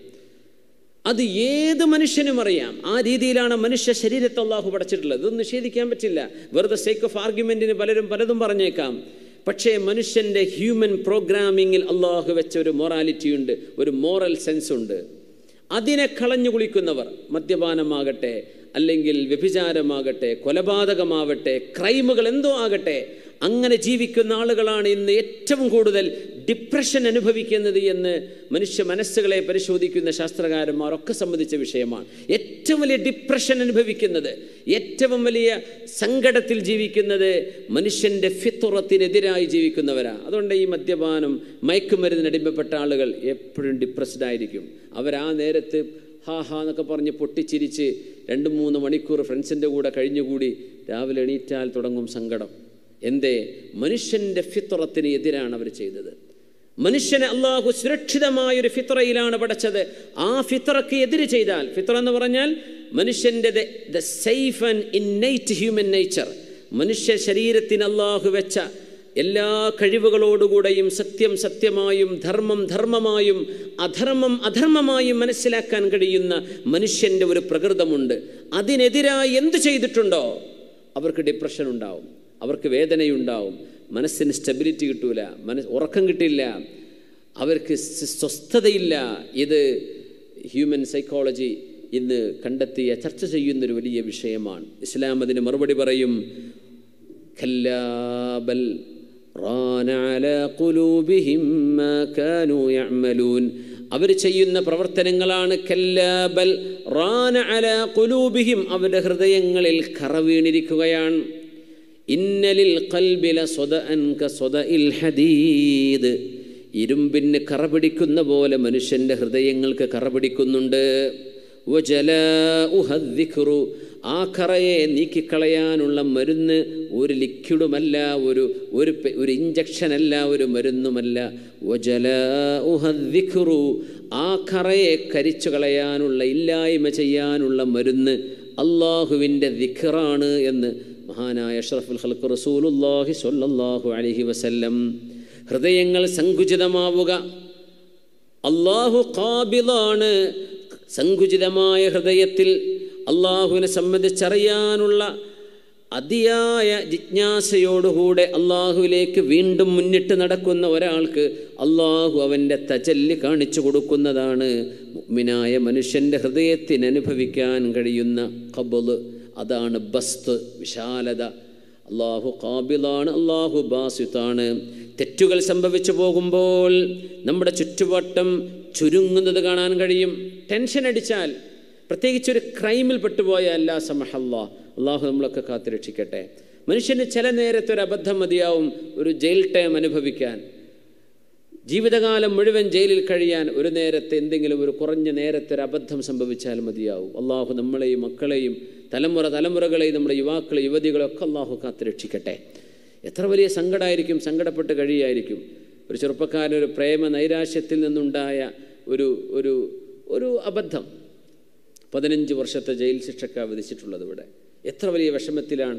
അത് ഏത് മനുഷ്യനും അറിയാം. ആ രീതിയിലാണ് മനുഷ്യ ശരീരത്തെ അള്ളാഹു പടച്ചിട്ടുള്ളത്. ഇതൊന്നും നിഷേധിക്കാൻ പറ്റില്ല. വെറുതെ സേക്ക് ഓഫ് ആർഗ്യുമെൻറ്റിന് പലരും പലതും പറഞ്ഞേക്കാം. പക്ഷേ മനുഷ്യൻ്റെ ഹ്യൂമൻ പ്രോഗ്രാമിങ്ങിൽ അള്ളാഹു വെച്ച ഒരു മൊറാലിറ്റി ഉണ്ട്, ഒരു മോറൽ സെൻസ് ഉണ്ട്. അതിനെ കളഞ്ഞു കുളിക്കുന്നവർ, മദ്യപാനമാകട്ടെ, അല്ലെങ്കിൽ വ്യഭിചാരമാകട്ടെ, കൊലപാതകമാവട്ടെ, ക്രൈമുകൾ എന്തോ ആകട്ടെ, അങ്ങനെ ജീവിക്കുന്ന ആളുകളാണ് ഇന്ന് ഏറ്റവും കൂടുതൽ ഡിപ്രഷൻ അനുഭവിക്കുന്നത് എന്ന് മനുഷ്യ മനസ്സുകളെ പരിശോധിക്കുന്ന ശാസ്ത്രകാരന്മാരൊക്കെ സംബന്ധിച്ച വിഷയമാണ്. ഏറ്റവും വലിയ ഡിപ്രഷൻ അനുഭവിക്കുന്നത്, ഏറ്റവും വലിയ സങ്കടത്തിൽ ജീവിക്കുന്നത് മനുഷ്യൻ്റെ ഫിത്തുറത്തിനെതിരായി ജീവിക്കുന്നവരാണ്. അതുകൊണ്ട് ഈ മദ്യപാനം, മയക്കുമരുന്നിന് അടിമപ്പെട്ട ആളുകൾ എപ്പോഴും ഡിപ്രസ്ഡ് ആയിരിക്കും. അവരാ നേരത്ത് ഹാ ഹാ എന്നൊക്കെ പറഞ്ഞ് പൊട്ടിച്ചിരിച്ച് രണ്ട് മൂന്ന് മണിക്കൂർ ഫ്രണ്ട്സിൻ്റെ കൂടെ കഴിഞ്ഞുകൂടി രാവിലെ എണീറ്റാൽ തുടങ്ങും സങ്കടം. എന്തേ? മനുഷ്യൻ്റെ ഫിത്രത്തിന് എതിരാണ് അവർ ചെയ്തത്. മനുഷ്യനെ അള്ളാഹു സുരക്ഷിതമായൊരു ഫിത്രയിലാണ് പടച്ചത്. ആ ഫിത്രയ്ക്ക് എതിര് ചെയ്താൽ, ഫിത്ര എന്ന് പറഞ്ഞാൽ മനുഷ്യൻ്റെ the safe and innate human nature, മനുഷ്യ ശരീരത്തിന് അള്ളാഹു വെച്ച എല്ലാ കഴിവുകളോടുകൂടെയും സത്യം സത്യമായും ധർമ്മം ധർമ്മമായും അധർമ്മം അധർമ്മമായും മനസ്സിലാക്കാൻ കഴിയുന്ന മനുഷ്യൻ്റെ ഒരു പ്രകൃതമുണ്ട്. അതിനെതിരായി എന്ത് ചെയ്തിട്ടുണ്ടോ അവർക്ക് ഡിപ്രഷൻ ഉണ്ടാവും, അവർക്ക് വേദനയുണ്ടാവും, മനസ്സിന് സ്റ്റെബിലിറ്റി കിട്ടൂല, മനസ്സ് ഉറക്കം കിട്ടില്ല, അവർക്ക് സ്വസ്ഥതയില്ല. ഇത് ഹ്യൂമൻ സൈക്കോളജി ഇന്ന് കണ്ടെത്തിയ ചർച്ച ചെയ്യുന്നൊരു വലിയ വിഷയമാണ്. ഇസ്ലാം അതിന് മറുപടി പറയും, കല്ലാ ബൽ റാന അലാ ഖുലൂബിഹിം മാ കാനൂ യഅമലൂൻ. അവർ ചെയ്യുന്ന പ്രവർത്തനങ്ങളാണ് കല്ലാ ബൽ റാന അലാ ഖുലൂബിഹിം, അവരുടെ ഹൃദയങ്ങളിൽ കറ വീണിരിക്കുകയാണ്. ഇന്നലിൽ ഖൽബി ലസദഅൻ കസദഇൽ ഹദീദ്, ഇരുമ്പിന് കറ പിടിക്കുന്ന പോലെ മനുഷ്യൻ്റെ ഹൃദയങ്ങൾക്ക് കറ പിടിക്കുന്നുണ്ട്. വജലാഉഹ ദിക്റു, ആ കറയെ നീക്കിക്കളയാനുള്ള മരുന്ന് ഒരു ലിക്വിഡുമല്ല, ഒരു ഒരു ഒരു ഇഞ്ചക്ഷനല്ല, ഒരു മരുന്നുമല്ല. വജലാഉഹ ദിക്റു, ആ കറയെ കരിച്ചു കളയാനുള്ള, ഇല്ലായ്മ ചെയ്യാനുള്ള മരുന്ന് അള്ളാഹുവിൻ്റെ ദിക്റാണ് എന്ന് മഹാനായ അഷ്റഫുൽ ഖൽഖ് റസൂലുള്ളാഹി സ്വല്ലല്ലാഹു അലൈഹി വസല്ലം. ഹൃദയങ്ങൾ സങ്കുചിതമാവുക, അള്ളാഹു ഖാബിലാണ്. സങ്കുചിതമായ ഹൃദയത്തിൽ അള്ളാഹുവിനെ സംബന്ധിച്ചറിയാനുള്ള അതിയായ ജിജ്ഞാസയോടുകൂടെ അള്ളാഹുവിലേക്ക് വീണ്ടും മുന്നിട്ട് നടക്കുന്ന ഒരാൾക്ക് അള്ളാഹു അവൻ്റെ തജല്ലി കാണിച്ചു കൊടുക്കുന്നതാണ് മുഅ്മിനായ മനുഷ്യൻ്റെ ഹൃദയത്തിന് അനുഭവിക്കാൻ കഴിയുന്ന ഖബൂല്. അതാണ് ബസ്ത്, വിശാലത. അള്ളാഹു ഖാബിലാണ്, അള്ളാഹു ബാസിത്താണ്. തെറ്റുകൾ സംഭവിച്ചു പോകുമ്പോൾ നമ്മുടെ ചുറ്റുവട്ടം ചുരുങ്ങുന്നത് കാണാൻ കഴിയും. ടെൻഷൻ അടിച്ചാൽ, പ്രത്യേകിച്ചൊരു ക്രൈമിൽ പെട്ടുപോയാൽ, അല്ലാ സമഹല്ലാ, അള്ളാഹു നമ്മളൊക്കെ കാത്തുരക്ഷിക്കട്ടെ. മനുഷ്യന് ചില നേരത്തെ ഒരു അബദ്ധം മതിയാവും ഒരു ജയിൽ ടൈം അനുഭവിക്കാൻ. ജീവിതകാലം മുഴുവൻ ജയിലിൽ കഴിയാൻ ഒരു നേരത്തെ എന്തെങ്കിലും ഒരു കുറഞ്ഞ നേരത്തെ ഒരു അബദ്ധം സംഭവിച്ചാൽ മതിയാവും. അള്ളാഹു നമ്മളെയും മക്കളെയും തലമുറ തലമുറകളെയും നമ്മുടെ യുവാക്കളെ യുവതികളെയൊക്കെ അള്ളാഹു കാത്തുരക്ഷിക്കട്ടെ. എത്ര വലിയ സങ്കടമായിരിക്കും, സങ്കടപ്പെട്ട് കഴിയായിരിക്കും. ഒരു ചെറുപ്പക്കാരൻ ഒരു പ്രേമ നൈരാശ്യത്തിൽ നിന്നുണ്ടായ ഒരു ഒരു ഒരു അബദ്ധം, പതിനഞ്ച് വർഷത്തെ ജയിൽ ശിക്ഷക്കാണ് വിധിച്ചിട്ടുള്ളത്. ഇവിടെ എത്ര വലിയ വിഷമത്തിലാണ്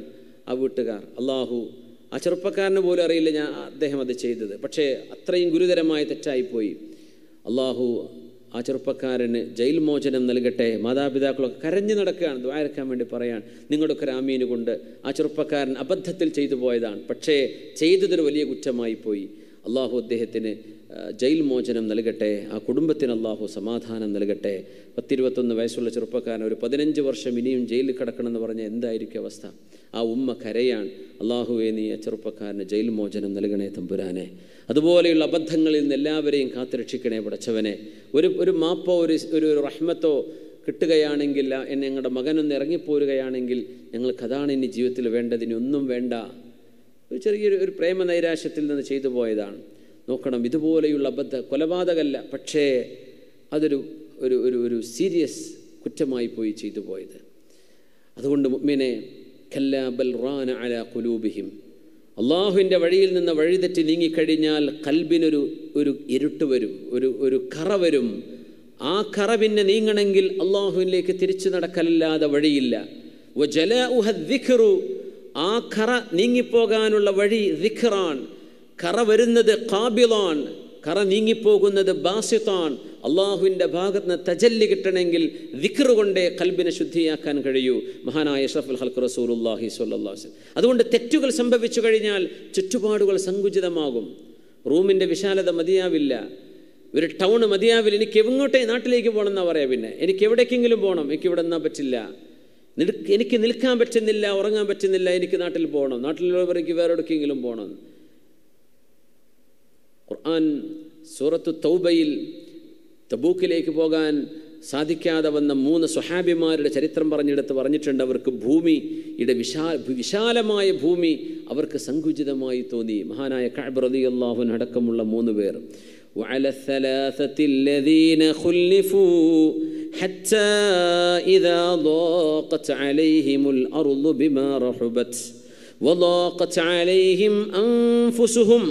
ആ വീട്ടുകാർ. അള്ളാഹു ആ ചെറുപ്പക്കാരന് പോലും അറിയില്ല ഞാൻ അദ്ദേഹം അത് ചെയ്തത്. പക്ഷേ അത്രയും ഗുരുതരമായ തെറ്റായിപ്പോയി. അള്ളാഹു ആ ചെറുപ്പക്കാരന് ജയിൽ മോചനം നൽകട്ടെ. മാതാപിതാക്കളൊക്കെ കരഞ്ഞു നടക്കുകയാണ്, ദ്വാരക്കാൻ വേണ്ടി പറയാൻ. നിങ്ങളുടെയൊക്കെ രാമീന് കൊണ്ട് ആ ചെറുപ്പക്കാരൻ അബദ്ധത്തിൽ ചെയ്തു പോയതാണ്, പക്ഷേ ചെയ്തതൊരു വലിയ കുറ്റമായി പോയി. അള്ളാഹു അദ്ദേഹത്തിന് ജയിൽ മോചനം നൽകട്ടെ. ആ കുടുംബത്തിന് അള്ളാഹു സമാധാനം നൽകട്ടെ. പത്തിരുപത്തൊന്ന് വയസ്സുള്ള ചെറുപ്പക്കാരൻ ഒരു പതിനഞ്ച് വർഷം ഇനിയും ജയിലിൽ കിടക്കണമെന്ന് പറഞ്ഞാൽ എന്തായിരിക്കും അവസ്ഥ? ആ ഉമ്മ കരയാൻ, അള്ളാഹുവേ നീ ആ ചെറുപ്പക്കാരന് ജയിൽ മോചനം നൽകണേ തമ്പുരാനെ. അതുപോലെയുള്ള അബദ്ധങ്ങളിൽ നിന്ന് എല്ലാവരെയും കാത്തുരക്ഷിക്കണേ പടച്ചവനെ. ഒരു ഒരു മാപ്പോ ഒരു ഒരു റഹ്മത്തോ കിട്ടുകയാണെങ്കിൽ, എന്നെ ഞങ്ങളുടെ മകനൊന്ന് ഇറങ്ങിപ്പോരുകയാണെങ്കിൽ ഞങ്ങൾക്ക് അതാണ് ഇനി ജീവിതത്തിൽ വേണ്ടത്. ഇനി ഒന്നും വേണ്ട. ഒരു ചെറിയൊരു ഒരു പ്രേമ നൈരാശ്യത്തിൽ നിന്ന് ചെയ്തു പോയതാണ്. നോക്കണം, ഇതുപോലെയുള്ള അബദ്ധ കൊലപാതകമല്ല, പക്ഷേ അതൊരു ഒരു ഒരു ഒരു സീരിയസ് കുറ്റമായി പോയി ചെയ്തു പോയത്. അതുകൊണ്ട് മുഅ്മിനെ കല്ലാ ബൽ റാന അലാ ഖുലൂബിഹിം, അള്ളാഹുവിൻ്റെ വഴിയിൽ നിന്ന് വഴിതെറ്റി നീങ്ങിക്കഴിഞ്ഞാൽ കൽബിനൊരു ഒരു ഇരുട്ട് വരും, ഒരു ഒരു കറ വരും. ആ കറ പിന്നെ നീങ്ങണമെങ്കിൽ അള്ളാഹുവിലേക്ക് തിരിച്ചു നടക്കലല്ലാതെ വഴിയില്ല. വജലാഉഹ ദിക്റു, ആ കറ നീങ്ങിപ്പോകാനുള്ള വഴി ദിക്റാൻ. കറ വരുന്നത് ഖാബിളാൻ, കറ നീങ്ങിപ്പോകുന്നത് ബാസിത്താൻ. അള്ളാഹുവിൻ്റെ ഭാഗത്ത് നിന്ന് തജല്ലി കിട്ടണമെങ്കിൽ ദിക്ർ കൊണ്ടേ കൽബിനെ ശുദ്ധിയാക്കാൻ കഴിയൂ. മഹാനായ അഷ്റഫുൽ ഖൽഖ് റസൂലുള്ളാഹി സ്വല്ലല്ലാഹു അലൈഹി വസല്ലം. അതുകൊണ്ട് തെറ്റുകൾ സംഭവിച്ചു കഴിഞ്ഞാൽ ചുറ്റുപാടുകൾ സങ്കുചിതമാകും. റൂമിൻ്റെ വിശാലത മതിയാവില്ല, ഒരു ടൗൺ മതിയാവില്ല. എനിക്ക് എങ്ങോട്ടേ നാട്ടിലേക്ക് പോകണം എന്നാ പറയാം. പിന്നെ എനിക്ക് എവിടേക്കെങ്കിലും പോകണം, എനിക്ക് ഇവിടെ നിന്നാൽ പറ്റില്ല, എനിക്ക് നിൽക്കാൻ പറ്റുന്നില്ല, ഉറങ്ങാൻ പറ്റുന്നില്ല, എനിക്ക് നാട്ടിൽ പോകണം, നാട്ടിലുള്ളവർക്ക് വേറെ എവിടേക്കെങ്കിലും പോകണം. ഖുർആൻ സൂറത്തു തൗബയിൽ തബൂക്കിലേക്ക് പോകാൻ സാധിക്കാതെ വന്ന മൂന്ന് സ്വഹാബിമാരുടെ ചരിത്രം പറഞ്ഞെടുത്ത് പറഞ്ഞിട്ടുണ്ട്. അവർക്ക് ഭൂമിയുടെ വിശാ വിശാലമായ ഭൂമി അവർക്ക് സങ്കുചിതമായി തോന്നി. മഹാനായ കഅബ് റളിയല്ലാഹു അൻഹു അടക്കമുള്ള മൂന്ന് പേർ. وعلى الثلاثة الذين خلفوا حتى إذا ضاقت عليهم الأرض بما رحبت وضاقت عليهم أنفسهم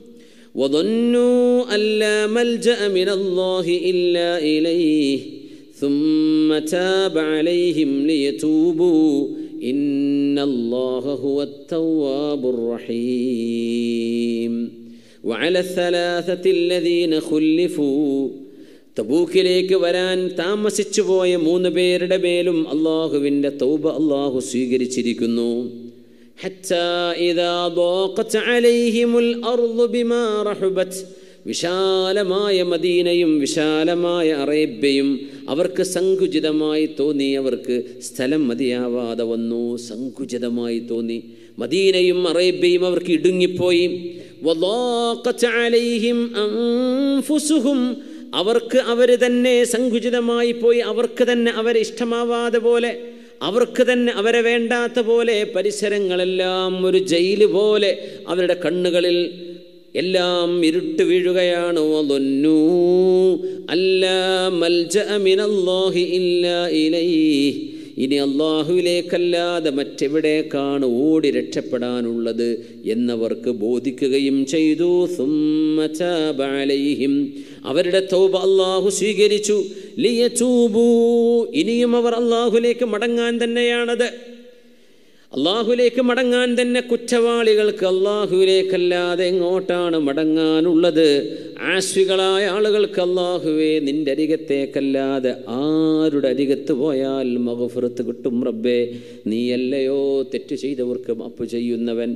وظنوا أن لا ملجأ من الله إلا إليه ثم تاب عليهم ليتوبوا إن الله هو التواب الرحيم. وعلى الثلاثة الذين خلفوا, തബൂക്കിലേക്ക് വരാൻ താമസിച്ചു പോയ മൂന്ന് പേരുടെ മേലും അള്ളാഹുവിൻ്റെ തൗബ അള്ളാഹു സ്വീകരിച്ചിരിക്കുന്നു. حتى إذا ضاقت عليهم الأرض بما رحبت, വിശാലമായ മദീനയും വിശാലമായ അറേബ്യയും അവർക്ക് സങ്കുചിതമായി തോന്നി. അവർക്ക് സ്ഥലം മതിയാവാതെ വന്നു, സങ്കുചിതമായി തോന്നി. മദീനയും അറേബ്യയും അവർക്ക് ഇടുങ്ങിപ്പോയി. وضاقت عليهم أنفسهم, അവർക്ക് അവർ തന്നെ സങ്കുചിതമായി പോയി. അവർക്ക് തന്നെ അവരെ ഇഷ്ടമാവാതെ പോലെ, അവർക്ക് തന്നെ അവരെ വേണ്ടാത്ത പോലെ, പരിസരങ്ങളെല്ലാം ഒരു ജയില് പോലെ അവരുടെ കണ്ണുകളിൽ എല്ലാം ഇരുട്ട് വീഴുകയാണ്. വദന്നു അല്ലാ മൽജഅ മിനല്ലാഹി ഇല്ലാ ഇലൈഹി, ഇനി അള്ളാഹുവിലേക്കല്ലാതെ മറ്റെവിടേക്കാണ് ഓടി രക്ഷപ്പെടാനുള്ളത് എന്നവർക്ക് ബോധിക്കുകയും ചെയ്തു. സുമ്മ തഅബ അലൈഹിം, അവരുടെ തൗബ അള്ളാഹു സ്വീകരിച്ചു. ലിയതൂബു, ഇനിയും അവർ അള്ളാഹുലേക്ക് മടങ്ങാൻ തന്നെയാണത്. അള്ളാഹുലേക്ക് മടങ്ങാൻ തന്നെ. കുറ്റവാളികൾക്ക് അള്ളാഹുവിലേക്കല്ലാതെ എങ്ങോട്ടാണ് മടങ്ങാനുള്ളത്? ആശ്വികളായ ആളുകൾക്ക് അള്ളാഹുവേ നിൻ്റെ അരികത്തേക്കല്ലാതെ ആരുടെ അരികത്ത് പോയാൽ മഗ്ഫിറത്ത് കിട്ടും റബ്ബേ? നീയല്ലയോ തെറ്റ് ചെയ്തവർക്ക് മാപ്പ് ചെയ്യുന്നവൻ.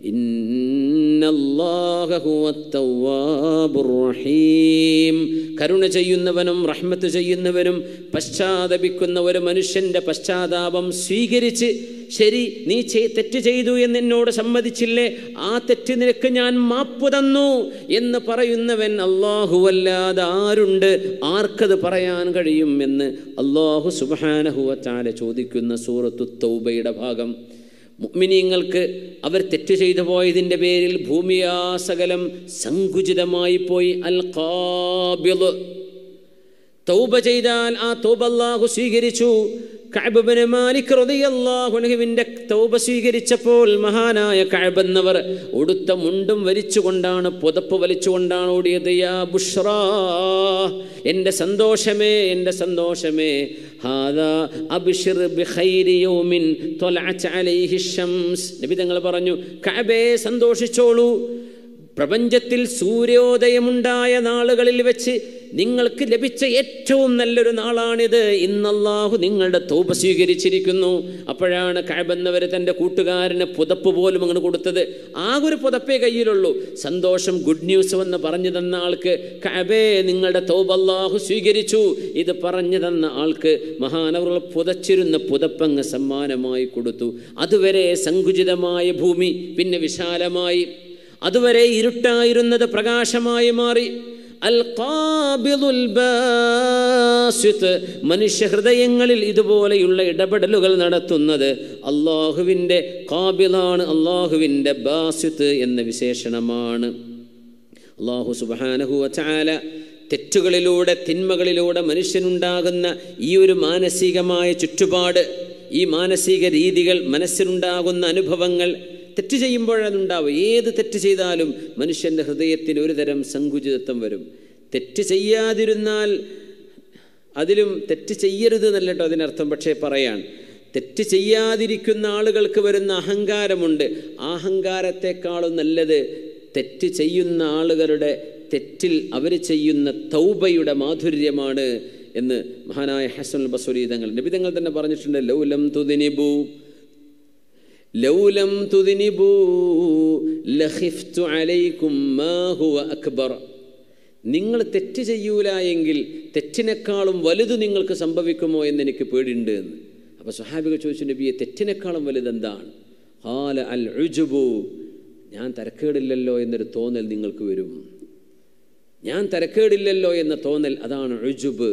ഇന്നല്ലാഹ ഹുവത് തവ്വാബുർ റഹീം, കരുണ ചെയ്യുന്നവനും റഹ്മത്ത് ചെയ്യുന്നവനും പശ്ചാത്തപിക്കുന്ന ഒരു മനുഷ്യൻ്റെ പശ്ചാത്താപം സ്വീകരിച്ച്, ശരി നീ തെറ്റ് ചെയ്തു എന്ന് എന്നോട് സമ്മതിച്ചില്ലേ, ആ തെറ്റ് നിനക്ക് ഞാൻ മാപ്പ് തന്നു എന്ന് പറയുന്നവൻ അല്ലാഹുവല്ലാതെ ആരുണ്ട്? ആർക്കത് പറയാൻ കഴിയും എന്ന് അല്ലാഹു സുബ്ഹാനഹു വ തആല ചോദിക്കുന്ന സൂറത്തു തൗബയുടെ ഭാഗം. മുഅ്മിനീങ്ങൾക്ക് അവർ തെറ്റ് ചെയ്തു പോയതിൻ്റെ പേരിൽ ഭൂമിയാസകലം സങ്കുചിതമായി പോയി. അൽ ഖാബിദ്, തൗബ ചെയ്താൽ ആ തൗബ അല്ലാഹു സ്വീകരിച്ചു. കഅബ് ഇബ്നു മാലിക് റളിയല്ലാഹു അൻഹുവിന്റെ തൗബ സ്വീകരിച്ചപ്പോൾ മഹാനായ കഅബ് എന്നവർ ഉടുത്ത മുണ്ടും വലിച്ചുകൊണ്ടാണ്, പുതപ്പ് വലിച്ചുകൊണ്ടാണ് ഓടിയത്. യാ ബുഷ്റാ, എൻ്റെ സന്തോഷമേ, എൻ്റെ സന്തോഷമേ, ഹാദാ അബ്ശിർ ബിഖൈരി യൗമിൻ ത്വലഅത് അലൈഹി ശംസ്. നബി തങ്ങൾ പറഞ്ഞു, കഅബേ സന്തോഷിച്ചോളൂ, പ്രപഞ്ചത്തിൽ സൂര്യോദയമുണ്ടായ നാളുകളിൽ വെച്ച് നിങ്ങൾക്ക് ലഭിച്ച ഏറ്റവും നല്ലൊരു നാളാണിത്. ഇന്ന് അല്ലാഹു നിങ്ങളുടെ തൗബ സ്വീകരിച്ചിരിക്കുന്നു. അപ്പോഴാണ് കഅബ് എന്നവർ തൻ്റെ കൂട്ടുകാരന് പുതപ്പ് പോലും അങ്ങോട്ട് കൊടുത്തത്. ആകെ ഒരു പുതപ്പേ കയ്യിലുള്ളൂ. സന്തോഷം, ഗുഡ് ന്യൂസ് എന്ന് പറഞ്ഞു തന്ന ആൾക്ക്, കഅബേ നിങ്ങളുടെ തൗബ അല്ലാഹു സ്വീകരിച്ചു, ഇത് പറഞ്ഞു തന്ന ആൾക്ക് മഹാനവർ പുതച്ചിരുന്ന പുതപ്പങ്ങ് സമ്മാനമായി കൊടുത്തു. അതുവരെ സങ്കുചിതമായ ഭൂമി പിന്നെ വിശാലമായി, അതുവരെ ഇരുട്ടായിരുന്നത് പ്രകാശമായി മാറി. അൽ ഖാബിദുൽ ബാസിത്ത്, മനുഷ്യ ഹൃദയങ്ങളിൽ ഇതുപോലെയുള്ള ഇടപെടലുകൾ നടത്തുന്നത് അള്ളാഹുവിൻ്റെ ഖാബിദാണ്, അള്ളാഹുവിൻ്റെ ബാസിത്ത് എന്ന വിശേഷണമാണ്. അള്ളാഹു സുബ്ഹാനഹു വ തആല തെറ്റുകളിലൂടെ, തിന്മകളിലൂടെ മനുഷ്യനുണ്ടാകുന്ന ഈ ഒരു മാനസികമായ ചുറ്റുപാട്, ഈ മാനസിക രീതികൾ, മനസ്സിനുണ്ടാകുന്ന അനുഭവങ്ങൾ, തെറ്റ് ചെയ്യുമ്പോഴതുണ്ടാവും. ഏത് തെറ്റ് ചെയ്താലും മനുഷ്യൻ്റെ ഹൃദയത്തിന് ഒരു തരം സങ്കുചിതത്വം വരും. തെറ്റ് ചെയ്യാതിരുന്നാൽ അതിലും തെറ്റ് ചെയ്യരുത് എന്നല്ല കേട്ടോ അതിനർത്ഥം, പക്ഷേ പറയാൻ തെറ്റ് ചെയ്യാതിരിക്കുന്ന ആളുകൾക്ക് വരുന്ന അഹങ്കാരമുണ്ട്. അഹങ്കാരത്തെക്കാളും നല്ലത് തെറ്റ് ചെയ്യുന്ന ആളുകളുടെ തെറ്റിൽ അവർ ചെയ്യുന്ന തൗബയുടെ മാധുര്യമാണ് എന്ന് മഹാനായ ഹസനുൽ ബസ്രി തങ്ങൾ, നബി തങ്ങൾ തന്നെ പറഞ്ഞിട്ടുണ്ട്. ലൗലം തുദിനിബു ലൗലം തുദിനിബു ലഖിഫ്തു അലൈക്കും മാ ഹുവ അക്ബർ. നിങ്ങൾ തെറ്റ് ചെയ്യൂല എങ്കിൽ തെറ്റിനേക്കാളും വലുത് നിങ്ങൾക്ക് സംഭവിക്കുമോ എന്ന് എനിക്ക് പേടിയുണ്ട് എന്ന്. അപ്പോൾ സ്വഹാബികൾ ചോദിച്ചു, നബിയെ തെറ്റിനേക്കാളും വലുതെന്താണ്? ഖാല അൽ ഉജ്ബു, ഞാൻ തരക്കേടില്ലല്ലോ എന്നൊരു തോന്നൽ നിങ്ങൾക്ക് വരും. ഞാൻ തരക്കേടില്ലല്ലോ എന്ന തോന്നൽ, അതാണ് ഉജ്ബ്.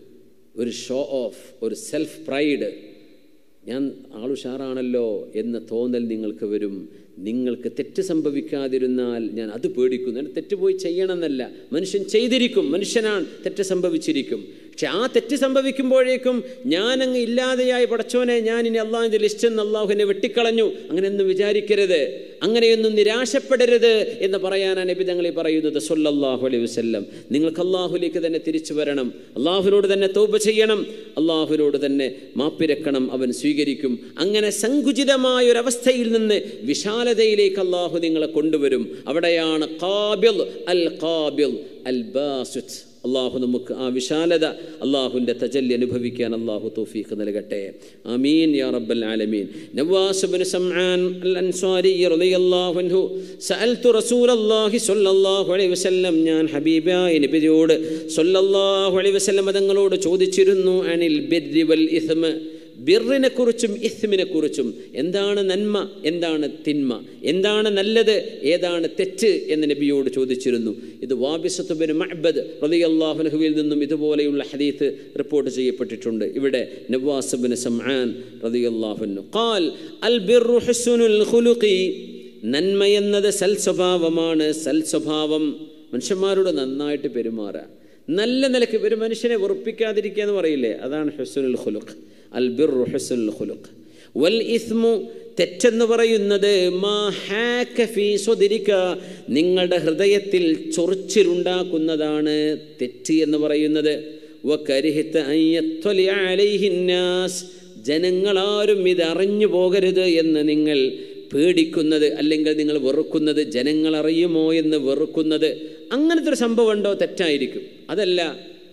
ഒരു ഷോ ഓഫ്, ഒരു സെൽഫ് പ്രൈഡ്, ഞാൻ ആളുഷാറാണല്ലോ എന്ന തോന്നൽ നിങ്ങൾക്ക് വരും. നിങ്ങൾക്ക് തെറ്റ് സംഭവിക്കാതിരുന്നാൽ ഞാൻ അത് പേടിക്കുന്നു. തെറ്റ് പോയി ചെയ്യണമെന്നല്ല, മനുഷ്യൻ ചെയ്തിരിക്കും, മനുഷ്യനാണ്, തെറ്റ് സംഭവിച്ചിരിക്കും. പക്ഷെ ആ തെറ്റ് സംഭവിക്കുമ്പോഴേക്കും ഞാനങ്ങ് ഇല്ലാതെയായി, പടച്ചോനെ ഞാൻ ഇനി അള്ളാഹുവിൻ്റെ ലിസ്റ്റിൽ നിന്ന് അള്ളാഹുവിനെ വെട്ടിക്കളഞ്ഞു, അങ്ങനെയൊന്നും വിചാരിക്കരുത്, അങ്ങനെയൊന്നും നിരാശപ്പെടരുത് എന്ന് പറയാനാണ് നബി തങ്ങൾ പറയുന്നത് സ്വല്ലല്ലാഹു അലൈഹി വസല്ലം. നിങ്ങൾക്ക് അള്ളാഹുലേക്ക് തന്നെ തിരിച്ചു വരണം, അള്ളാഹുവിനോട് തന്നെ തൗബ ചെയ്യണം, അള്ളാഹുവിനോട് തന്നെ മാപ്പിരക്കണം, അവൻ സ്വീകരിക്കും. അങ്ങനെ സങ്കുചിതമായൊരവസ്ഥയിൽ നിന്ന് വിശാലതയിലേക്ക് അള്ളാഹു നിങ്ങളെ കൊണ്ടുവരും. അവിടെയാണ് ഖാബിൽ അൽ ഖാബിൽ അൽ ബാസിത്ത്. അള്ളാഹു നമുക്ക് ആ വിശാലത, അള്ളാഹുവിൻ്റെ തജല്ലി അനുഭവിക്കാൻ അള്ളാഹു തൗഫീഖ് നൽകട്ടെ. ആമീൻ യാ റബ്ബൽ ആലമീൻ. നവാസ് ഇബ്നു സമആൻ അൽ അൻസാരി റളിയല്ലാഹു അൻഹു സഅൽതു റസൂലല്ലാഹി സ്വല്ലല്ലാഹു അലൈഹി വസല്ലം, ഞാൻ ഹബീബായ നബിയോട് സ്വല്ലല്ലാഹു അലൈഹി വസല്ലം തങ്ങളോട് ചോദിച്ചിരുന്നു, അനിൽ ബിർരി വൽ ഇസ്മ, ബിർറിനെ കുറിച്ചും ഇസ്മിനെ കുറിച്ചും. എന്താണ് നന്മ, എന്താണ് തിന്മ, എന്താണ് നല്ലത്, ഏതാണ് തെറ്റ് എന്ന് നബിയോട് ചോദിച്ചിരുന്നു. ഇത് വാബിസത്ത് ബിൻ മഅ്ബദ് റളിയല്ലാഹു അൻഹുവിൽ നിന്നും ഇതുപോലെയുള്ള ഹദീസ് റിപ്പോർട്ട് ചെയ്യപ്പെട്ടിട്ടുണ്ട്. ഇവിടെ നവാസ് ഇബ്നു സമആൻ റളിയല്ലാഹു അൻഹു ഖാൽ അൽ ബിർറു ഹുസ്നുൽ ഖുലുഖി, നന്മ എന്നത് സൽ സ്വഭാവമാണ്. സൽ സ്വഭാവം, മനുഷ്യന്മാരോട് നന്നായിട്ട് പെരുമാറുക, നല്ല നിലയ്ക്ക്. ഒരു മനുഷ്യനെ വെറുപ്പിക്കാതിരിക്കുക എന്ന് പറയില്ലേ, അതാണ് ഹുസ്നുൽ ഖുലുഖ്. അൽ ബിർറു ഹുസ്നുൽ ഖുലുഖ്. വൽ ഇസ്മു, തെറ്റെന്ന് പറയുന്നത് മാ ഹാക ഫീ സ്വദിരിക, നിങ്ങളുടെ ഹൃദയത്തിൽ ചൊറിച്ചിലുണ്ടാക്കുന്നതാണ് തെറ്റ് എന്ന് പറയുന്നത്. വകരിഹത അൻ യത്വലിഅ അലൈഹി നാസ്, ജനങ്ങളാരും ഇത് അറിഞ്ഞു പോകരുത് എന്ന് നിങ്ങൾ പേടിക്കുന്നത്, അല്ലെങ്കിൽ നിങ്ങൾ വെറുക്കുന്നത്, ജനങ്ങൾ അറിയുമോ എന്ന് വെറുക്കുന്നത്, അങ്ങനത്തെ ഒരു സംഭവം ഉണ്ടോ, തെറ്റായിരിക്കും. അതല്ല,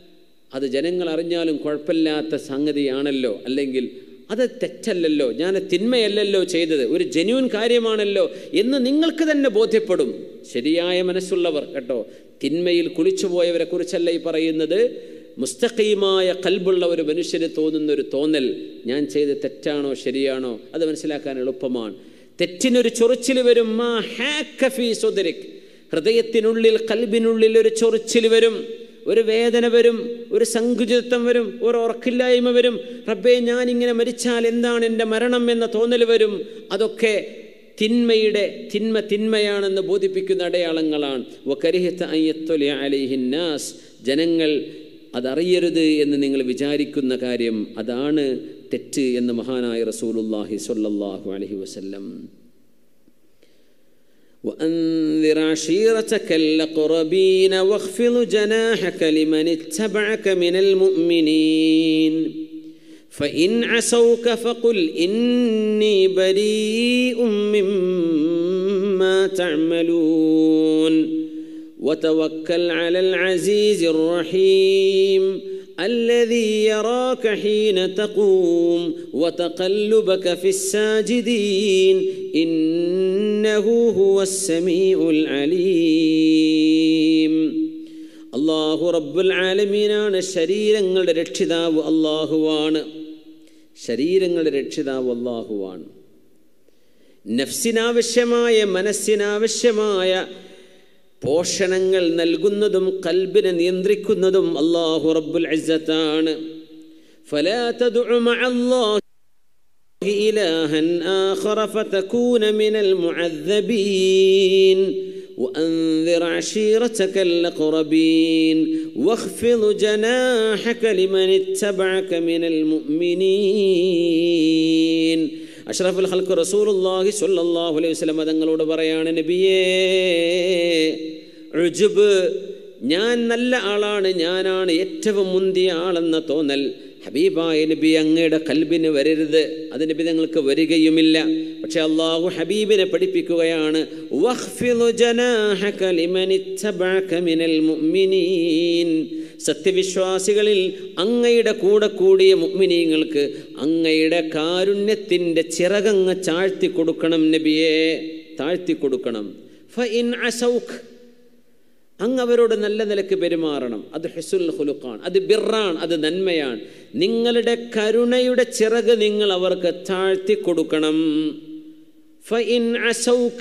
അത് ജനങ്ങൾ അറിഞ്ഞാലും കുഴപ്പമില്ലാത്ത സംഗതിയാണല്ലോ, അല്ലെങ്കിൽ അത് തെറ്റല്ലല്ലോ, ഞാൻ തിന്മയല്ലല്ലോ ചെയ്തത്, ഒരു ജെന്യൂൻ കാര്യമാണല്ലോ എന്ന് നിങ്ങൾക്ക് തന്നെ ബോധ്യപ്പെടും. ശരിയായ മനസ്സുള്ളവർ കേട്ടോ, തിന്മയിൽ കുളിച്ചുപോയവരെ കുറിച്ചല്ല ഈ പറയുന്നത്. മുസ്തഖീമായ ഖൽബുള്ള ഒരു മനുഷ്യന് തോന്നുന്നൊരു തോന്നൽ, ഞാൻ ചെയ്ത് തെറ്റാണോ ശരിയാണോ, അത് മനസ്സിലാക്കാൻ എളുപ്പമാണ്. തെറ്റിനൊരു ചൊറിച്ചിൽ വരും. മാ ഹാക ഫീ സുദ്രിക്, ഹൃദയത്തിനുള്ളിൽ, ഖൽബിനുള്ളിൽ ഒരു ചൊറിച്ചിൽ വരും, ഒരു വേദന വരും, ഒരു സങ്കുചിതത്വം വരും, ഒരു ഉറക്കില്ലായ്മ വരും. റബ്ബേ, ഞാനിങ്ങനെ മരിച്ചാൽ എന്താണ് എൻ്റെ മരണം എന്ന തോന്നൽ വരും. അതൊക്കെ തിന്മയുടെ തിന്മ തിന്മയാണെന്ന് ബോധിപ്പിക്കുന്ന അടയാളങ്ങളാണ്. വകരിഹത അൻ യത്വലിഅ അലൈഹി നാസ്, ജനങ്ങൾ അതറിയരുത് എന്ന് നിങ്ങൾ വിചാരിക്കുന്ന കാര്യം, അതാണ് തെറ്റ് എന്ന് മഹാനായ റസൂലുള്ളാഹി സ്വല്ലല്ലാഹു അലൈഹി വസല്ലം. وأنذر عشيرتك الأقربين واخفض جناحك لمن اتبعك من المؤمنين فإن عصوك فقل إني بريء مما تعملون وتوكل على العزيز الرحيم الذي يراك حين تقوم وتقلبك في الساجدين إنه هو السميع العليم. അള്ളാഹു റബ്ബുൽ ആലമീനാണ്. ശരീരങ്ങളുടെ രക്ഷിതാവ് അള്ളാഹുവാണ്. ശരീരങ്ങളുടെ രക്ഷിതാവ് അള്ളാഹുവാണ്. നഫ്സിനാവശ്യമായ മനസ്സിനാവശ്യമായ പോഷണങ്ങൾ നൽകുന്നതും ഖൽബിനെ നിയന്ത്രിക്കുന്നതും അല്ലാഹു റബ്ബുൽ ഇസ്സത്താണ്. ഫലാ തദ്ഉ മഅല്ലാഹി ഇലാഹൻ ആഖറ ഫതകൂന മിനൽ മുഅദ്ദബീൻ وأنذر عشيرتك الأقربين واخفض جناحك لمن اتبعك من المؤمنين. അഷ്റഫുൽ ഖൽഖ് റസൂലുള്ളാഹി സ്വല്ലല്ലാഹു അലൈഹി വസല്ലം തങ്ങളോട് പറയാണ്, നബിയേ, ഉജ്ബ്, ഞാൻ നല്ല ആളാണ്, ഞാനാണ് ഏറ്റവും മുന്തിയ ആളെന്ന തോന്നൽ ഹബീബായ നബി അങ്ങയുടെ കൽബിന് വരരുത്. അത് നബി തങ്ങൾക്ക് വരികയുമില്ല. പക്ഷെ അള്ളാഹു ഹബീബിനെ പഠിപ്പിക്കുകയാണ്, വഖ്ഫിദ് ജനാഹക ലിമൻ ഇത്തബഅക മിനൽ മുഅ്മിനീൻ. സത്യവിശ്വാസികളിൽ അങ്ങയുടെ കൂടെ കൂടിയ മുഅ്മിനീങ്ങൾക്ക് അങ്ങയുടെ കാരുണ്യത്തിൻ്റെ ചിറകങ്ങ് താഴ്ത്തി കൊടുക്കണം നബിയെ, താഴ്ത്തി കൊടുക്കണം. ഫഇൻ അസൗക്, അങ്ങ് അവരോട് നല്ല നിലക്ക് പെരുമാറണം. അത് ഹുസ്നുൽ ഖുലുഖാണ്, അത് ബിർറാണ്, അത് നന്മയാണ്. നിങ്ങളുടെ കരുണയുടെ ചിറക് നിങ്ങൾ അവർക്ക് താഴ്ത്തി കൊടുക്കണം. ഫഇൻ അസൗക്,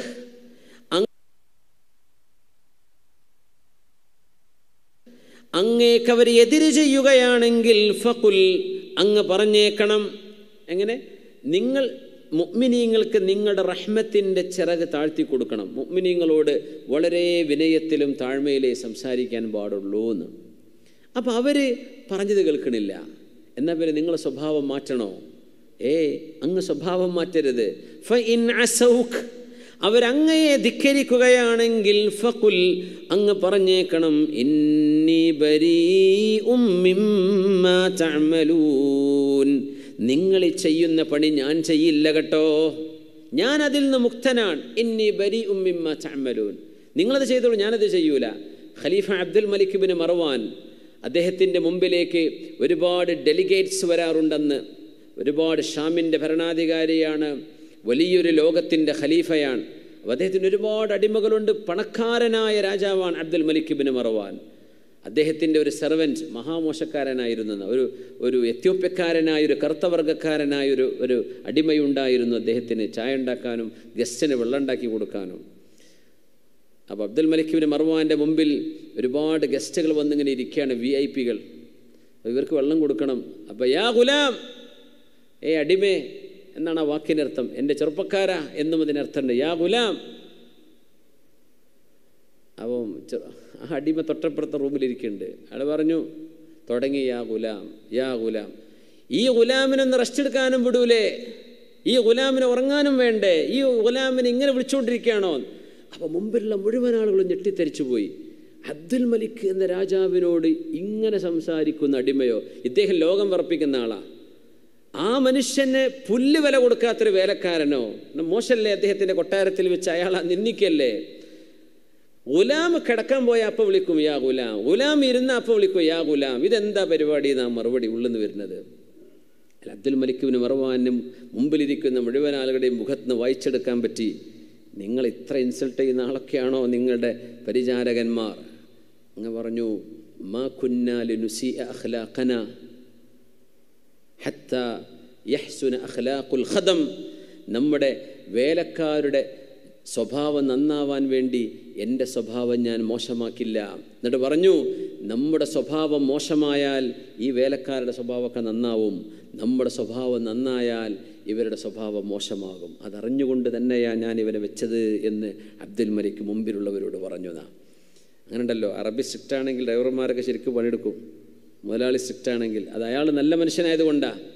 അങ്ങേക്ക് അവർ എതിര് ചെയ്യുകയാണെങ്കിൽ ഫഖുൽ, അങ്ങ് പറഞ്ഞേക്കണം. എങ്ങനെ? നിങ്ങൾ മുഅ്മിനീങ്ങൾക്ക് നിങ്ങളുടെ റഹ്മത്തിൻ്റെ ചിറക് താഴ്ത്തി കൊടുക്കണം. മുഅ്മിനീങ്ങളോട് വളരെ വിനയത്തിലും താഴ്മയിലേ സംസാരിക്കാൻ പാടുള്ളൂ എന്ന്. അപ്പോൾ അവർ പറഞ്ഞത് കേൾക്കണില്ല. എന്നാൽ പിന്നെ നിങ്ങളെ സ്വഭാവം മാറ്റണോ? ഏ, അങ്ങ് സ്വഭാവം മാറ്റരുത്. ഫഇൻ അസൗക്, അവരങ്ങയെ ധിക്കരിക്കുകയാണെങ്കിൽ ഫഖുൽ, അങ്ങ് പറഞ്ഞേക്കണം, ഇന്നി ബരീഉം മിമ്മാ തഅമലൂൻ, നിങ്ങൾ ചെയ്യുന്ന പണി ഞാൻ ചെയ്യില്ല കേട്ടോ, ഞാൻ അതിൽ നിന്ന് മുക്തനാണ്. ഇന്നി ബരീഉം മിമ്മാ തഅമലൂൻ, നിങ്ങളത് ചെയ്തോളൂ, ഞാനത് ചെയ്യൂല. ഖലീഫ അബ്ദുൽ മലിക് ഇബ്നു മർവാൻ, അദ്ദേഹത്തിൻ്റെ മുമ്പിലേക്ക് ഒരുപാട് ഡെലിഗേറ്റ്സ് വരാറുണ്ടെന്ന്. ഒരുപാട് ഷാമിൻ്റെ ഭരണാധികാരിയാണ്, വലിയൊരു ലോകത്തിൻ്റെ ഖലീഫയാണ്. അപ്പോൾ അദ്ദേഹത്തിന് ഒരുപാട് അടിമകളുണ്ട്. പണക്കാരനായ രാജാവാണ് അബ്ദുൽ മലിക് ഇബ്നു മർവാൻ. അദ്ദേഹത്തിൻ്റെ ഒരു സെർവൻറ്റ് മഹാമോശക്കാരനായിരുന്നു. ഒരു ഒരു എത്യോപ്യക്കാരനായ ഒരു കറുത്തവർഗക്കാരനായൊരു ഒരു അടിമയുണ്ടായിരുന്നു അദ്ദേഹത്തിന്, ചായ ഉണ്ടാക്കാനും ഗസ്റ്റിന് വെള്ളം ഉണ്ടാക്കി കൊടുക്കാനും. അപ്പോൾ അബ്ദുൽ മലിക് ഇബ്നു മർവാൻ്റെ മുമ്പിൽ ഒരുപാട് ഗസ്റ്റുകൾ വന്നിങ്ങനെ ഇരിക്കുകയാണ്, വി ഐ പികൾ. ഇവർക്ക് വെള്ളം കൊടുക്കണം. അപ്പോൾ യാ ഗുലാം, ഏ അടിമേ എന്നാണ് ആ വാക്കിനർത്ഥം. എൻ്റെ ചെറുപ്പക്കാരാ എന്നും അതിനർത്ഥമുണ്ട്. യാ ഗുലാം. അപ്പോൾ ആ അടിമ തൊട്ടപ്പുറത്തെ റൂമിലിരിക്കുന്നുണ്ട്. അയാൾ പറഞ്ഞു, തുടങ്ങി, യാ ഗുലാം, യാ ഗുലാം. ഈ ഗുലാമിനൊന്ന് റെസ്റ്റ് എടുക്കാനും വിടൂലേ? ഈ ഗുലാമിന് ഉറങ്ങാനും വേണ്ടേ? ഈ ഗുലാമിനെ ഇങ്ങനെ വിളിച്ചുകൊണ്ടിരിക്കുകയാണോ? അപ്പോൾ മുമ്പിലുള്ള മുഴുവൻ ആളുകളും ഞെട്ടിത്തരിച്ചു പോയി. അബ്ദുൽ മലിക് എന്ന രാജാവിനോട് ഇങ്ങനെ സംസാരിക്കുന്ന അടിമയോ? ഇദ്ദേഹം ലോകം വിറപ്പിക്കുന്ന ആളാണ്. ആ മനുഷ്യന് പുല്ല് വില കൊടുക്കാത്തൊരു വേലക്കാരനോ? മോശമല്ലേ അദ്ദേഹത്തിൻ്റെ കൊട്ടാരത്തിൽ വെച്ച് അയാളെ നിന്ദിക്കല്ലേ? ഗുലാം കിടക്കാൻ പോയാൽ അപ്പം വിളിക്കും യാ ഗുലാം, ഗുലാം ഇരുന്ന അപ്പം വിളിക്കും യാ ഗുലാം. ഇതെന്താ പരിപാടി എന്നാ മറുപടി ഉള്ളെന്ന് വരുന്നത്. അല്ല, അബ്ദുൽ മലിക് ഇബ്നു മർവാനും മുമ്പിലിരിക്കുന്ന മുഴുവൻ ആളുകളുടെയും മുഖത്തുനിന്ന് വായിച്ചെടുക്കാൻ പറ്റി, നിങ്ങൾ ഇത്ര ഇൻസൾട്ട് ചെയ്യുന്ന ആളൊക്കെയാണോ നിങ്ങളുടെ പരിചാരകന്മാർ? അങ്ങ് പറഞ്ഞു, മാ കുന്നാ ലിനുസീഅ അഖ്ലാഖനാ ഹത്താ യഹ്സുന അഖ്ലാഖുൽ ഖദം. നമ്മുടെ വേലക്കാരുടെ സ്വഭാവം നന്നാവാൻ വേണ്ടി എൻ്റെ സ്വഭാവം ഞാൻ മോശമാക്കില്ല. എന്നിട്ട് പറഞ്ഞു, നമ്മുടെ സ്വഭാവം മോശമായാൽ ഈ വേലക്കാരുടെ സ്വഭാവമൊക്കെ നന്നാവും, നമ്മുടെ സ്വഭാവം നന്നായാൽ ഇവരുടെ സ്വഭാവം മോശമാകും. അതറിഞ്ഞുകൊണ്ട് തന്നെയാണ് ഞാൻ ഇവനെ വെച്ചത് എന്ന് അബ്ദുൽ മലിക് മുമ്പിലുള്ളവരോട് പറഞ്ഞു. എന്നാ അങ്ങനെ ഉണ്ടല്ലോ, അറബി സ്ട്രിക്റ്റ് ആണെങ്കിൽ ഡ്രൈവർമാരൊക്കെ ശരിക്കും പണിയെടുക്കും. മുതലാളി സ്ട്രിക്റ്റ് ആണെങ്കിൽ അത് അയാൾ നല്ല മനുഷ്യനായതുകൊണ്ടാണ്.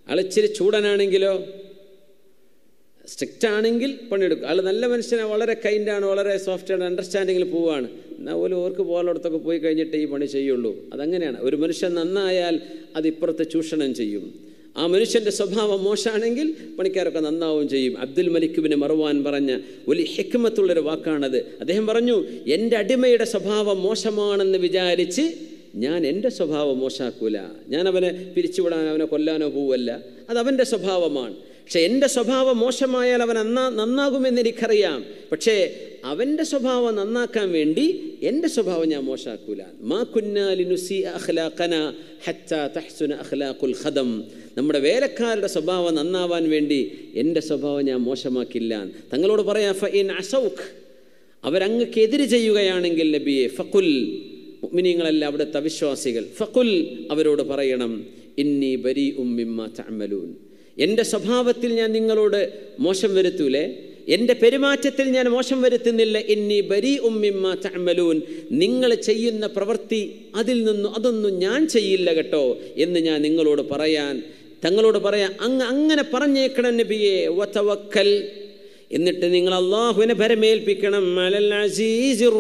ആളിച്ചിരി ചൂടനാണെങ്കിലോ, സ്ട്രിക്റ്റ് ആണെങ്കിൽ പണിയെടുക്കും. ആൾ നല്ല മനുഷ്യനാണ്, വളരെ കൈൻഡാണ്, വളരെ സോഫ്റ്റാണ്, അണ്ടർസ്റ്റാൻഡിങ്ങിൽ പോവുകയാണ്, എന്നാൽ പോലും ഓർക്ക് പോകാനുള്ളടത്തൊക്കെ പോയി കഴിഞ്ഞിട്ട് ഈ പണി ചെയ്യുള്ളൂ. അതങ്ങനെയാണ്. ഒരു മനുഷ്യൻ നന്നായാൽ അത് ഇപ്പുറത്ത് ചൂഷണം ചെയ്യും. ആ മനുഷ്യൻ്റെ സ്വഭാവം മോശമാണെങ്കിൽ പണിക്കാരൊക്കെ നന്നാവുകയും ചെയ്യും. അബ്ദുൽ മലിക് ബിൻ മർവാൻ പറഞ്ഞ വലിയ ഹിക്മത്തുള്ളൊരു വാക്കാണത്. അദ്ദേഹം പറഞ്ഞു, എൻ്റെ അടിമയുടെ സ്വഭാവം മോശമാണെന്ന് വിചാരിച്ച് ഞാൻ എൻ്റെ സ്വഭാവം മോശമാക്കൂല. ഞാൻ അവനെ പിരിച്ചുവിടാനോ അവനെ കൊല്ലാനോ പോവല്ല, അത് അവൻ്റെ സ്വഭാവമാണ്. പക്ഷെ എൻ്റെ സ്വഭാവം മോശമായാൽ അവൻ നന്നാ നന്നാകുമെന്ന് എനിക്കറിയാം. പക്ഷേ അവൻ്റെ സ്വഭാവം നന്നാക്കാൻ വേണ്ടി എൻ്റെ സ്വഭാവം ഞാൻ മോശമാക്കൂല. മാ കുന്നാ ലിനുസി അഖ്ലാഖന ഹത്താ തഹ്സുന അഖ്ലാഖുൽ ഖദം. നമ്മുടെ വേലക്കാരുടെ സ്വഭാവം നന്നാവാൻ വേണ്ടി എൻ്റെ സ്വഭാവം ഞാൻ മോശമാക്കില്ല. തങ്ങളോട് പറയാം, ഫഇൻ അസൗഖ്, അവരങ്ങക്ക് എതിര് ചെയ്യുകയാണെങ്കിൽ നബിയെ, ഫഖുൽ, മുഅ്മിനീങ്ങളല്ല അവിടുത്തെ അവിശ്വാസികൾ, ഫഖുൽ, അവരോട് പറയണം, ഇന്നി ബരീഉം മിമ്മാ തഅമലൂൻ, എൻ്റെ സ്വഭാവത്തിൽ ഞാൻ നിങ്ങളോട് മോശം വരുത്തൂലേ, എൻ്റെ പെരുമാറ്റത്തിൽ ഞാൻ മോശം വരുത്തുന്നില്ല. ഇന്നി ബരീഉം മിമ്മാ തഅമലൂൻ, നിങ്ങൾ ചെയ്യുന്ന പ്രവൃത്തി അതിൽ നിന്നും അതൊന്നും ഞാൻ ചെയ്യില്ല കേട്ടോ എന്ന് ഞാൻ നിങ്ങളോട് പറയാൻ തങ്ങളോട് പറയാൻ അങ്ങ് അങ്ങനെ പറഞ്ഞേക്കണം നബിയെ. വതവക്കൽ, എന്നിട്ട് നിങ്ങൾ അല്ലാഹുവിനെ ഭരമേൽപ്പിക്കണം. അലൽ അസീസിർ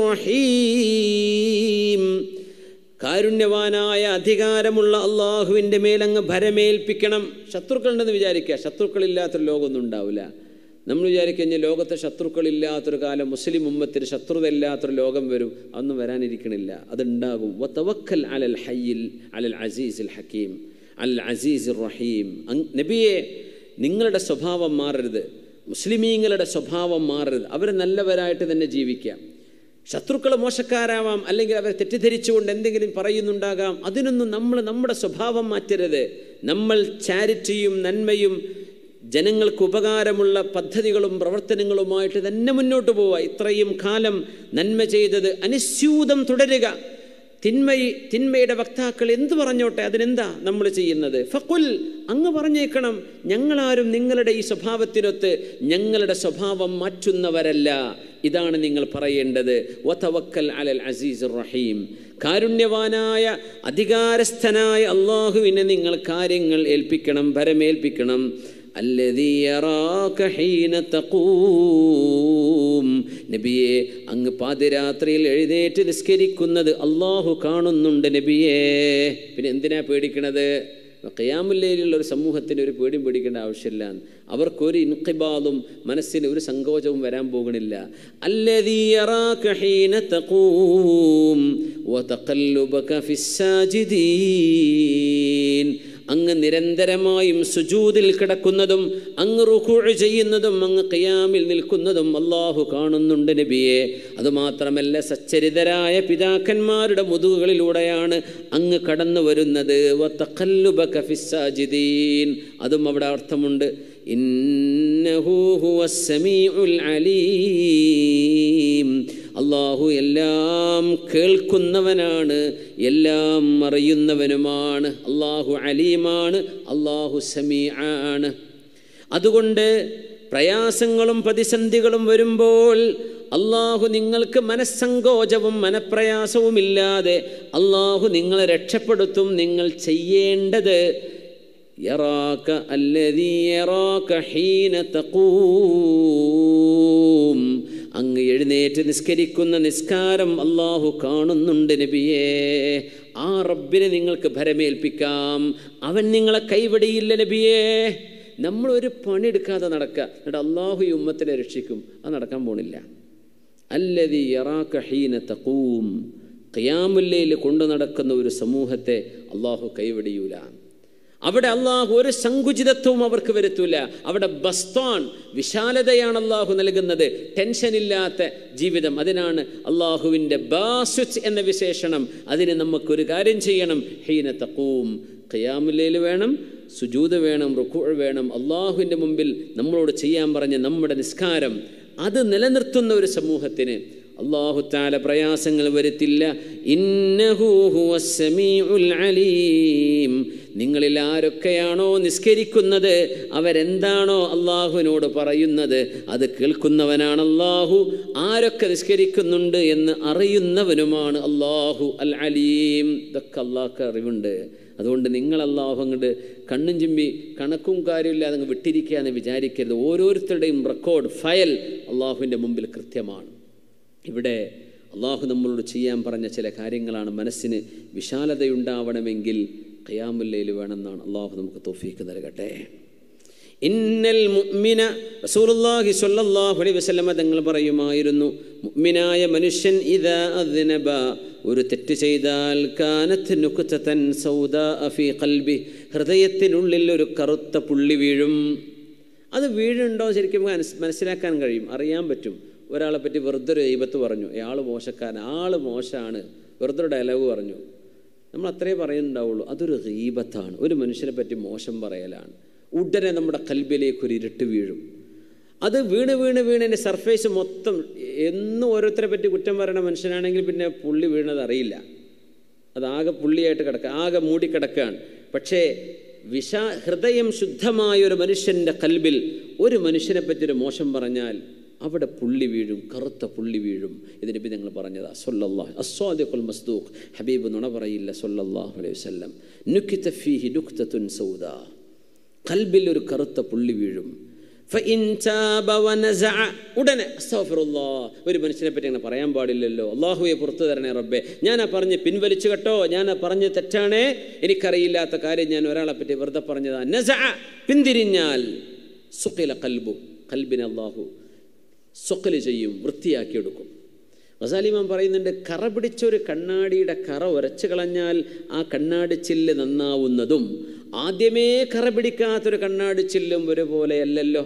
റഹീം, കാരുണ്യവാനായ അധികാരമുള്ള അള്ളാഹുവിൻ്റെ മേലങ്ങ് ഭരമേൽപ്പിക്കണം. ശത്രുക്കളുണ്ടെന്ന് വിചാരിക്കുക, ശത്രുക്കളില്ലാത്തൊരു ലോകമൊന്നും ഉണ്ടാവില്ല. നമ്മൾ വിചാരിക്കഴിഞ്ഞാൽ ലോകത്തെ ശത്രുക്കളില്ലാത്തൊരു കാലം, മുസ്ലിം ഉമ്മത്തിന് ശത്രുത ഇല്ലാത്തൊരു ലോകം വരും, അതൊന്നും വരാനിരിക്കണില്ല, അതുണ്ടാകും. വതവക്കൽ അലൽ ഹയ്യിൽ അലൽ അസീസിൽ ഹക്കീം അൽ അസീസിർ റഹീം. നബിയെ, നിങ്ങളുടെ സ്വഭാവം മാറരുത്, മുസ്ലിമീങ്ങളുടെ സ്വഭാവം മാറരുത്, അവർ നല്ലവരായിട്ട് തന്നെ ജീവിക്കാം. ശത്രുക്കൾ മോശക്കാരാവാം, അല്ലെങ്കിൽ അവരെ തെറ്റിദ്ധരിച്ചുകൊണ്ട് എന്തെങ്കിലും പറയുന്നുണ്ടാകാം, അതിനൊന്നും നമ്മൾ നമ്മുടെ സ്വഭാവം മാറ്റരുത്. നമ്മൾ ചാരിറ്റിയും നന്മയും ജനങ്ങൾക്ക് ഉപകാരമുള്ള പദ്ധതികളും പ്രവർത്തനങ്ങളുമായിട്ട് തന്നെ മുന്നോട്ട് പോവുക. ഇത്രയും കാലം നന്മ ചെയ്തത് അനുസ്യൂതം തുടരുക. തിന്മ തിന്മയുടെ വക്താക്കൾ എന്തു പറഞ്ഞോട്ടെ, അതിനെന്താ നമ്മൾ ചെയ്യുന്നത്? ഫഖുൽ, അങ്ങ് പറഞ്ഞേക്കണം, ഞങ്ങളാരും നിങ്ങളുടെ ഈ സ്വഭാവത്തിനൊത്ത് ഞങ്ങളുടെ സ്വഭാവം മാറ്റുന്നവരല്ല, ഇതാണ് നിങ്ങൾ പറയേണ്ടത്. വതവക്കൽ അലൽ അസീസിർ റഹീം, കാരുണ്യവാനായ അധികാരസ്ഥനായ അള്ളാഹുവിനെ നിങ്ങൾ കാര്യങ്ങൾ ഏൽപ്പിക്കണം, ഭരമേൽപ്പിക്കണം. അല്ലദീ യറാക ഹീന തഖൂം, നബിയെ, അങ്ങ് പാതിരാത്രിയിൽ എഴുന്നേറ്റ് നിസ്കരിക്കുന്നത് അള്ളാഹു കാണുന്നുണ്ട് നബിയെ. പിന്നെ എന്തിനാ പേടിക്കണത്? ഖിയാമുൽ ലൈലുള്ള ഒരു സമൂഹത്തിന് ഒരു പേടിയും പേടിക്കേണ്ട ആവശ്യമില്ല. അവർക്കൊരു ഇൻഖിബാദും മനസ്സിന് ഒരു സങ്കോചവും വരാൻ പോകുന്നില്ല. അല്ലദീ യറാക ഹീന തഖൂം വതഖല്ലുബക ഫിസ്സാജിദീൻ, അങ്ങ് നിരന്തരമായും സുജൂദിൽ കിടക്കുന്നതും അങ്ങ് റുകൂഅ് ചെയ്യുന്നതും അങ്ങ് ഖിയാമിൽ നിൽക്കുന്നതും അല്ലാഹു കാണുന്നുണ്ട് നബിയെ. അതുമാത്രമല്ല, സച്ചരിതരായ പിതാക്കന്മാരുടെ മുതുകുകളിലൂടെയാണ് അങ്ങ് കടന്നു വരുന്നത്. വതഖല്ലുബക ഫിസ്സാജിദീൻ, അതും അവിടെ അർത്ഥമുണ്ട്. ഇന്നഹു ഹുവസ് സമീഉൽ അലീം, അള്ളാഹു എല്ലാം കേൾക്കുന്നവനാണ്, എല്ലാം അറിയുന്നവനുമാണ്. അള്ളാഹു അലീമാണ്, അള്ളാഹു സമീആണ്. അതുകൊണ്ട് പ്രയാസങ്ങളും പ്രതിസന്ധികളും വരുമ്പോൾ അള്ളാഹു നിങ്ങൾക്ക് മനസ്സങ്കോചവും മനപ്രയാസവും ഇല്ലാതെ അള്ളാഹു നിങ്ങളെ രക്ഷപ്പെടുത്തും. നിങ്ങൾ ചെയ്യേണ്ടത് യറാക അല്ലദീ യറാക ഹീന തഖൂം, അങ്ങ് എഴുന്നേറ്റ് നിസ്കരിക്കുന്ന നിസ്കാരം അള്ളാഹു കാണുന്നുണ്ട് നബിയേ. ആ റബ്ബിനെ നിങ്ങൾക്ക് ഭരമേൽപ്പിക്കാം, അവൻ നിങ്ങളെ കൈവിടിയില്ല നബിയേ. നമ്മളൊരു പണിയെടുക്കാതെ നടക്കുക, എന്നിട്ട് അള്ളാഹു ഈ ഉമ്മത്തിനെ രക്ഷിക്കും, അത് നടക്കാൻ പോണില്ല. അല്ലദീ യറാക ഹീന തഖൂം, ഖിയാമുൽ ലൈൽ കൊണ്ടു നടക്കുന്ന ഒരു സമൂഹത്തെ അള്ളാഹു കൈവിടിയൂല. അവിടെ അള്ളാഹു ഒരു സങ്കുചിതത്വവും അവർക്ക് വരുത്തൂല. അവിടെ ബസ്താൻ, വിശാലതയാണ് അള്ളാഹു നൽകുന്നത്, ടെൻഷനില്ലാത്ത ജീവിതം. അതിനാണ് അള്ളാഹുവിൻ്റെ ബാസുത്ത് എന്ന വിശേഷണം. അതിന് നമുക്കൊരു കാര്യം ചെയ്യണം, ഹീന തഖൂം, ഖിയാമുൽ ലൈൽ വേണം, സുജൂദ് വേണം, റുകൂഅ് വേണം. അള്ളാഹുവിൻ്റെ മുമ്പിൽ നമ്മളോട് ചെയ്യാൻ പറഞ്ഞ നമ്മുടെ നിസ്കാരം അത് നിലനിർത്തുന്ന ഒരു സമൂഹത്തിന് അല്ലാഹു തആല പ്രയാസങ്ങൾ വരുത്തില്ല. ഇന്നഹു ഹുവസ് സമീഉൽ അലീം, നിങ്ങളിൽ ആരൊക്കെയാണോ നിസ്കരിക്കുന്നത് അവരെന്താണോ അള്ളാഹുവിനോട് പറയുന്നത് അത് കേൾക്കുന്നവനാണ് അള്ളാഹു. ആരൊക്കെ നിസ്കരിക്കുന്നുണ്ട് എന്ന് അറിയുന്നവനുമാണ് അള്ളാഹു അൽ അലീം. ഇതൊക്കെ അള്ളാഹ്ക്ക് അറിവുണ്ട്. അതുകൊണ്ട് നിങ്ങൾ അള്ളാഹു അങ്ങോട്ട് കണ്ണും ചിമ്പി കണക്കും കാര്യമില്ലാതെ അങ്ങ് വിട്ടിരിക്കുക എന്ന് വിചാരിക്കരുത്. ഓരോരുത്തരുടെയും റെക്കോർഡ് ഫയൽ അള്ളാഹുവിൻ്റെ മുമ്പിൽ കൃത്യമാണ്. ഇവിടെ അള്ളാഹു നമ്മളോട് ചെയ്യാൻ പറഞ്ഞ ചില കാര്യങ്ങളാണ്. മനസ്സിന് വിശാലതയുണ്ടാവണമെങ്കിൽ ഖിയാമുൽ ലൈൽ വേണമെന്നാണ്. അള്ളാഹു നമുക്ക് തൗഫീഖ് നൽകട്ടെ. ഇന്നൽ മുഅ്മിന റസൂലുള്ളാഹി സ്വല്ലല്ലാഹു അലൈഹി വസല്ലമ തങ്ങൾ പറയുമായിരുന്നു, മുഅ്മിനായ മനുഷ്യൻ ഇദാ അദ്നബ ഒരു തെറ്റ് ചെയ്താൽ കാനത്ത് നുക്തതൻ സൗദാ ഫീ ഖൽബി ഹൃദയത്തിനുള്ളിൽ ഒരു കറുത്ത പുള്ളി വീഴും. അത് വീഴുണ്ടോ ശരിക്കും മനസ്സിലാക്കാൻ കഴിയും, അറിയാൻ പറ്റും. ഒരാളെ പറ്റി വെറുതെ ഒരു ഗീബത്ത് പറഞ്ഞു, അയാൾ മോശക്കാരൻ, ആൾ മോശമാണ്, വെറുതെ ഡയലോഗ് പറഞ്ഞു, നമ്മൾ അത്രേ പറയുന്നുണ്ടാവുള്ളൂ. അതൊരു ഗീബത്താണ്, ഒരു മനുഷ്യനെ പറ്റി മോശം പറയലാണ്. ഉടനെ നമ്മുടെ കൽബിലേക്ക് ഒരു ഇരുട്ട് വീഴും. അത് വീണ് വീണ് വീണ് എൻ്റെ സർഫേസ് മൊത്തം എന്നും ഓരോരുത്തരെ പറ്റി കുറ്റം പറയുന്ന മനുഷ്യനാണെങ്കിൽ പിന്നെ പുള്ളി വീണത് അറിയില്ല. അതാകെ പുള്ളിയായിട്ട് കിടക്കുക, ആകെ മൂടിക്കിടക്കുകയാണ്. പക്ഷേ വിശാ ഹൃദയം ശുദ്ധമായ ഒരു മനുഷ്യൻ്റെ കൽബിൽ ഒരു മനുഷ്യനെ പറ്റി ഒരു മോശം പറഞ്ഞാൽ അവിടെ പുള്ളി വീഴും, കറുത്ത പുള്ളി വീഴും. ഇതിനെ പറ്റി ഞങ്ങൾ പറഞ്ഞതാ. സല്ലല്ലാഹു അസ്സാദിഖുൽ മസ്ദൂഖ്, ഹബീബ് നുണ പറയില്ല സല്ലല്ലാഹു അലൈഹി വസല്ലം. നുക്ത ഫീഹി നുക്തത്തുൻ സൗദാ, കൽബിൽ ഒരു കറുത്ത പുള്ളി വീഴും. ഫഇൻ താബ വനസഅ, ഉടനെ അസ്തഗ്ഫിറുല്ലാഹ്, ഒരു മനുഷ്യനെ പറ്റി അങ്ങനെ പറയാൻ പാടില്ലല്ലോ, അല്ലാഹുവേ പുറത്തു തരണേ റബ്ബേ, ഞാൻ ആ പറഞ്ഞ് പിൻവലിച്ചു കേട്ടോ, ഞാൻ ആ പറഞ്ഞ് തെറ്റാണേ, എനിക്കറിയില്ലാത്ത കാര്യം ഞാൻ ഒരാളെ പറ്റി വെറുതെ പറഞ്ഞതാ. നസഅ, പിന്തിരിഞ്ഞാൽ സുഖില ഖൽബു, കൽബിനെ അല്ലാഹു സുഖല് ചെയ്യും, വൃത്തിയാക്കിയെടുക്കും. ഗസാലിമാൻ പറയുന്നുണ്ട്, കറ പിടിച്ചൊരു കണ്ണാടിയുടെ കറ ഉരച്ചു കളഞ്ഞാൽ ആ കണ്ണാടി ചില്ല് നന്നാവുന്നതും ആദ്യമേ കറ പിടിക്കാത്തൊരു കണ്ണാടി ചില്ലും ഒരുപോലെ അല്ലല്ലോ.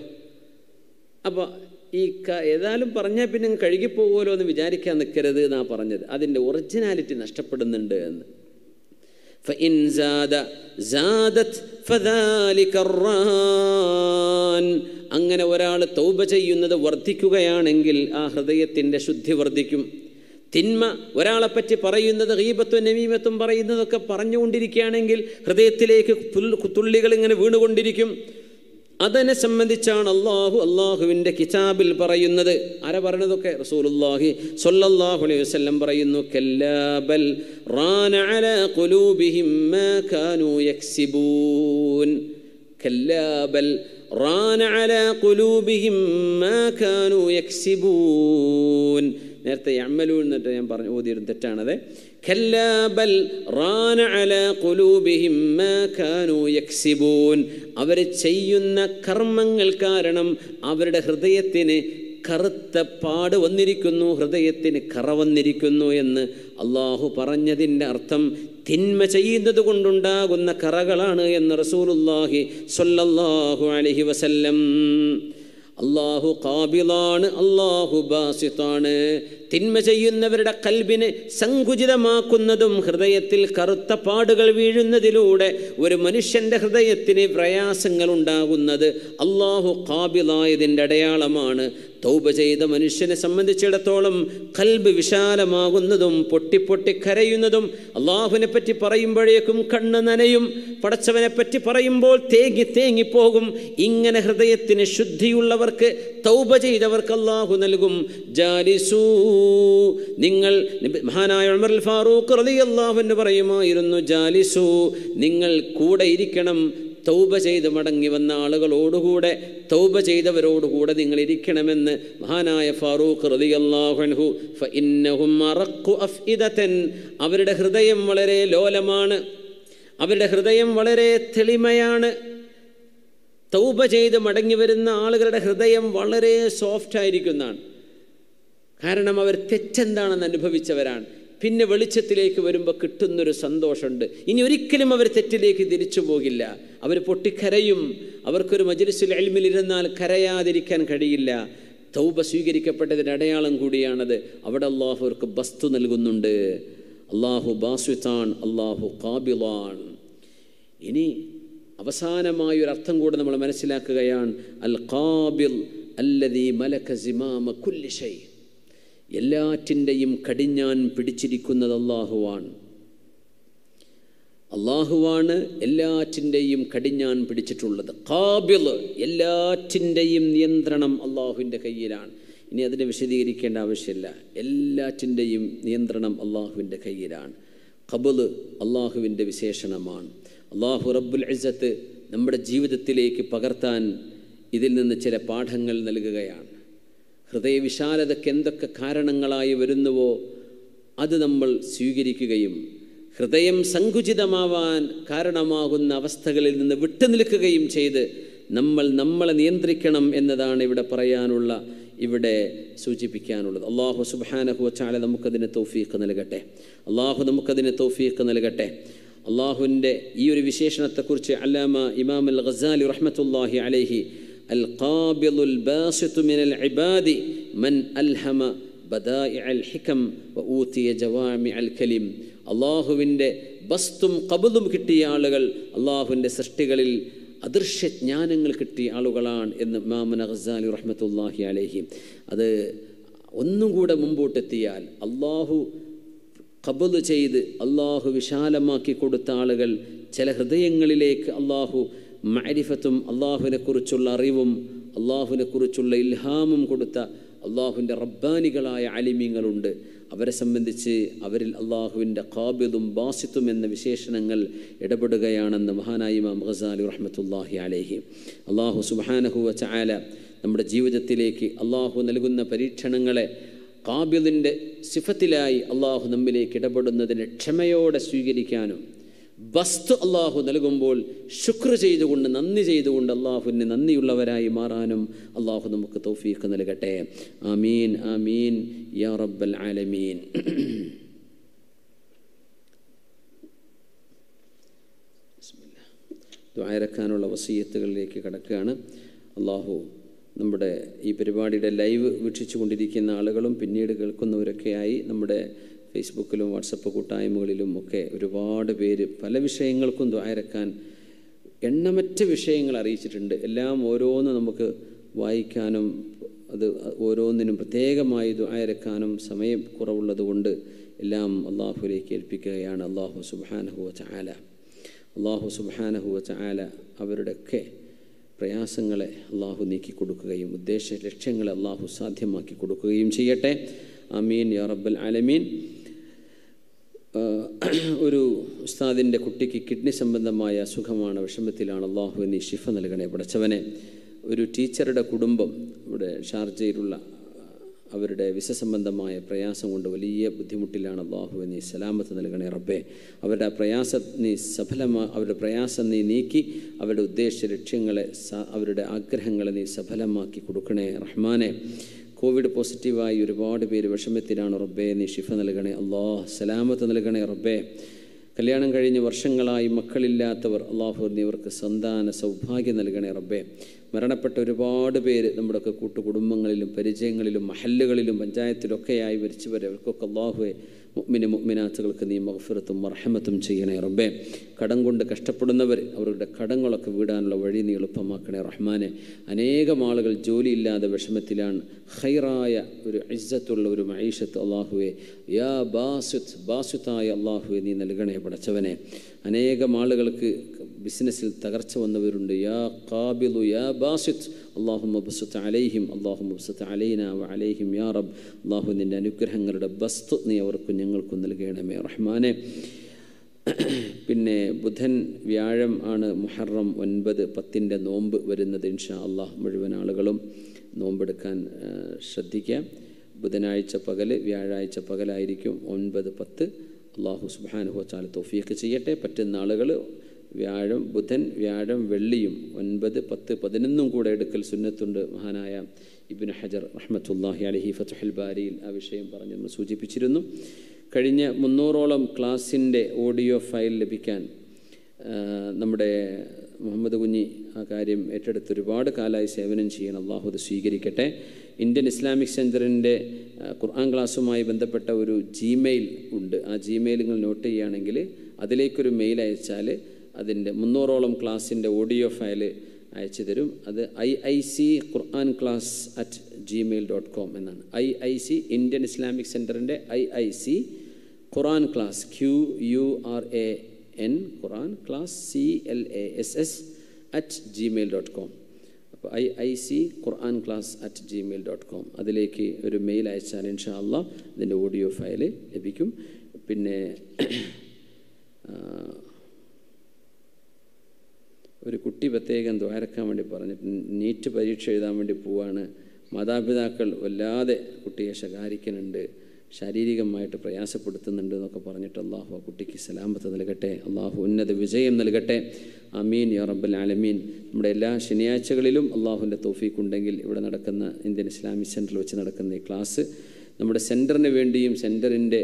അപ്പോൾ ഈ ക ഏതായാലും പറഞ്ഞാൽ പിന്നെ കഴുകിപ്പോകുമല്ലോ എന്ന് വിചാരിക്കാൻ നിൽക്കരുത് എന്നാ പറഞ്ഞത്. അതിൻ്റെ ഒറിജിനാലിറ്റി നഷ്ടപ്പെടുന്നുണ്ട് എന്ന്. فإن زاد زادت فذلك الران, അങ്ങനെ ഒരാൾ തൗബ ചെയ്യുന്നത് വർദ്ധിക്കുകയാണെങ്കിൽ ആ ഹൃദയത്തിൻ്റെ ശുദ്ധി വർദ്ധിക്കും. തിന്മ ഒരാളെപ്പറ്റി പറയുന്നത് ഗീബത്തും നമീമത്തും പറയുന്നതൊക്കെ പറഞ്ഞുകൊണ്ടിരിക്കുകയാണെങ്കിൽ ഹൃദയത്തിലേക്ക് തുള്ളികൾ ഇങ്ങനെ വീണുകൊണ്ടിരിക്കും. അതിനെ സംബന്ധിച്ചാണ് അള്ളാഹു അള്ളാഹുവിൻ്റെ കിതാബിൽ പറയുന്നത്. ആരാ പറയുന്നതൊക്കെ? റസൂലുള്ളാഹി സ്വല്ലല്ലാഹു അലൈഹി വസല്ലം പറയുന്നു, കല്ലാ ബൽ റാന അലാ ഖുലൂബിഹിം മാ കാനൂ യക്സിബൂൻ. കല്ലാ ബൽ റാന അലാ ഖുലൂബിഹിം മാ കാനൂ യക്സിബൂൻ. നേരത്തെ യഅമലൂൻ എന്നിട്ട് ഞാൻ പറഞ്ഞു ഓതിയിരുന്നു, തെറ്റാണത്. കല്ലാ ബൽ റാന അലാ ഖുലൂബിഹിം മാ കാനൂ യക്സിബൂൻ. അവർ ചെയ്യുന്ന കർമ്മങ്ങൾ കാരണം അവരുടെ ഹൃദയത്തിന് കറുത്ത പാട് വന്നിരിക്കുന്നു, ഹൃദയത്തിന് കറ വന്നിരിക്കുന്നു എന്ന് അള്ളാഹു പറഞ്ഞതിൻ്റെ അർത്ഥം തിന്മ ചെയ്യുന്നത് കൊണ്ടുണ്ടാകുന്ന കറകളാണ് എന്ന് റസൂലുള്ളാഹി സ്വല്ലല്ലാഹു അലൈഹി വസല്ലം. അള്ളാഹു ഖാബിലാണ്, അള്ളാഹു ബാസിത്താണ്. തിന്മ ചെയ്യുന്നവരുടെ കൽബിനെ സങ്കുചിതമാക്കുന്നതും ഹൃദയത്തിൽ കറുത്ത പാടുകൾ വീഴുന്നതിലൂടെ ഒരു മനുഷ്യൻ്റെ ഹൃദയത്തിന് പ്രയാസങ്ങൾ ഉണ്ടാകുന്നത് അള്ളാഹു ഖാബിലായതിൻ്റെ അടയാളമാണ്. തൗബ ചെയ്ത മനുഷ്യനെ സംബന്ധിച്ചിടത്തോളം കൽബ് വിശാലമാകുന്നതും പൊട്ടിപ്പൊട്ടി കരയുന്നതും, അള്ളാഹുവിനെ പറ്റി പറയുമ്പോഴേക്കും കണ്ണ് നനയും, പടച്ചവനെ പറ്റി പറയുമ്പോൾ തേങ്ങി തേങ്ങിപ്പോകും. ഇങ്ങനെ ഹൃദയത്തിന് ശുദ്ധിയുള്ളവർക്ക്, തൗബ ചെയ്തവർക്ക് അള്ളാഹു നൽകും. ജാലിസൂ, നിങ്ങൾ, മഹാനായ ഉമർ അൽ ഫാറൂഖ് റളിയല്ലാഹു അൻഹു പറയുമായിരുന്നു, ജാലിസൂ, നിങ്ങൾ കൂടെ ഇരിക്കണം. തൗബ ചെയ്ത് മടങ്ങി വന്ന ആളുകളോടുകൂടെ, തൗബ ചെയ്തവരോടുകൂടെ നിങ്ങൾ ഇരിക്കണമെന്ന് മഹാനായ ഫാറൂഖ് റളിയല്ലാഹു അൻഹു. ഫഇന്നഹും അറഖു അഫ്ഇദതൻ, അവരുടെ ഹൃദയം വളരെ ലോലമാണ്, അവരുടെ ഹൃദയം വളരെ തെളിമയാണ്. തൗബ ചെയ്ത് മടങ്ങി വരുന്ന ആളുകളുടെ ഹൃദയം വളരെ സോഫ്റ്റ് ആയിരിക്കുന്നതാണ്. കാരണം അവർ തെറ്റെന്താണെന്ന് അനുഭവിച്ചവരാണ്. പിന്നെ വെളിച്ചത്തിലേക്ക് വരുമ്പോൾ കിട്ടുന്നൊരു സന്തോഷമുണ്ട്. ഇനി ഒരിക്കലും അവർ തെറ്റിലേക്ക് തിരിച്ചു പോകില്ല. അവർ പൊട്ടിക്കരയും. അവർക്കൊരു മജ്ലിസുൽ ഇൽമിൽ ഇരുന്നാൽ കരയാതിരിക്കാൻ കഴിയില്ല. തൗബ സ്വീകരിക്കപ്പെട്ടതിൻ്റെ അടയാളം കൂടിയാണത്. അവിടെ അള്ളാഹു അവർക്ക് ബസ്തു നൽകുന്നുണ്ട്. അള്ളാഹു ബാസ്വിത്താൻ, അള്ളാഹു ഖാബിലാൻ. ഇനി അവസാനമായൊരർത്ഥം കൂടെ നമ്മൾ മനസ്സിലാക്കുകയാണ്. അൽ ഖാബിൽ അല്ലദീ മലക സിമാമ കുല്ലി ഷൈ, എല്ലാറ്റിൻ്റെയും കടിഞ്ഞാൻ പിടിച്ചിരിക്കുന്നത് അള്ളാഹുവാണ്. അള്ളാഹുവാണ് എല്ലാറ്റിൻ്റെയും കടിഞ്ഞാൻ പിടിച്ചിട്ടുള്ളത്. ഖാബിൽ, എല്ലാറ്റിൻ്റെയും നിയന്ത്രണം അള്ളാഹുവിൻ്റെ കയ്യിലാണ്. ഇനി അതിനെ വിശദീകരിക്കേണ്ട ആവശ്യമില്ല. എല്ലാറ്റിൻ്റെയും നിയന്ത്രണം അള്ളാഹുവിൻ്റെ കയ്യിലാണ്. ഖബൽ അള്ളാഹുവിൻ്റെ വിശേഷണമാണ്. അള്ളാഹു റബ്ബുൽ ഇസ്സത്ത് നമ്മുടെ ജീവിതത്തിലേക്ക് പകർത്താൻ ഇതിൽ നിന്ന് ചില പാഠങ്ങൾ നൽകുകയാണ്. ഹൃദയവിശാലതയ്ക്ക് എന്തൊക്കെ കാരണങ്ങളായി വരുന്നുവോ അത് നമ്മൾ സ്വീകരിക്കുകയും ഹൃദയം സങ്കുചിതമാവാൻ കാരണമാകുന്ന അവസ്ഥകളിൽ നിന്ന് വിട്ടുനിൽക്കുകയും ചെയ്ത് നമ്മൾ നമ്മളെ നിയന്ത്രിക്കണം എന്നതാണ് ഇവിടെ പറയാനുള്ള, ഇവിടെ സൂചിപ്പിക്കാനുള്ളത്. അള്ളാഹു സുബ്ഹാനഹു വ തആല നമുക്കതിന് തൗഫീഖ് നൽകട്ടെ. അള്ളാഹു നമുക്കതിന് തൗഫീഖ് നൽകട്ടെ. അള്ളാഹുവിൻ്റെ ഈ ഒരു വിശേഷണത്തെക്കുറിച്ച് അല്ലാമ ഇമാം അൽ ഗസാലി റഹ്മത്തുള്ളാഹി അലൈഹി അൽ ഖാബിലുൽ ബാസിതു മിനൽ ഇബാദി മൻ അൽഹമ ബദാഇഅൽ ഹികം വ ഊതിയ ജവാമിഅൽ കലിം. അള്ളാഹുവിൻ്റെ ബസ്തും ഖബലും കിട്ടിയ ആളുകൾ അള്ളാഹുവിൻ്റെ സൃഷ്ടികളിൽ അദൃശ്യജ്ഞാനങ്ങൾ കിട്ടിയ ആളുകളാണ് എന്ന് ഇമാം അൽ ഗസാലി റഹ്മത്തുള്ളാഹി അലൈഹി. അത് ഒന്നും കൂടെ മുമ്പോട്ടെത്തിയാൽ അള്ളാഹു ഖബൽ ചെയ്ത് അള്ളാഹു വിശാലമാക്കി കൊടുത്ത ആളുകൾ, ചില ഹൃദയങ്ങളിലേക്ക് അള്ളാഹു മഅരിഫത്തും അള്ളാഹുവിനെക്കുറിച്ചുള്ള അറിവും അള്ളാഹുവിനെക്കുറിച്ചുള്ള ഇൽഹാമും കൊടുത്ത അള്ളാഹുവിൻ്റെ റബ്ബാനികളായ അലിമീങ്ങളുണ്ട്. അവരെ സംബന്ധിച്ച് അവരിൽ അള്ളാഹുവിൻ്റെ ഖാബിദും ബാസിത്തും എന്ന വിശേഷണങ്ങൾ ഇടപെടുകയാണെന്ന് മഹാനായ ഇമാം ഗസാലി റഹ്മത്തുള്ളാഹി അലൈഹി. അള്ളാഹു സുബ്ഹാനഹു വ തആല നമ്മുടെ ജീവിതത്തിലേക്ക് അള്ളാഹു നൽകുന്ന പരീക്ഷണങ്ങളെ ഖാബിദിൻ്റെ സിഫത്തിലായി അള്ളാഹു നമ്മിലേക്ക് ഇടപെടുന്നതിന് ക്ഷമയോടെ സ്വീകരിക്കാനും, ബസ്തു അള്ളാഹു നൽകുമ്പോൾ ശുക്ർ ചെയ്തുകൊണ്ട്, നന്ദി ചെയ്തുകൊണ്ട് അള്ളാഹുവിന് നന്ദിയുള്ളവരായി മാറാനും അള്ളാഹു നമുക്ക് തൗഫീഖ് നൽകട്ടെ. ആമീൻ ആമീൻ യാ റബ്ബൽ ആലമീൻ. ദുആ ഇറക്കാനുള്ള വസിയത്തുകളിലേക്ക് കടക്കുകയാണ്. അള്ളാഹു നമ്മുടെ ഈ പരിപാടിയുടെ ലൈവ് വീക്ഷിച്ചു കൊണ്ടിരിക്കുന്ന ആളുകളും പിന്നീട് കേൾക്കുന്നവരൊക്കെയായി നമ്മുടെ ഫേസ്ബുക്കിലും വാട്സപ്പ് കൂട്ടായ്മകളിലും ഒക്കെ ഒരുപാട് പേര് പല വിഷയങ്ങൾക്കും ദുആ ഇറക്കാൻ എണ്ണമറ്റ വിഷയങ്ങൾ അറിയിച്ചിട്ടുണ്ട്. എല്ലാം ഓരോന്നും നമുക്ക് വായിക്കാനും അത് ഓരോന്നിനും പ്രത്യേകമായി ദുആ ഇറക്കാനും സമയം കുറവുള്ളത് കൊണ്ട് എല്ലാം അള്ളാഹുവിലേക്ക് ഏൽപ്പിക്കുകയാണ്. അള്ളാഹു സുബ്ഹാനഹു വ തആല അള്ളാഹു സുബ്ഹാനഹു വ തആല അവരുടെയൊക്കെ പ്രയാസങ്ങളെ അള്ളാഹു നീക്കി കൊടുക്കുകയും ഉദ്ദേശ ലക്ഷ്യങ്ങളെ അള്ളാഹു സാധ്യമാക്കി കൊടുക്കുകയും ചെയ്യട്ടെ. ആമീൻ യാ റബ്ബൽ ആലമീൻ. ഒരു ഉസ്താദിൻ്റെ കുട്ടിക്ക് കിഡ്നി സംബന്ധമായ അസുഖമാണ്, വിഷമത്തിലാണ്. അള്ളാഹു നീ ശിഫ നൽകണേ പടച്ചവനെ. ഒരു ടീച്ചറുടെ കുടുംബം ഇവിടെ ഷാർജയിലുള്ള അവരുടെ വിസ സംബന്ധമായ പ്രയാസം കൊണ്ട് വലിയ ബുദ്ധിമുട്ടിലാണ്. അള്ളാഹു നീ സലാമത്ത് നൽകണേ റബ്ബേ. അവരുടെ പ്രയാസം നീ സഫലമാ അവരുടെ പ്രയാസം നീ നീക്കി അവരുടെ ഉദ്ദേശ ലക്ഷ്യങ്ങളെ അവരുടെ ആഗ്രഹങ്ങളെ നീ സഫലമാക്കി കൊടുക്കണേ റഹ്മാനെ. കോവിഡ് പോസിറ്റീവായി ഒരുപാട് പേര് വിഷമത്തിലാണ് റബ്ബേ. നീ ശിഫ നൽകണേ അള്ളാഹ്, സലാമത്ത് നൽകണേ റബ്ബേ. കല്യാണം കഴിഞ്ഞ് വർഷങ്ങളായി മക്കളില്ലാത്തവർ അള്ളാഹു നീ അവർക്ക് സന്താന സൗഭാഗ്യം നൽകണേ റബ്ബേ. മരണപ്പെട്ട ഒരുപാട് പേര് നമ്മുടെയൊക്കെ കൂട്ടുകുടുംബങ്ങളിലും പരിചയങ്ങളിലും മഹല്ലുകളിലും പഞ്ചായത്തിലൊക്കെയായി മരിച്ചവരെ അവർക്കൊക്കെ അള്ളാഹുവെ മുഅ്മിന് മുഅ്മിനാത്തുകൾക്ക് നീ മഗ്ഫിറത്തും മർഹമത്തും ചെയ്യണേ റബ്ബേ. കടം കൊണ്ട് കഷ്ടപ്പെടുന്നവർ അവരുടെ കടങ്ങളൊക്കെ വീടാനുള്ള വഴി നീ എളുപ്പമാക്കണേ റഹ്മാനെ. അനേകം ആളുകൾ ജോലിയില്ലാതെ വിഷമത്തിലാണ്. ഖൈറായ ഒരു ഇസ്സത്തുള്ള ഒരു മഈഷത്ത് അള്ളാഹുവെ യാ ബാസിത്ത് ബാസിത്തായ അള്ളാഹുവെ നീ നൽകണേ പടച്ചവനെ. അനേകം ആളുകൾക്ക് ബിസിനസ്സിൽ തകർച്ച വന്നവരുണ്ട്. യാ ഖാബിദു യാ ബാസിത്ത് അല്ലാഹുമ്മ ബസ്ത് അലൈഹിം അല്ലാഹുമ്മ ബസ്ത് അലൈനാ വ അലൈഹിം യാ റബ്ബ്. അല്ലാഹു നിൻ്റെ അനുഗ്രഹങ്ങളുടെ ബസ്ത് നീ അവർക്കും ഞങ്ങൾക്കും നൽകണമേ റഹ്മാനെ. പിന്നെ ബുധൻ വ്യാഴം ആണ് മുഹറം ഒൻപത് പത്തിൻ്റെ നോമ്പ് വരുന്നത്. ഇൻഷാ അല്ലാഹ് മുഴുവൻ ആളുകളും നോമ്പെടുക്കാൻ ശ്രദ്ധിക്കുക. ബുധനാഴ്ച പകൽ വ്യാഴാഴ്ച പകലായിരിക്കും ഒൻപത് പത്ത്. അള്ളാഹു സുബ്ഹാനഹു വ തആല തൗഫീഖ് ചെയ്യട്ടെ. പറ്റുന്ന ആളുകൾ വ്യാഴം ബുധൻ വ്യാഴം വെള്ളിയും ഒൻപത് പത്ത് പതിനൊന്നും കൂടെ എടുക്കൽ സുന്നത്തുണ്ട്. മഹാനായ ഇബ്നു ഹജർ റഹ്മത്തുള്ളാഹി അലൈഹി ഫത്ഹുൽ ബാരിയിൽ ആ വിഷയം പറഞ്ഞ് നമ്മൾ സൂചിപ്പിച്ചിരുന്നു. കഴിഞ്ഞ മുന്നൂറോളം ക്ലാസിൻ്റെ ഓഡിയോ ഫയൽ ലഭിക്കാൻ നമ്മുടെ മുഹമ്മദ് കുഞ്ഞി ആ കാര്യം ഏറ്റെടുത്ത് ഒരുപാട് കാലമായി സേവനം ചെയ്യണം. അള്ളാഹു അത് സ്വീകരിക്കട്ടെ. ഇന്ത്യൻ ഇസ്ലാമിക് സെൻറ്ററിൻ്റെ ഖുർആൻ ക്ലാസ്സുമായി ബന്ധപ്പെട്ട ഒരു ജിമെയിൽ ഉണ്ട്. ആ ജിമെയിൽ നിങ്ങൾ നോട്ട് ചെയ്യുകയാണെങ്കിൽ അതിലേക്കൊരു മെയിൽ അയച്ചാൽ അതിൻ്റെ മുന്നൂറോളം ക്ലാസ്സിൻ്റെ ഓഡിയോ ഫയൽ അയച്ചു തരും. അത് I I C Quran class at Gmail dot com എന്നാണ്. I I C Indian Islamic സെൻറ്ററിൻ്റെ I I C Quran class Q U R A N Quran class C L A S S at Gmail dot com. അപ്പോൾ I I C Quran class at Gmail dot com അതിലേക്ക് ഒരു mail അയച്ചാൽ ഇൻഷാ അള്ളാ ഇതിൻ്റെ audio file ലഭിക്കും. പിന്നെ ഒരു കുട്ടി പ്രത്യേകം ദ്വാരക്കാൻ വേണ്ടി പറഞ്ഞിട്ട് നീറ്റ് പരീക്ഷ എഴുതാൻ വേണ്ടി പോവാണ്. മാതാപിതാക്കൾ വല്ലാതെ കുട്ടിയെ ശകാരിക്കുന്നുണ്ട്, ശാരീരികമായിട്ട് പ്രയാസപ്പെടുത്തുന്നുണ്ട് എന്നൊക്കെ പറഞ്ഞിട്ട് അള്ളാഹു ആ കുട്ടിക്ക് സലാമത്ത് നൽകട്ടെ, അള്ളാഹു ഉന്നത വിജയം നൽകട്ടെ. ആമീൻ യാ റബ്ബൽ ആലമീൻ. നമ്മുടെ എല്ലാ ശനിയാഴ്ചകളിലും അള്ളാഹുവിൻ്റെ തൗഫീഖ് ഉണ്ടെങ്കിൽ ഇവിടെ നടക്കുന്ന ഇന്ത്യൻ ഇസ്ലാമിക് സെൻറ്ററിൽ വെച്ച് നടക്കുന്ന ഈ ക്ലാസ് നമ്മുടെ സെൻറ്ററിന് വേണ്ടിയും സെൻറ്ററിൻ്റെ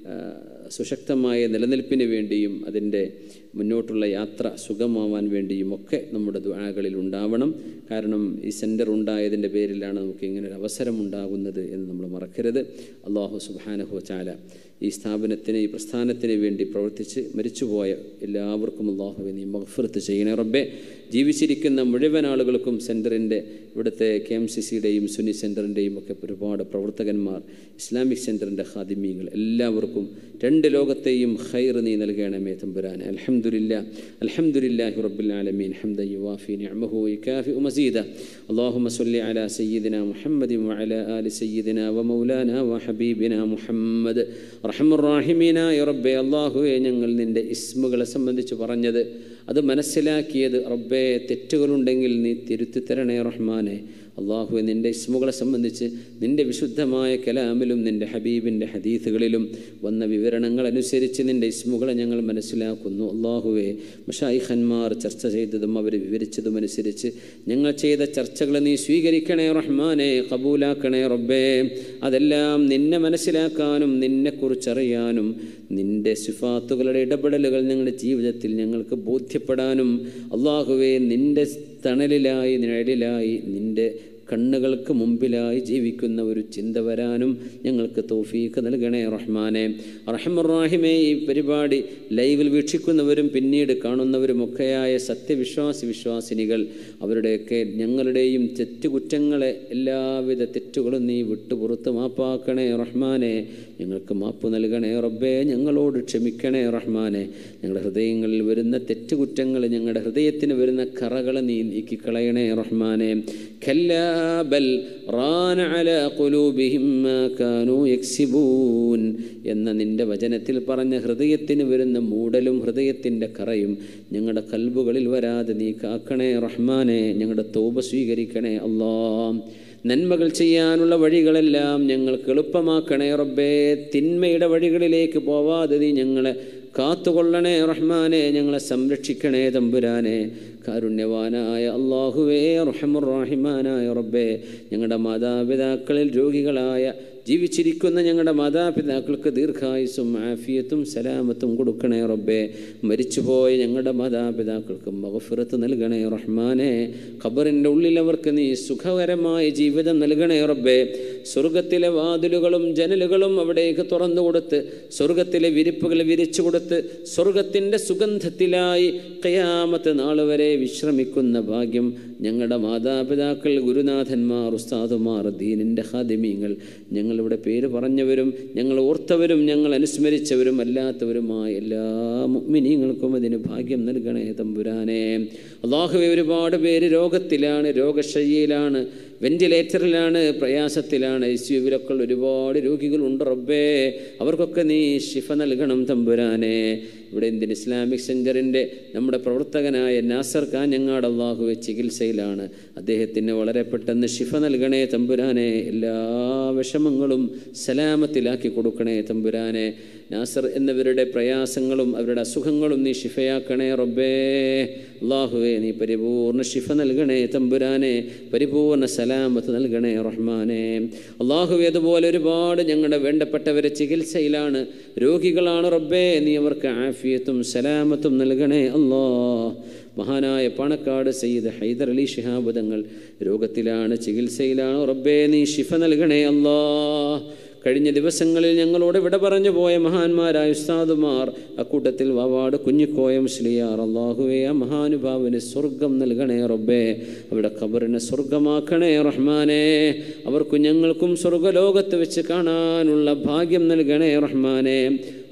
സുശക്തമായ നിലനിൽപ്പിന് വേണ്ടിയും അതിൻ്റെ മുന്നോട്ടുള്ള യാത്ര സുഗമമാവാൻ വേണ്ടിയും ഒക്കെ നമ്മുടെ ദുആകളിൽ ഉണ്ടാവണം. കാരണം ഈ സെൻറ്റർ ഉണ്ടായതിൻ്റെ പേരിലാണ് നമുക്ക് ഇങ്ങനെ ഒരു അവസരം ഉണ്ടാകുന്നത് എന്ന് നമ്മൾ മറക്കരുത്. അല്ലാഹു സുബ്ഹാനഹു വ തആല ഈ സ്ഥാപനത്തിന് ഈ പ്രസ്ഥാനത്തിന് വേണ്ടി പ്രവർത്തിച്ച് മരിച്ചുപോയ എല്ലാവർക്കും അല്ലാഹുവേ നീ മഗ്ഫിറത്ത് ചെയ്യണേ റബ്ബേ. ജീവിച്ചിരിക്കുന്ന മുഴുവൻ ആളുകൾക്കും സെൻറ്ററിൻ്റെ ഇവിടുത്തെ കെ എം സി സിയുടെയും സുന്നി സെൻറ്ററിൻ്റെയും ഒക്കെ ഒരുപാട് പ്രവർത്തകന്മാർ, ഇസ്ലാമിക് സെൻറ്ററിൻ്റെ ഖാദിമീങ്ങൾ എല്ലാവർക്കും രണ്ട് ലോകത്തെയും ഖൈർ നീ നൽകണമേ തമ്പുരാനെ. അൽഹംദുലില്ലാ അൽഹംദുലില്ലാഹി റബ്ബിൽ ആലമീൻ ഹംദൻ യുവാഫി നിഅമഹു വയുകാഫിഉ മസീദ. അല്ലാഹുമ്മ സ്വല്ലി അലാ സയ്യിദിനാ മുഹമ്മദിൻ വഅലാ ആലി സയ്യിദിനാ വമൗലാനാ വഹബീബിനാ മുഹമ്മദ്. റഹ്മർ റഹീമീനായ റബ്ബേ, അല്ലാഹുവേ ഞങ്ങൾ നിൻ്റെ ഇസ്മുകളെ സംബന്ധിച്ച് പറഞ്ഞത് അത് മനസ്സിലാക്കിയത് റബ്ബേ തെറ്റുകളുണ്ടെങ്കിൽ നീ തിരുത്തി തരണേ റഹ്മാനെ. അള്ളാഹുവെ നിൻ്റെ ഇസ്മുകളെ സംബന്ധിച്ച് നിൻ്റെ വിശുദ്ധമായ കലാമിലും നിൻ്റെ ഹബീബിൻ്റെ ഹദീസുകളിലും വന്ന വിവരണങ്ങൾ അനുസരിച്ച് നിൻ്റെ ഇസ്മുകളെ ഞങ്ങൾ മനസ്സിലാക്കുന്നു. അള്ളാഹുവെ മശായിഖന്മാർ ചർച്ച ചെയ്തതും അവർ വിവരിച്ചതും അനുസരിച്ച് ഞങ്ങൾ ചെയ്ത ചർച്ചകളെ നീ സ്വീകരിക്കണേ റഹ്മാനെ, കബൂലാക്കണേ റബ്ബേ. അതെല്ലാം നിന്നെ മനസ്സിലാക്കാനും നിന്നെക്കുറിച്ചറിയാനും നിൻ്റെ സിഫാത്തുകളുടെ ഇടപെടലുകൾ ഞങ്ങളുടെ ജീവിതത്തിൽ ഞങ്ങൾക്ക് ബോധ്യപ്പെടാനും അള്ളാഹുവെ നിൻ്റെ തണലിലായി നിഴലിലായി നിൻ്റെ കണ്ണുകൾക്ക് മുമ്പിലായി ജീവിക്കുന്ന ഒരു ചിന്ത വരാനും ഞങ്ങൾക്ക് തൗഫീഖ് നൽകണേ റഹ്മാനെ. റഹ്മർ റഹീമേ, ഈ പരിപാടി ലൈവിൽ വീക്ഷിക്കുന്നവരും പിന്നീട് കാണുന്നവരുമൊക്കെയായ സത്യവിശ്വാസി വിശ്വാസിനികൾ അവരുടെയൊക്കെ ഞങ്ങളുടെയും തെറ്റുകുറ്റങ്ങളെ എല്ലാവിധ തെറ്റുകളും നീ വിട്ടുപുറത്ത് മാപ്പാക്കണേ റഹ്മാനെ. ഞങ്ങൾക്ക് മാപ്പ് നൽകണേ റബ്ബേ, ഞങ്ങളോട് ക്ഷമിക്കണേ റഹ്മാനെ. ഞങ്ങളുടെ ഹൃദയങ്ങളിൽ വരുന്ന തെറ്റുകുറ്റങ്ങൾ, ഞങ്ങളുടെ ഹൃദയത്തിന് വരുന്ന കറകളെ നീ നീക്കിക്കളയണേ റഹ്മാനെ. കല്ലാ ബൽ റാന അലാ ഖുലൂബിഹിം മാ കാനൂ യക്സിബൂൻ എന്ന നിൻ്റെ വചനത്തിൽ പറഞ്ഞ ഹൃദയത്തിന് വരുന്ന മൂടലും ഹൃദയത്തിൻ്റെ കറയും ഞങ്ങളുടെ കൽബുകളിൽ വരാതെ നീ കാക്കണേ റഹ്മാനെ. ഞങ്ങളുടെ തൗബ സ്വീകരിക്കണേ അല്ലാഹ്. നന്മകൾ ചെയ്യാനുള്ള വഴികളെല്ലാം ഞങ്ങൾക്ക് എളുപ്പമാക്കണേ റബ്ബേ. തിന്മയുടെ വഴികളിലേക്ക് പോവാതെ നീ ഞങ്ങളെ കാത്തുകൊള്ളണേ റഹ്മാനെ. ഞങ്ങളെ സംരക്ഷിക്കണേ തമ്പുരാനെ. കാരുണ്യവാനായ അല്ലാഹുവേ, റഹ്മർ റഹീമാനായ റബ്ബേ, ഞങ്ങളുടെ മാതാപിതാക്കളിൽ രോഗികളായ ജീവിച്ചിരിക്കുന്ന ഞങ്ങളുടെ മാതാപിതാക്കൾക്ക് ദീർഘായുസ്സും ആഫിയത്തും സലാമത്തും കൊടുക്കണേ റബ്ബേ. മരിച്ചുപോയ ഞങ്ങളുടെ മാതാപിതാക്കൾക്ക് മഗ്ഫിറത്ത് നൽകണേ റഹ്മാനെ. ഖബറിൻ്റെ ഉള്ളിൽ അവർക്ക് നീ സുഖകരമായ ജീവിതം നൽകണേ റബ്ബേ. സ്വർഗത്തിലെ വാതിലുകളും ജനലുകളും അവിടേക്ക് തുറന്നു കൊടുത്ത് സ്വർഗത്തിലെ വിരിപ്പുകൾ വിരിച്ചു കൊടുത്ത് സ്വർഗത്തിൻ്റെ സുഗന്ധത്തിലായി ഖിയാമത്ത് നാൾ വരെ വിശ്രമിക്കുന്ന ഭാഗ്യം ഞങ്ങളുടെ മാതാപിതാക്കൾ, ഗുരുനാഥന്മാർ, ഉസ്താദുമാർ, ദീനിൻ്റെ ഖാദിമീങ്ങൾ, ഞങ്ങളിവിടെ പേര് പറഞ്ഞവരും ഞങ്ങൾ ഓർത്തവരും ഞങ്ങൾ അനുസ്മരിച്ചവരും അല്ലാത്തവരുമായ എല്ലാ മുഅ്മിനീങ്ങൾക്കും അതിന് ഭാഗ്യം നൽകണേ തമ്പുരാനെ. അല്ലാഹുവേ, ഒരുപാട് പേര് രോഗത്തിലാണ്, രോഗശയ്യയിലാണ്, വെന്റിലേറ്ററിലാണ്, പ്രയാസത്തിലാണ്, ഐ സി യുവിലൊക്കെ ഒരുപാട് രോഗികളുണ്ട് റബ്ബേ. അവർക്കൊക്കെ നീ ശിഫ നൽകണം തമ്പുരാനെ. ഇവിടെ ഇന്ത്യൻ ഇസ്ലാമിക് സെൻറ്ററിൻ്റെ നമ്മുടെ പ്രവർത്തകനായ നാസർ കാഞ്ഞങ്ങാട് അല്ലാഹുവേ ചികിത്സയിലാണ്. അദ്ദേഹത്തിന് വളരെ പെട്ടെന്ന് ശിഫ നൽകണേ തമ്പുരാനെ. എല്ലാ വിഷമങ്ങളും സലാമത്തിലാക്കി കൊടുക്കണേ തമ്പുരാനെ. നാസർ എന്നിവരുടെ പ്രയാസങ്ങളും അവരുടെ അസുഖങ്ങളും നീ ശിഫയാക്കണേ റബ്ബേ. അല്ലാഹുവേ, നീ പരിപൂർണ്ണ ശിഫ നൽകണേ തമ്പുരാനെ. പരിപൂർണ്ണ സലാമത്ത് നൽകണേ റഹ്മാനെ. അല്ലാഹുവേ, അതുപോലെ ഒരുപാട് ഞങ്ങളുടെ വേണ്ടപ്പെട്ടവരെ ചികിത്സയിലാണ്, രോഗികളാണ് റബ്ബേ. നീ അവർക്ക് ആഫിയത്തും സലാമത്തും നൽകണേ അല്ലാഹ്. മഹാനായ പാണക്കാട് സയ്യിദ് ഹൈദർ അലി ശിഹാബ് തങ്ങൾ രോഗത്തിലാണ്, ചികിത്സയിലാണ് റബ്ബേ. നീ ശിഫ നൽകണേ അല്ലാഹ്. കഴിഞ്ഞ ദിവസങ്ങളിൽ ഞങ്ങളോട് വിട പറഞ്ഞു പോയ മഹാന്മാരായ ഉസ്താദുമാർ, അക്കൂട്ടത്തിൽ വാവാട് കുഞ്ഞിക്കോയ മുസ്ലിയാർ, അല്ലാഹുവേ ആ മഹാനുഭാവന് സ്വർഗം നൽകണേ റബ്ബേ. അവിടെ ഖബറിനെ സ്വർഗമാക്കണേ റഹ്മാനെ. അവർക്കും ഞങ്ങൾക്കും സ്വർഗലോകത്ത് വെച്ച് കാണാനുള്ള ഭാഗ്യം നൽകണേ റഹ്മാനെ.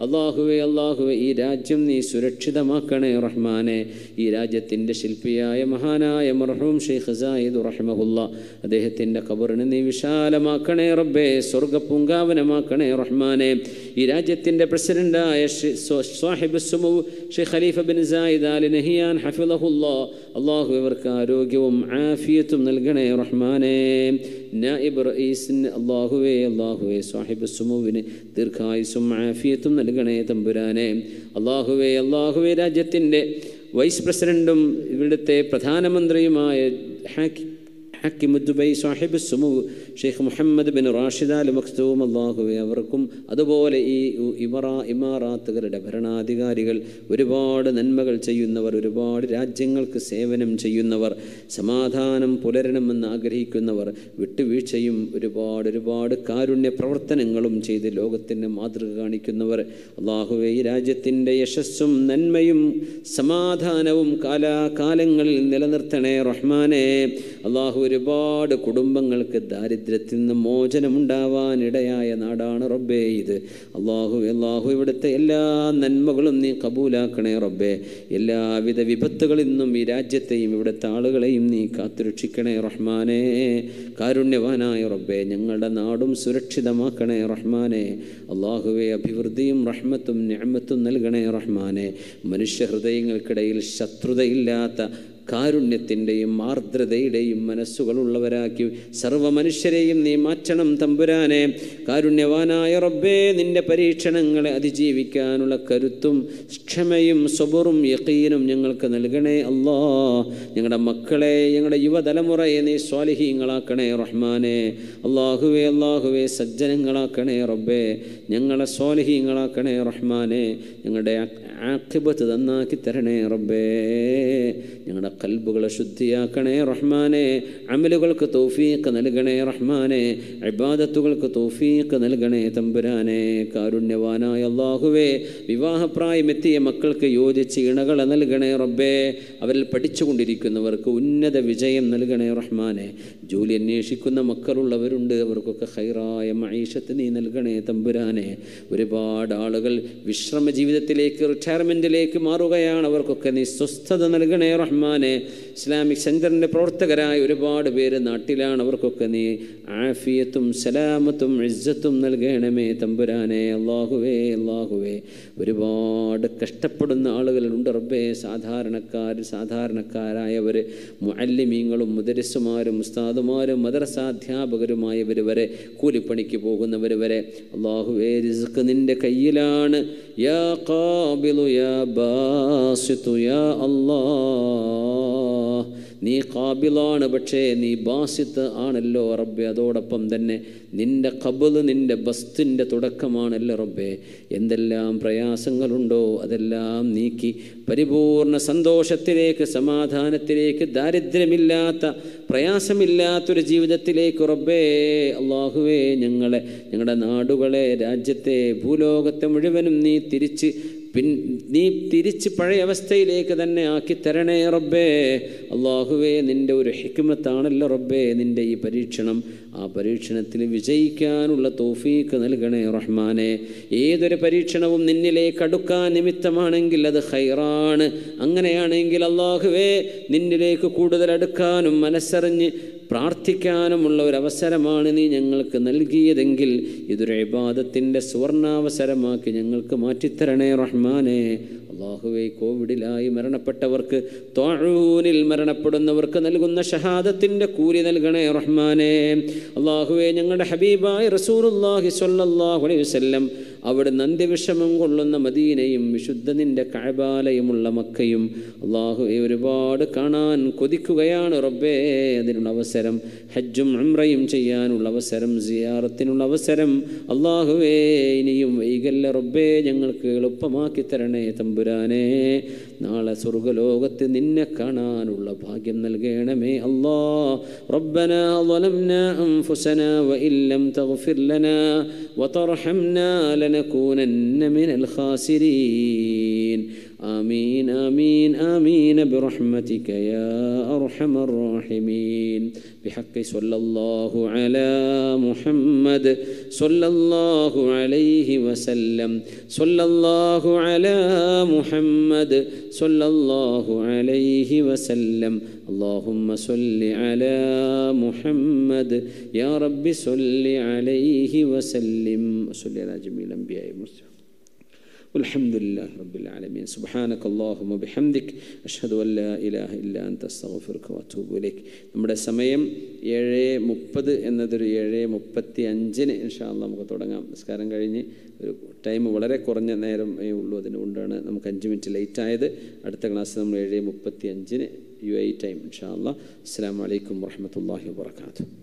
അള്ളാഹുവേ അള്ളാഹുവേ ഈ രാജ്യം നീ സുരക്ഷിതമാക്കണേ റഹ്മാനെ. ഈ രാജ്യത്തിൻ്റെ ശില്പിയായ മഹാനായ മർഹൂം ഷെയ്ഖ് സായിദ് റഹ്മഹുല്ല അദ്ദേഹത്തിൻ്റെ ഖബറിനെ നീ വിശാലമാക്കണേ റബ്ബേ, സ്വർഗ്ഗപൂങ്കാവനമാക്കണേ റഹ്മാനെ. ഈ രാജ്യത്തിൻ്റെ പ്രസിഡൻ്റായ സാഹിബ് സുമു Sheikh Khalifa bin Zayed Al Nahyan ഹഫിളഹുല്ലാ അള്ളാഹു ഇവർക്ക് ആരോഗ്യവും ആഫിയത്തും നൽകണേ റഹ്മാനെ. നായിബ് റഈസിന് അള്ളാഹുവേ അള്ളാഹുവേ സാഹിബ് സുമുവിന് ദീർഘായുസ്സും ആഫിയത്തും നൽകണേ തമ്പുരാനെ. അള്ളാഹുവേ അള്ളാഹുവേ രാജ്യത്തിൻ്റെ വൈസ് പ്രസിഡൻറ്റും ഇവിടുത്തെ പ്രധാനമന്ത്രിയുമായ ഹാക്കി ഹക്കിം ദുബൈ സാഹിബ് സുമു Sheikh Mohammed bin Rashid Al Maktoum അള്ളാഹുവേ അവർക്കും അതുപോലെ ഈ ഇമറാ ഇമാറാത്തുകളുടെ ഭരണാധികാരികൾ ഒരുപാട് നന്മകൾ ചെയ്യുന്നവർ, ഒരുപാട് രാജ്യങ്ങൾക്ക് സേവനം ചെയ്യുന്നവർ, സമാധാനം പുലരണമെന്ന് ആഗ്രഹിക്കുന്നവർ, വിട്ടുവീഴ്ചയും ഒരുപാട് ഒരുപാട് കാരുണ്യ പ്രവർത്തനങ്ങളും ചെയ്ത് ലോകത്തിന് മാതൃക കാണിക്കുന്നവർ അള്ളാഹുവേ ഈ രാജ്യത്തിൻ്റെ യശസ്സും നന്മയും സമാധാനവും കാലാകാലങ്ങളിൽ നിലനിർത്തണേ റഹ്മാനെ. അള്ളാഹു ഒരുപാട് കുടുംബങ്ങൾക്ക് ദാരിദ്ര്യത്തിൽ നിന്ന് മോചനമുണ്ടാവാനിടയായ നാടാണ് റബ്ബേ ഇത്. അള്ളാഹു അള്ളാഹു ഇവിടുത്തെ എല്ലാ നന്മകളും നീ കബൂലാക്കണേ റബ്ബേ. എല്ലാവിധ വിപത്തുകളിൽ നിന്നും ഈ രാജ്യത്തെയും ഇവിടുത്തെ ആളുകളെയും നീ കാത്തുരക്ഷിക്കണേ റഹ്മാനെ. കാരുണ്യവാനായ റബ്ബേ ഞങ്ങളുടെ നാടും സുരക്ഷിതമാക്കണേ റഹ്മാനെ. അള്ളാഹുവെ അഭിവൃദ്ധിയും റഹ്മത്തും നിഅമത്തും നൽകണേ റഹ്മാനെ. മനുഷ്യഹൃദയങ്ങൾക്കിടയിൽ ശത്രുതയില്ലാത്ത കാരുണ്യത്തിൻ്റെയും ആർദ്രതയുടെയും മനസ്സുകളുള്ളവരാക്കി സർവ്വ മനുഷ്യരെയും നീ മാറ്റണം തമ്പുരാനെ. കാരുണ്യവാനായ റബ്ബേ നിൻ്റെ പരീക്ഷണങ്ങളെ അതിജീവിക്കാനുള്ള കരുത്തും ക്ഷമയും സബറും യഖീനും ഞങ്ങൾക്ക് നൽകണേ അല്ലാ. ഞങ്ങളുടെ മക്കളെ ഞങ്ങളുടെ യുവതലമുറയെ നീ സ്വാലിഹീങ്ങളാക്കണേ റഹ്മാനെ. അള്ളാഹുവേ അള്ളാഹുവേ സജ്ജനങ്ങളാക്കണേ റബ്ബേ, ഞങ്ങളെ സ്വാലിഹീങ്ങളാക്കണേ റഹ്മാനെ. ഞങ്ങളുടെ ആഖിബത്ത് നന്നാക്കി തരണേ റബ്ബേ. ഞങ്ങളുടെ ഖൽബുകളെ ശുദ്ധിയാക്കണേ റഹ്മാനെ. അമലുകൾക്ക് തൗഫീഖ് നൽകണേ റഹ്മാനെ. ഇബാദത്തുകൾക്ക് തൗഫീഖ് നൽകണേ തമ്പുരാനെ. കാരുണ്യവാനായ അല്ലാഹുവേ വിവാഹപ്രായമെത്തിയ മക്കൾക്ക് യോജിച്ച് ഇണകളെ നൽകണേ റബ്ബേ. അവരിൽ പഠിച്ചുകൊണ്ടിരിക്കുന്നവർക്ക് ഉന്നത വിജയം നൽകണേ റഹ്മാനെ. ജോലി അന്വേഷിക്കുന്ന മക്കളുള്ളവരുണ്ട്, അവർക്കൊക്കെ ഖൈറായ മഈശത്ത് നീ നൽകണേ തമ്പുരാനെ. ഒരുപാട് ആളുകൾ വിശ്രമ ജീവിതത്തിലേക്ക് റിട്ടയർമെൻറ്റിലേക്ക് മാറുകയാണ്, അവർക്കൊക്കെ നീ സ്വസ്ഥത നൽകണേ റഹ്മാനെ. ഇസ്ലാമിക് സെൻറ്ററിൻ്റെ പ്രവർത്തകരായ ഒരുപാട് പേര് നാട്ടിലാണ്, അവർക്കൊക്കെ നീ ആഫിയത്തും സലാമത്തും ഇസ്സത്തും നൽകണമേ തമ്പുരാനെ. അള്ളാഹുവേ അള്ളാഹുവേ ഒരുപാട് കഷ്ടപ്പെടുന്ന ആളുകളുണ്ട് റബ്ബേ. സാധാരണക്കാർ സാധാരണക്കാരായവർ മുഅല്ലിമീങ്ങളും മുദരിസുമാരും ഉസ്താദുമാരും മദ്രസാധ്യാപകരുമായവർ വരെ, കൂലിപ്പണിക്ക് പോകുന്നവർ വരെ അള്ളാഹുവേ റിസ്ക് നിൻ്റെ കയ്യിലാണ്. യാ ഖാബിലു യാ ബാസിതു യാ അല്ലാഹ്. നീ ഖാബിലാണ്, പക്ഷേ നീ ബാസിത്ത് ആണല്ലോ റബ്ബേ. അതോടൊപ്പം തന്നെ നിൻ്റെ ഖബല് നിൻ്റെ ബസ്തിൻ്റെ തുടക്കമാണല്ലോ റബ്ബേ. എന്തെല്ലാം പ്രയാസങ്ങളുണ്ടോ അതെല്ലാം നീക്കി പരിപൂർണ സന്തോഷത്തിലേക്ക്, സമാധാനത്തിലേക്ക്, ദാരിദ്ര്യമില്ലാത്ത പ്രയാസമില്ലാത്തൊരു ജീവിതത്തിലേക്ക് റബ്ബേ അള്ളാഹുവേ ഞങ്ങളെ, ഞങ്ങളുടെ നാടുകളെ, രാജ്യത്തെ, ഭൂലോകത്തെ മുഴുവനും നീ തിരിച്ച് പിൻ നീ തിരിച്ച് പഴയ അവസ്ഥയിലേക്ക് തന്നെ ആക്കി തരണേ റബ്ബേ. അള്ളാഹുവേ നിൻ്റെ ഒരു ഹിക്മത്താണല്ലോ റബ്ബേ നിൻ്റെ ഈ പരീക്ഷണം. ആ പരീക്ഷണത്തിൽ വിജയിക്കാനുള്ള തൗഫീഖ് നൽകണേ റഹ്മാനെ. ഏതൊരു പരീക്ഷണവും നിന്നിലേക്ക് അടുക്കാൻ നിമിത്തമാണെങ്കിൽ അത് ഖൈറാണ്. അങ്ങനെയാണെങ്കിൽ അള്ളാഹുവേ നിന്നിലേക്ക് കൂടുതൽ അടുക്കാനും മനസ്സറിഞ്ഞ് പ്രാർത്ഥിക്കാനുമുള്ള ഒരവസരമാണ് നീ ഞങ്ങൾക്ക് നൽകിയതെങ്കിൽ ഇതൊരു ഇബാദത്തിൻ്റെ സുവർണാവസരമാക്കി ഞങ്ങൾക്ക് മാറ്റിത്തരണേ റഹ്മാനെ. അള്ളാഹുവേ കോവിഡിലായി മരണപ്പെട്ടവർക്ക്, ത്വാഊനിൽ മരണപ്പെടുന്നവർക്ക് നൽകുന്ന ഷഹാദത്തിൻ്റെ കൂലി നൽകണേ റഹ്മാനെ. അള്ളാഹുവേ ഞങ്ങളുടെ ഹബീബായ റസൂലുള്ളാഹി സ്വല്ലല്ലാഹു അലൈഹി വസല്ലം അവിടുന്ന് അന്ത്യവിഷമം കൊള്ളുന്ന മദീനയും വിശുദ്ധ നിൻ്റെ കഅബാലയുമുള്ള മക്കയും അള്ളാഹുവേ ഒരുപാട് കാണാൻ കൊതിക്കുകയാണ് റബ്ബേ. അതിനുള്ള അവസരം, ഹജ്ജും ഉംറയും ചെയ്യാനുള്ള അവസരം, സിയാറത്തിനുള്ള അവസരം അള്ളാഹുവേ ഇനിയും വൈകല്ല റബ്ബേ ഞങ്ങൾക്ക് എളുപ്പമാക്കി തരണേ തമ്പുരാനെ. നാളെ സ്വർഗ്ഗലോകത്ത് നിന്നെ കാണാനുള്ള ഭാഗ്യം നൽകണമേ അല്ലാ. റബ്ബനാ ളലംനാ അൻഫുസനാ വഇൻ ലം തഗ്ഫിർ ലനാ വതർഹംനാ ലനകൂനന്ന മിനൽ ഖാസിരീൻ. آمين آمين آمين برحمتك يا أرحم الراحمين بحق صلى الله على محمد صلى الله عليه وسلم صلى الله على محمد صلى الله عليه وسلم اللهم صل على محمد يا رب صل عليه وسلم وصل على جميع الأنبياء والمرسلين والحمد لله رب العالمين سبحانك اللهم وبحمدك أشهد أن لا إله إلا أنت أستغفرك وأتوب إليك. നമ്മുടെ സമയം ഏഴ് മുപ്പത് എന്നതൊരു ഏഴ് മുപ്പത്തി അഞ്ചിന് ഇൻഷാ അല്ലാഹ് നമുക്ക് തുടങ്ങാം. നിസ്കാരം കഴിഞ്ഞ് ഒരു ടൈം വളരെ കുറഞ്ഞ നേരമേ ഉള്ളൂ, അതുകൊണ്ടാണ് നമുക്ക് അഞ്ച് മിനിറ്റ് ലേറ്റ് ആയത്. അടുത്ത ക്ലാസ് നമ്മൾ ഏഴ് മുപ്പത്തി അഞ്ചിന് യു എ ടൈം ഇൻഷാ അല്ലാഹ്. അസ്സലാമു അലൈക്കും വറഹ്മത്തുള്ളാഹി വബറകാതുഹു.